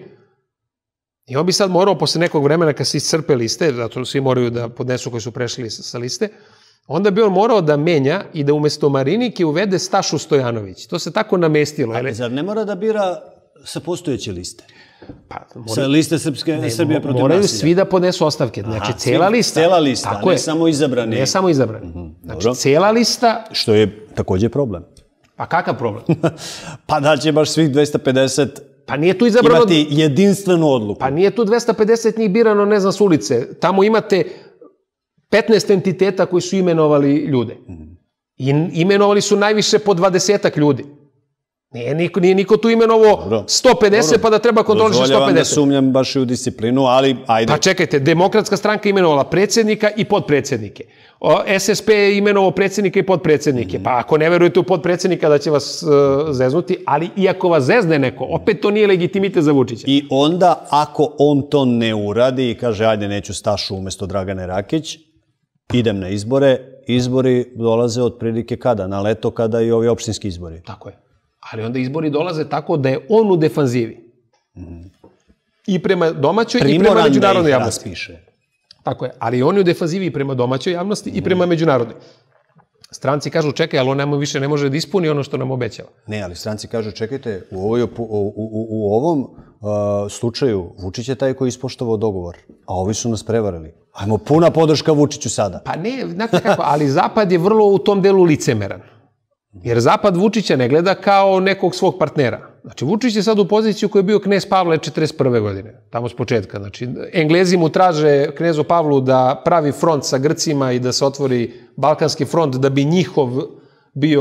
i on bi sad morao posle nekog vremena kad se iscrpe liste, zato svi moraju da podnesu koji su prešli sa liste, onda bi on morao da menja i da umesto Marinike uvede Stašu Stojanović. To se tako namestilo. Ali zar ne mora da bira sa postojeće liste? Pa, mora, sa liste Srpske, ne, Srbije protiv moraju nasilja. Svi da podnesu ostavke. Znači, Aha, cela lista. Cela lista, tako ne je, samo izabrani. Ne samo izabrani. Mm-hmm, znači, dobro. Cela lista... Što je takođe problem. Pa kakav problem? Pa da će baš svih dvesta pedeset pa nije tu izabrano... imati jedinstvenu odluku. Pa nije tu dvesta pedeset njih birano, ne znam, s ulice. Tamo imate petnaest entiteta koji su imenovali ljude. Mm-hmm. I imenovali su najviše po dvadesetak ljudi. Nije niko, nije niko tu imenovao sto pedeset Dobro. Pa da treba kontroliše sto pedeset. Dozvoljavam da sumnjam baš i u disciplinu, ali ajde. Pa čekajte, Demokratska stranka imenovala predsjednika i podpredsjednike. S S P je imenovao predsjednika i podpredsjednike. Mm-hmm. Pa ako ne verujete u podpredsjednika da će vas uh, zeznuti, ali i ako vas zezne neko, opet to nije legitimitet za Vučića. I onda ako on to ne uradi i kaže ajde neću Stašu umesto Dragane Rakić, idem na izbore, izbori dolaze otprilike kada? Na leto kada i ovi opštinski izbori. Tako je. Ali onda izbori dolaze tako da je on u defanzivi. Mm. I prema domaćoj Primoran i prema međunarodnoj javnosti. Raspiše. Tako je. Ali on je u defanzivi i prema domaćoj javnosti mm. i prema međunarodnoj. Stranci kažu čekaj, ali on nema više ne može da ispuni ono što nam obećava. Ne, ali stranci kažu čekajte, u, ovoj, u, u, u ovom uh, slučaju Vučić je taj koji je ispoštovao dogovor, a ovi su nas prevarili. Ajmo, puna podrška Vučiću sada. Pa ne, znate kako, ali Zapad je vrlo u tom delu licemeran. Jer Zapad Vučića ne gleda kao nekog svog partnera. Znači, Vučić je sad u poziciju koji je bio knez Pavle četrdeset prve godine, tamo s početka. Znači, Englezi mu traže knezu Pavlu da pravi front sa Grcima i da se otvori Balkanski front da bi njihov bio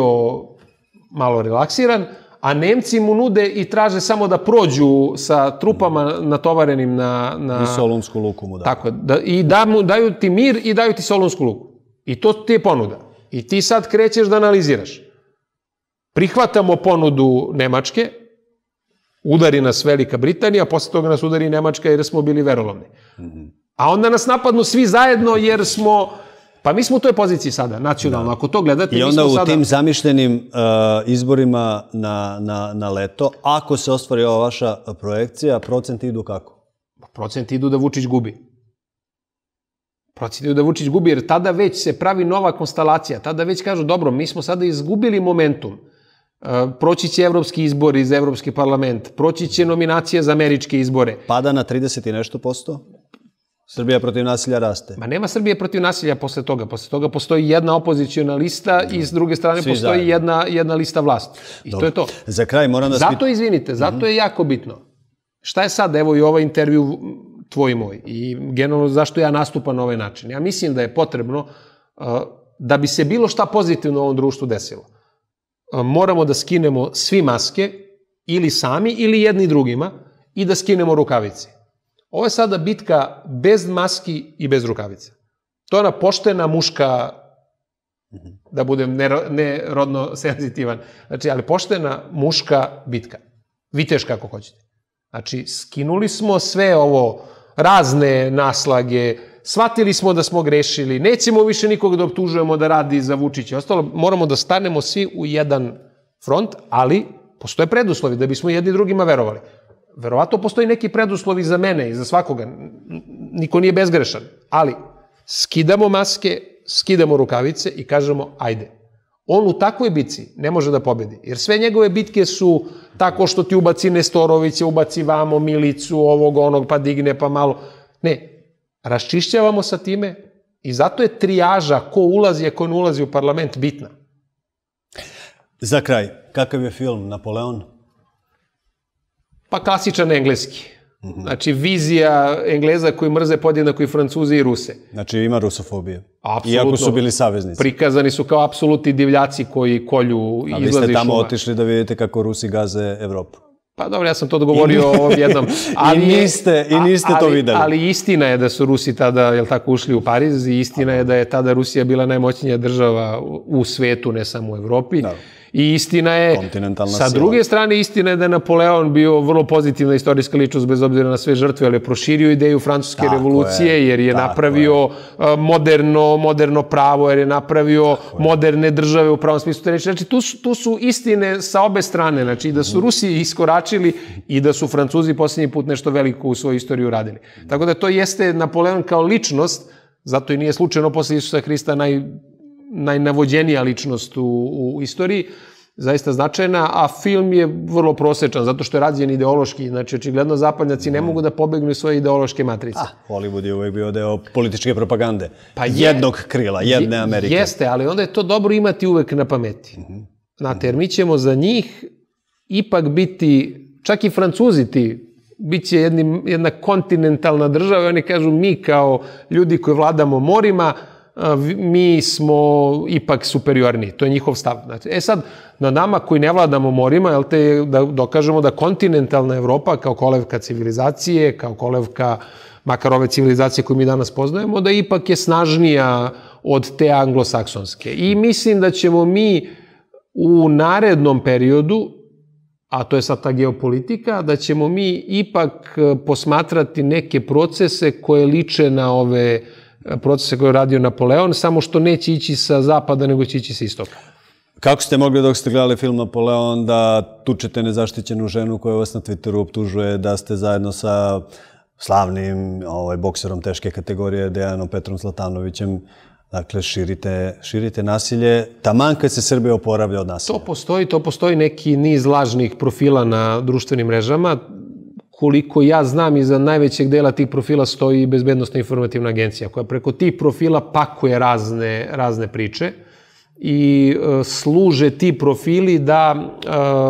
malo relaksiran, a Nemci mu nude i traže samo da prođu sa trupama natovarenim na... na... I Solunsku luku mu da. Tako, da, i da mu, daju ti mir i daju ti Solunsku luku. I to ti je ponuda. I ti sad krećeš da analiziraš. Prihvatamo ponudu Nemačke, udari nas Velika Britanija, posle toga nas udari Nemačka jer smo bili verolovni. Mm-hmm. A onda nas napadnu svi zajedno jer smo... Pa mi smo u toj poziciji sada, nacionalno. Da. Ako to gledate, I onda mi smo u sada... tim zamišljenim uh, izborima na, na, na leto, ako se ostvari ova vaša projekcija, procenti idu kako? Procenti idu da Vučić gubi. Procenti idu da Vučić gubi, jer tada već se pravi nova konstalacija. Tada već kažu, dobro, mi smo sada izgubili momentum. Proći će evropski izbori za Evropski parlament, proći će nominacije za američke izbore. Pada na trideset i nešto posto? Srbija protiv nasilja raste. Ma nema Srbije protiv nasilja posle toga. Posle toga postoji jedna opozicijona lista i s druge strane Svi postoji jedna, jedna lista vlasti. I Dobro. To je to. Za kraj moram da... Zato, izvinite, zato mm-hmm. je jako bitno. Šta je sad, evo i ovaj intervju tvoj i moj, i generalno zašto ja nastupam na ovaj način. Ja mislim da je potrebno, uh, da bi se bilo šta pozitivno u ovom društvu desilo, moramo da skinemo svi maske, ili sami, ili jedni drugima, i da skinemo rukavice. Ovo je sada bitka bez maski i bez rukavice. To je ona poštena muška, da budem nerodno senzitivan, znači, ali poštena muška bitka. Viteš kako hoćete. Znači, skinuli smo sve ovo, razne naslage, shvatili smo da smo grešili, nećemo više nikog da optužujemo da radi za Vučića. Ostalo, moramo da stanemo svi u jedan front, ali postoje preduslovi da bismo jedni drugima verovali. Verovatno postoji neki preduslovi za mene i za svakoga. Niko nije bezgrešan. Ali skidamo maske, skidamo rukavice i kažemo ajde. On u takvoj bitci ne može da pobedi. Jer sve njegove bitke su tako što ti ubaci Nestorovića, ubaci vamo Milicu, ovog, onog, pa digne, pa malo. Ne. Raščišćavamo sa time i zato je trijaža ko ulazi, a ko ne ulazi u parlament bitna. Za kraj, kakav je film Napoleon? Pa klasičan engleski. Znači, vizija Engleza koji mrze podjednako i Francuze i Ruse. Znači, ima rusofobije. Apsolutno. Iako su bili saveznici. Prikazani su kao apsolutni divljaci koji kolju i izlaze iz šuma. A vi ste tamo otišli da vidite kako Rusi gaze Evropu. Pa dobro, ja sam to odgovorio ovom jednom. I niste, i niste to videli. Ali istina je da su Rusi tada, jel tako, ušli u Pariz i istina je da je tada Rusija bila najmoćnija država u svetu, ne samo u Evropi. I istina je, sa druge strane, istina je da je Napoleon bio vrlo pozitivna istorijska ličnost, bez obzira na sve žrtve, ali je proširio ideju francuske revolucije, jer je napravio moderno, moderno pravo, jer je napravio moderne države u pravom smislu te reči. Znači, tu su istine sa obe strane, znači, da su Rusi iskoračili i da su Francuzi posljednji put nešto veliko u svoju istoriju radili. Tako da to jeste Napoleon kao ličnost, zato i nije slučajno posle Isusa Hrista naj najnavođenija ličnost u, u istoriji, zaista značajna, a film je vrlo prosečan, zato što je rađen ideološki. Znači, očigledno zapadnjaci ne mogu da pobegnu iz svoje ideološke matrice. A, Hollywood je uvek bio deo političke propagande. Pa jednog krila, jedne Amerike. Jeste, ali onda je to dobro imati uvek na pameti. Znate, jer mi ćemo za njih ipak biti, čak i Francuzi ti, bit će jedna kontinentalna država i oni kažu mi kao ljudi koji vladamo morima, mi smo ipak superiorni. To je njihov stav. E sad, na nama koji ne vladamo morima, jel te, da dokažemo da kontinentalna Evropa kao kolevka civilizacije, kao kolevka makar ove civilizacije koje mi danas poznajemo, da ipak je snažnija od te anglosaksonske. I mislim da ćemo mi u narednom periodu, a to je sad ta geopolitika, da ćemo mi ipak posmatrati neke procese koje liče na ove procese koje je radio Napoleon, samo što neće ići sa zapada, nego će ići sa istoka. Kako ste mogli dok ste gledali film Napoleon da tučete nezaštićenu ženu koja vas na Twitteru optužuje da ste zajedno sa slavnim bokserom teške kategorije Dejanom Petrom Zlatanovićem, dakle, širite nasilje, taman kad se Srbija oporavlja od nasilja? To postoji, to postoji neki niz lažnih profila na društvenim mrežama. Koliko ja znam, iza najvećeg dela tih profila stoji Bezbednosna informativna agencija, koja preko tih profila pakuje razne, razne priče i e, služe ti profili da e,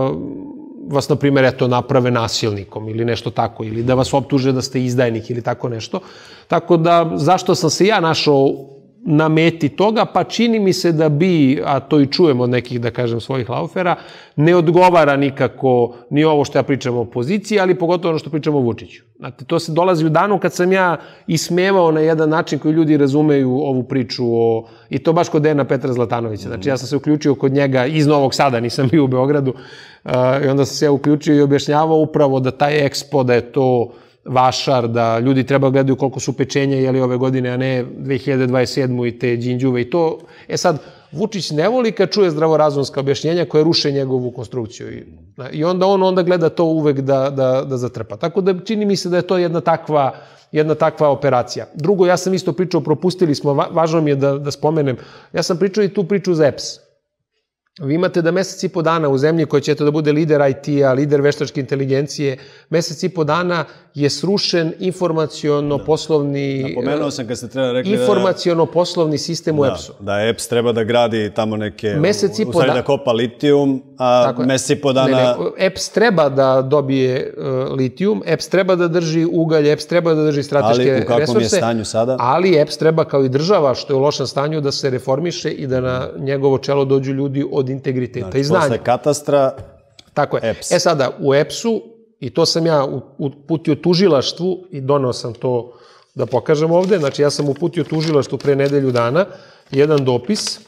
vas, na primjer, eto, naprave nasilnikom ili nešto tako, ili da vas optuže da ste izdajnik ili tako nešto. Tako da, zašto sam se ja našao na meti toga, pa čini mi se da bi, a to i čujem od nekih, da kažem, svojih laufera, ne odgovara nikako ni ovo što ja pričam o opoziciji, ali pogotovo ono što pričam o Vučiću. Znate, to se dolazi u danu kad sam ja ismevao na jedan način koji ljudi razumeju ovu priču o, i to baš kod Dejana Petra Zlatanovića. Znači, ja sam se uključio kod njega iz Novog Sada, nisam bio u Beogradu, i onda sam se ja uključio i objašnjavao upravo da taj ekspo, da je to vašar, da ljudi treba gledaju koliko su pečenja jeli ove godine, a ne dve hiljade dvadeset sedme i te džinđuve i to. E sad, Vučić ne voli kad čuje zdravorazumska objašnjenja koje ruše njegovu konstrukciju. I onda on onda gleda to uvek da, da, da zatrpa. Tako da čini mi se da je to jedna takva, jedna takva operacija. Drugo, ja sam isto pričao, propustili smo, važno mi je da, da spomenem, ja sam pričao i tu priču za E P S. Vi imate da mesec i po dana u zemlji koja će to da bude lider I T-a, lider veštačke inteligencije, mesec i po dana je srušen informaciono-poslovni... Napomenuo sam kad ste treba rekli da... Informaciono-poslovni sistem u E P S-u. Da E P S treba da gradi tamo neke... Mesec i po dana... da kopa litijum, a mesec i po dana... E P S treba da dobije litijum, E P S treba da drži ugalj, E P S treba da drži strateške resurse. Ali u kakvom je stanju sada? Ali E P S treba kao i država, što je u lošem stanju, da se reformiše i da na njegovo čelo dođu ljudi od integriteta i znanja. Posle katastra, tako je. E P S. E sada, u E P S-u, i to sam ja uputio tužilaštvu i donao sam to da pokažem ovde, znači ja sam uputio tužilaštvu pre nedelju dana jedan dopis,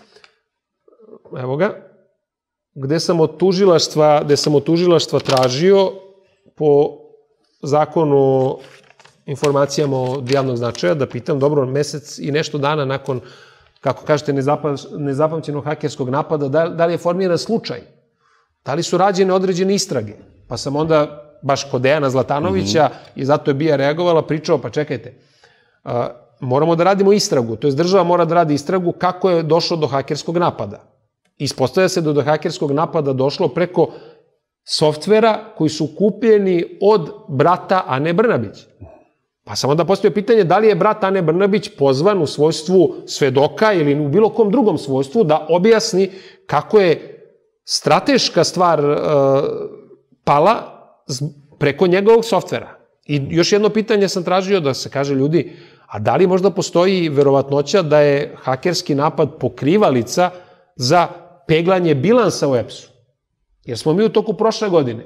evo ga, gde sam od tužilaštva, gde sam od tužilaštva tražio po zakonu o informacijama od javnog značaja, da pitam, dobro, mesec i nešto dana nakon, kako kažete, nezapamćenog hakerskog napada, da li je formiran slučaj? Da li su rađene određene istrage? Pa sam onda, baš kod Dejana Zlatanovića, i zato je B I A reagovala, pričao, pa čekajte, moramo da radimo istragu, to je država mora da radi istragu kako je došlo do hakerskog napada. Ispostavlja se da do hakerskog napada došlo preko softvera koji su kupljeni od brata Ane Brnabić. Pa sam onda postavio pitanje da li je brat Ane Brnabić pozvan u svojstvu svedoka ili u bilo kom drugom svojstvu da objasni kako je strateška stvar pala preko njegovog softvera. I još jedno pitanje sam tražio da se kaže ljudi, a da li možda postoji verovatnoća da je hakerski napad pokrivalica za peglanje bilansa u E P S-u? Jer smo mi u toku prošle godine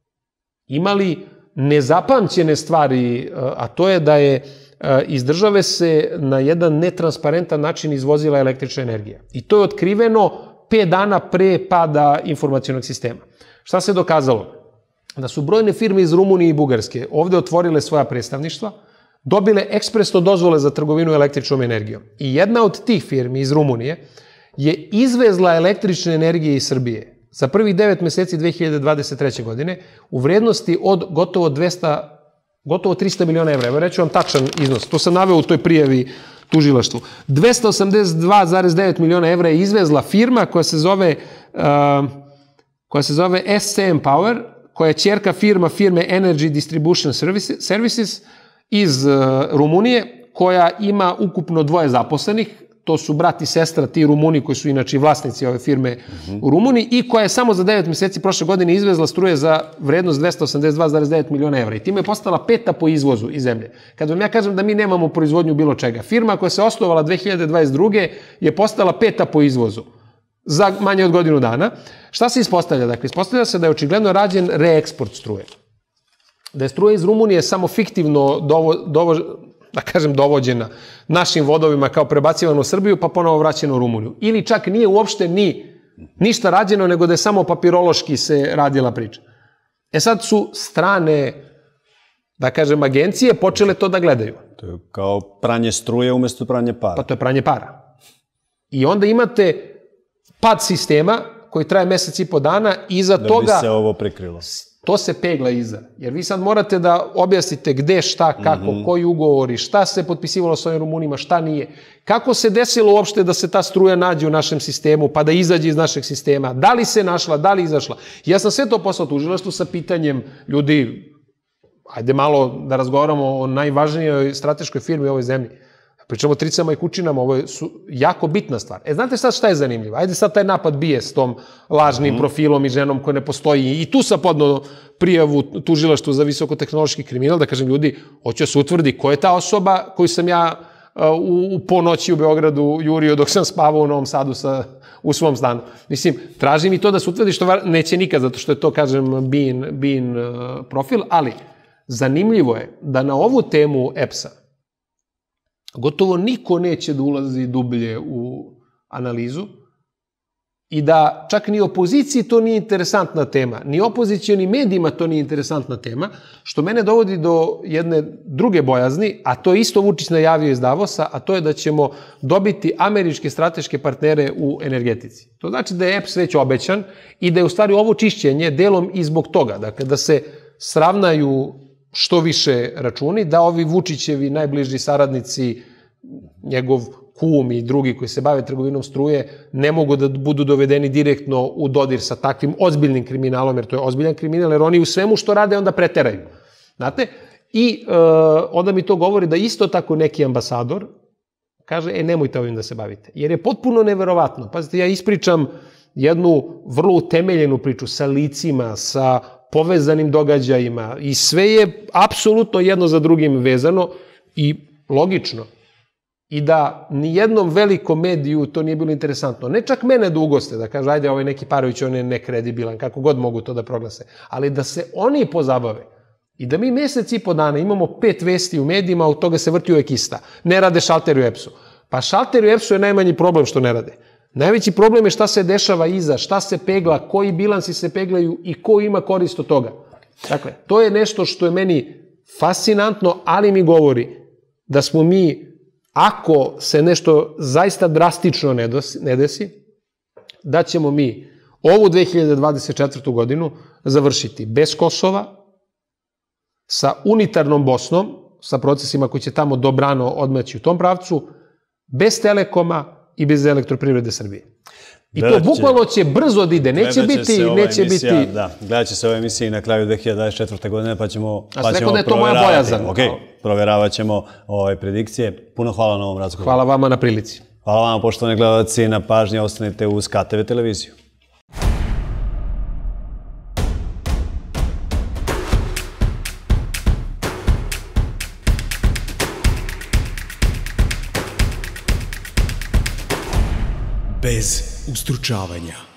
imali nezapamćene stvari, a to je da je iz države se na jedan netransparentan način izvozila električna energija. I to je otkriveno pet dana pre pada informacionog sistema. Šta se dokazalo? Da su brojne firme iz Rumunije i Bugarske ovde otvorile svoja predstavništva, dobile ekspresno dozvole za trgovinu električnom energijom. I jedna od tih firmi iz Rumunije je izvezla električne energije iz Srbije za prvih devet meseci dve hiljade dvadeset treće. godine u vrednosti od gotovo dvesta, gotovo trista miliona evra. Evo reću vam tačan iznos. To sam naveo u toj prijavi tužilaštvu. dvesta osamdeset dva zarez devet miliona evra je izvezla firma koja se zove, uh, koja se zove S C M Power, koja je ćerka firma firme Energy Distribution Services iz uh, Rumunije, koja ima ukupno dvoje zaposlenih. To su brat i sestra, ti Rumuni koji su inače vlasnici ove firme uh-huh. u Rumuniji i koja je samo za devet meseci prošle godine izvezla struje za vrednost dvesta osamdeset dva zarez devet miliona evra. I time je postala peta po izvozu iz zemlje. Kad vam ja kažem da mi nemamo proizvodnju bilo čega, firma koja se osnovala dve hiljade dvadeset druge. je postala peta po izvozu za manje od godinu dana. Šta se ispostavlja? Dakle, ispostavlja se da je očigledno rađen reeksport struje. Da je struje iz Rumunije samo fiktivno dovo, dovo, da kažem, dovođena našim vodovima kao prebacivano u Srbiju, pa ponovo vraćeno u Rumuniju. Ili čak nije uopšte ni ništa rađeno, nego da je samo papirološki se radila priča. E sad su strane, da kažem, agencije počele to da gledaju. To je kao pranje struje umjesto pranje para. Pa to je pranje para. I onda imate pad sistema koji traje mesec i po dana i iza da toga... Da bi se ovo prikrilo. To se pegla iza. Jer vi sad morate da objasnite gde, šta, kako, mm-hmm. koji ugovori, šta se potpisivalo s ovim Rumunima, šta nije. Kako se desilo uopšte da se ta struja nađe u našem sistemu, pa da izađe iz našeg sistema. Da li se našla, da li izašla. Ja sam sve to poslao tužilaštvu sa pitanjem ljudi, ajde malo da razgovaramo o najvažnijoj strateškoj firmi u ovoj zemlji. Pričamo o tricama i kućinama, ovo je su jako bitna stvar. E, znate sad šta je zanimljivo? Ajde sad taj napad bije s tom lažnim mm. profilom i ženom koja ne postoji. I tu sam podno prijavu tužilaštvu za visokotehnološki kriminal, da kažem ljudi, hoće se utvrdi ko je ta osoba koju sam ja uh, u, u ponoći u Beogradu jurio dok sam spavao u Novom Sadu sa, u svom stanu. Mislim, tražim i to da se utvrdi, što neće nikad, zato što je to, kažem, bin, bin uh, profil, ali zanimljivo je da na ovu temu E P S-a gotovo niko neće da ulazi dublje u analizu i da čak ni opoziciji to nije interesantna tema, ni opozicionim medijima to nije interesantna tema, što mene dovodi do jedne druge bojazni, a to isto Vučić najavio iz Davosa, a to je da ćemo dobiti američke strateške partnere u energetici. To znači da je E P S već obećan i da je u stvari ovo čišćenje delom i zbog toga, dakle da se sravnaju što više računi, da ovi Vučićevi najbliži saradnici, njegov kum i drugi koji se bave trgovinom struje, ne mogu da budu dovedeni direktno u dodir sa takvim ozbiljnim kriminalom, jer to je ozbiljan kriminal, jer oni u svemu što rade onda preteraju. Znate? I e, onda mi to govori da isto tako neki ambasador kaže, e, nemojte ovim da se bavite. Jer je potpuno neverovatno. Pazite, ja ispričam jednu vrlo utemeljenu priču sa licima, sa povezanim događajima i sve je apsolutno jedno za drugim vezano i logično. I da nijednom velikom mediju to nije bilo interesantno. Ne čak mene da ugoste, da kaže, ajde, ovaj neki Parović, on je nekredibilan, kako god mogu to da proglase. Ali da se oni pozabave i da mi mesec i po dana imamo pet vesti u medijima, od toga se vrti uvek ista. Ne rade šalteri u E P S-u. Pa šalteri u E P S-u je najmanji problem što ne rade. Najveći problem je šta se dešava iza, šta se pegla, koji bilansi se peglaju i ko ima korist od toga. Dakle, to je nešto što je meni fascinantno, ali mi govori da smo mi, ako se nešto zaista drastično ne, dosi, ne desi, da ćemo mi ovu dve hiljade dvadeset četvrtu. godinu završiti bez Kosova, sa unitarnom Bosnom, sa procesima koji će tamo dobrano odmaći u tom pravcu, bez Telekoma i bez Elektroprivrede Srbije. I to bukvalno će brzo da ide, neće biti, neće biti... Da, gledat će se ove emisije na kraju dve hiljade dvadeset četvrte. godine, pa ćemo A sam rekao da je to moja bojazan. Ok, provjeravat ćemo ove predikcije. Puno hvala na ovom razgovoru. Hvala vama na prilici. Hvala vama, poštovani gledalci, na pažnji, ostanite uz K T V televiziju. bez ustručavanja.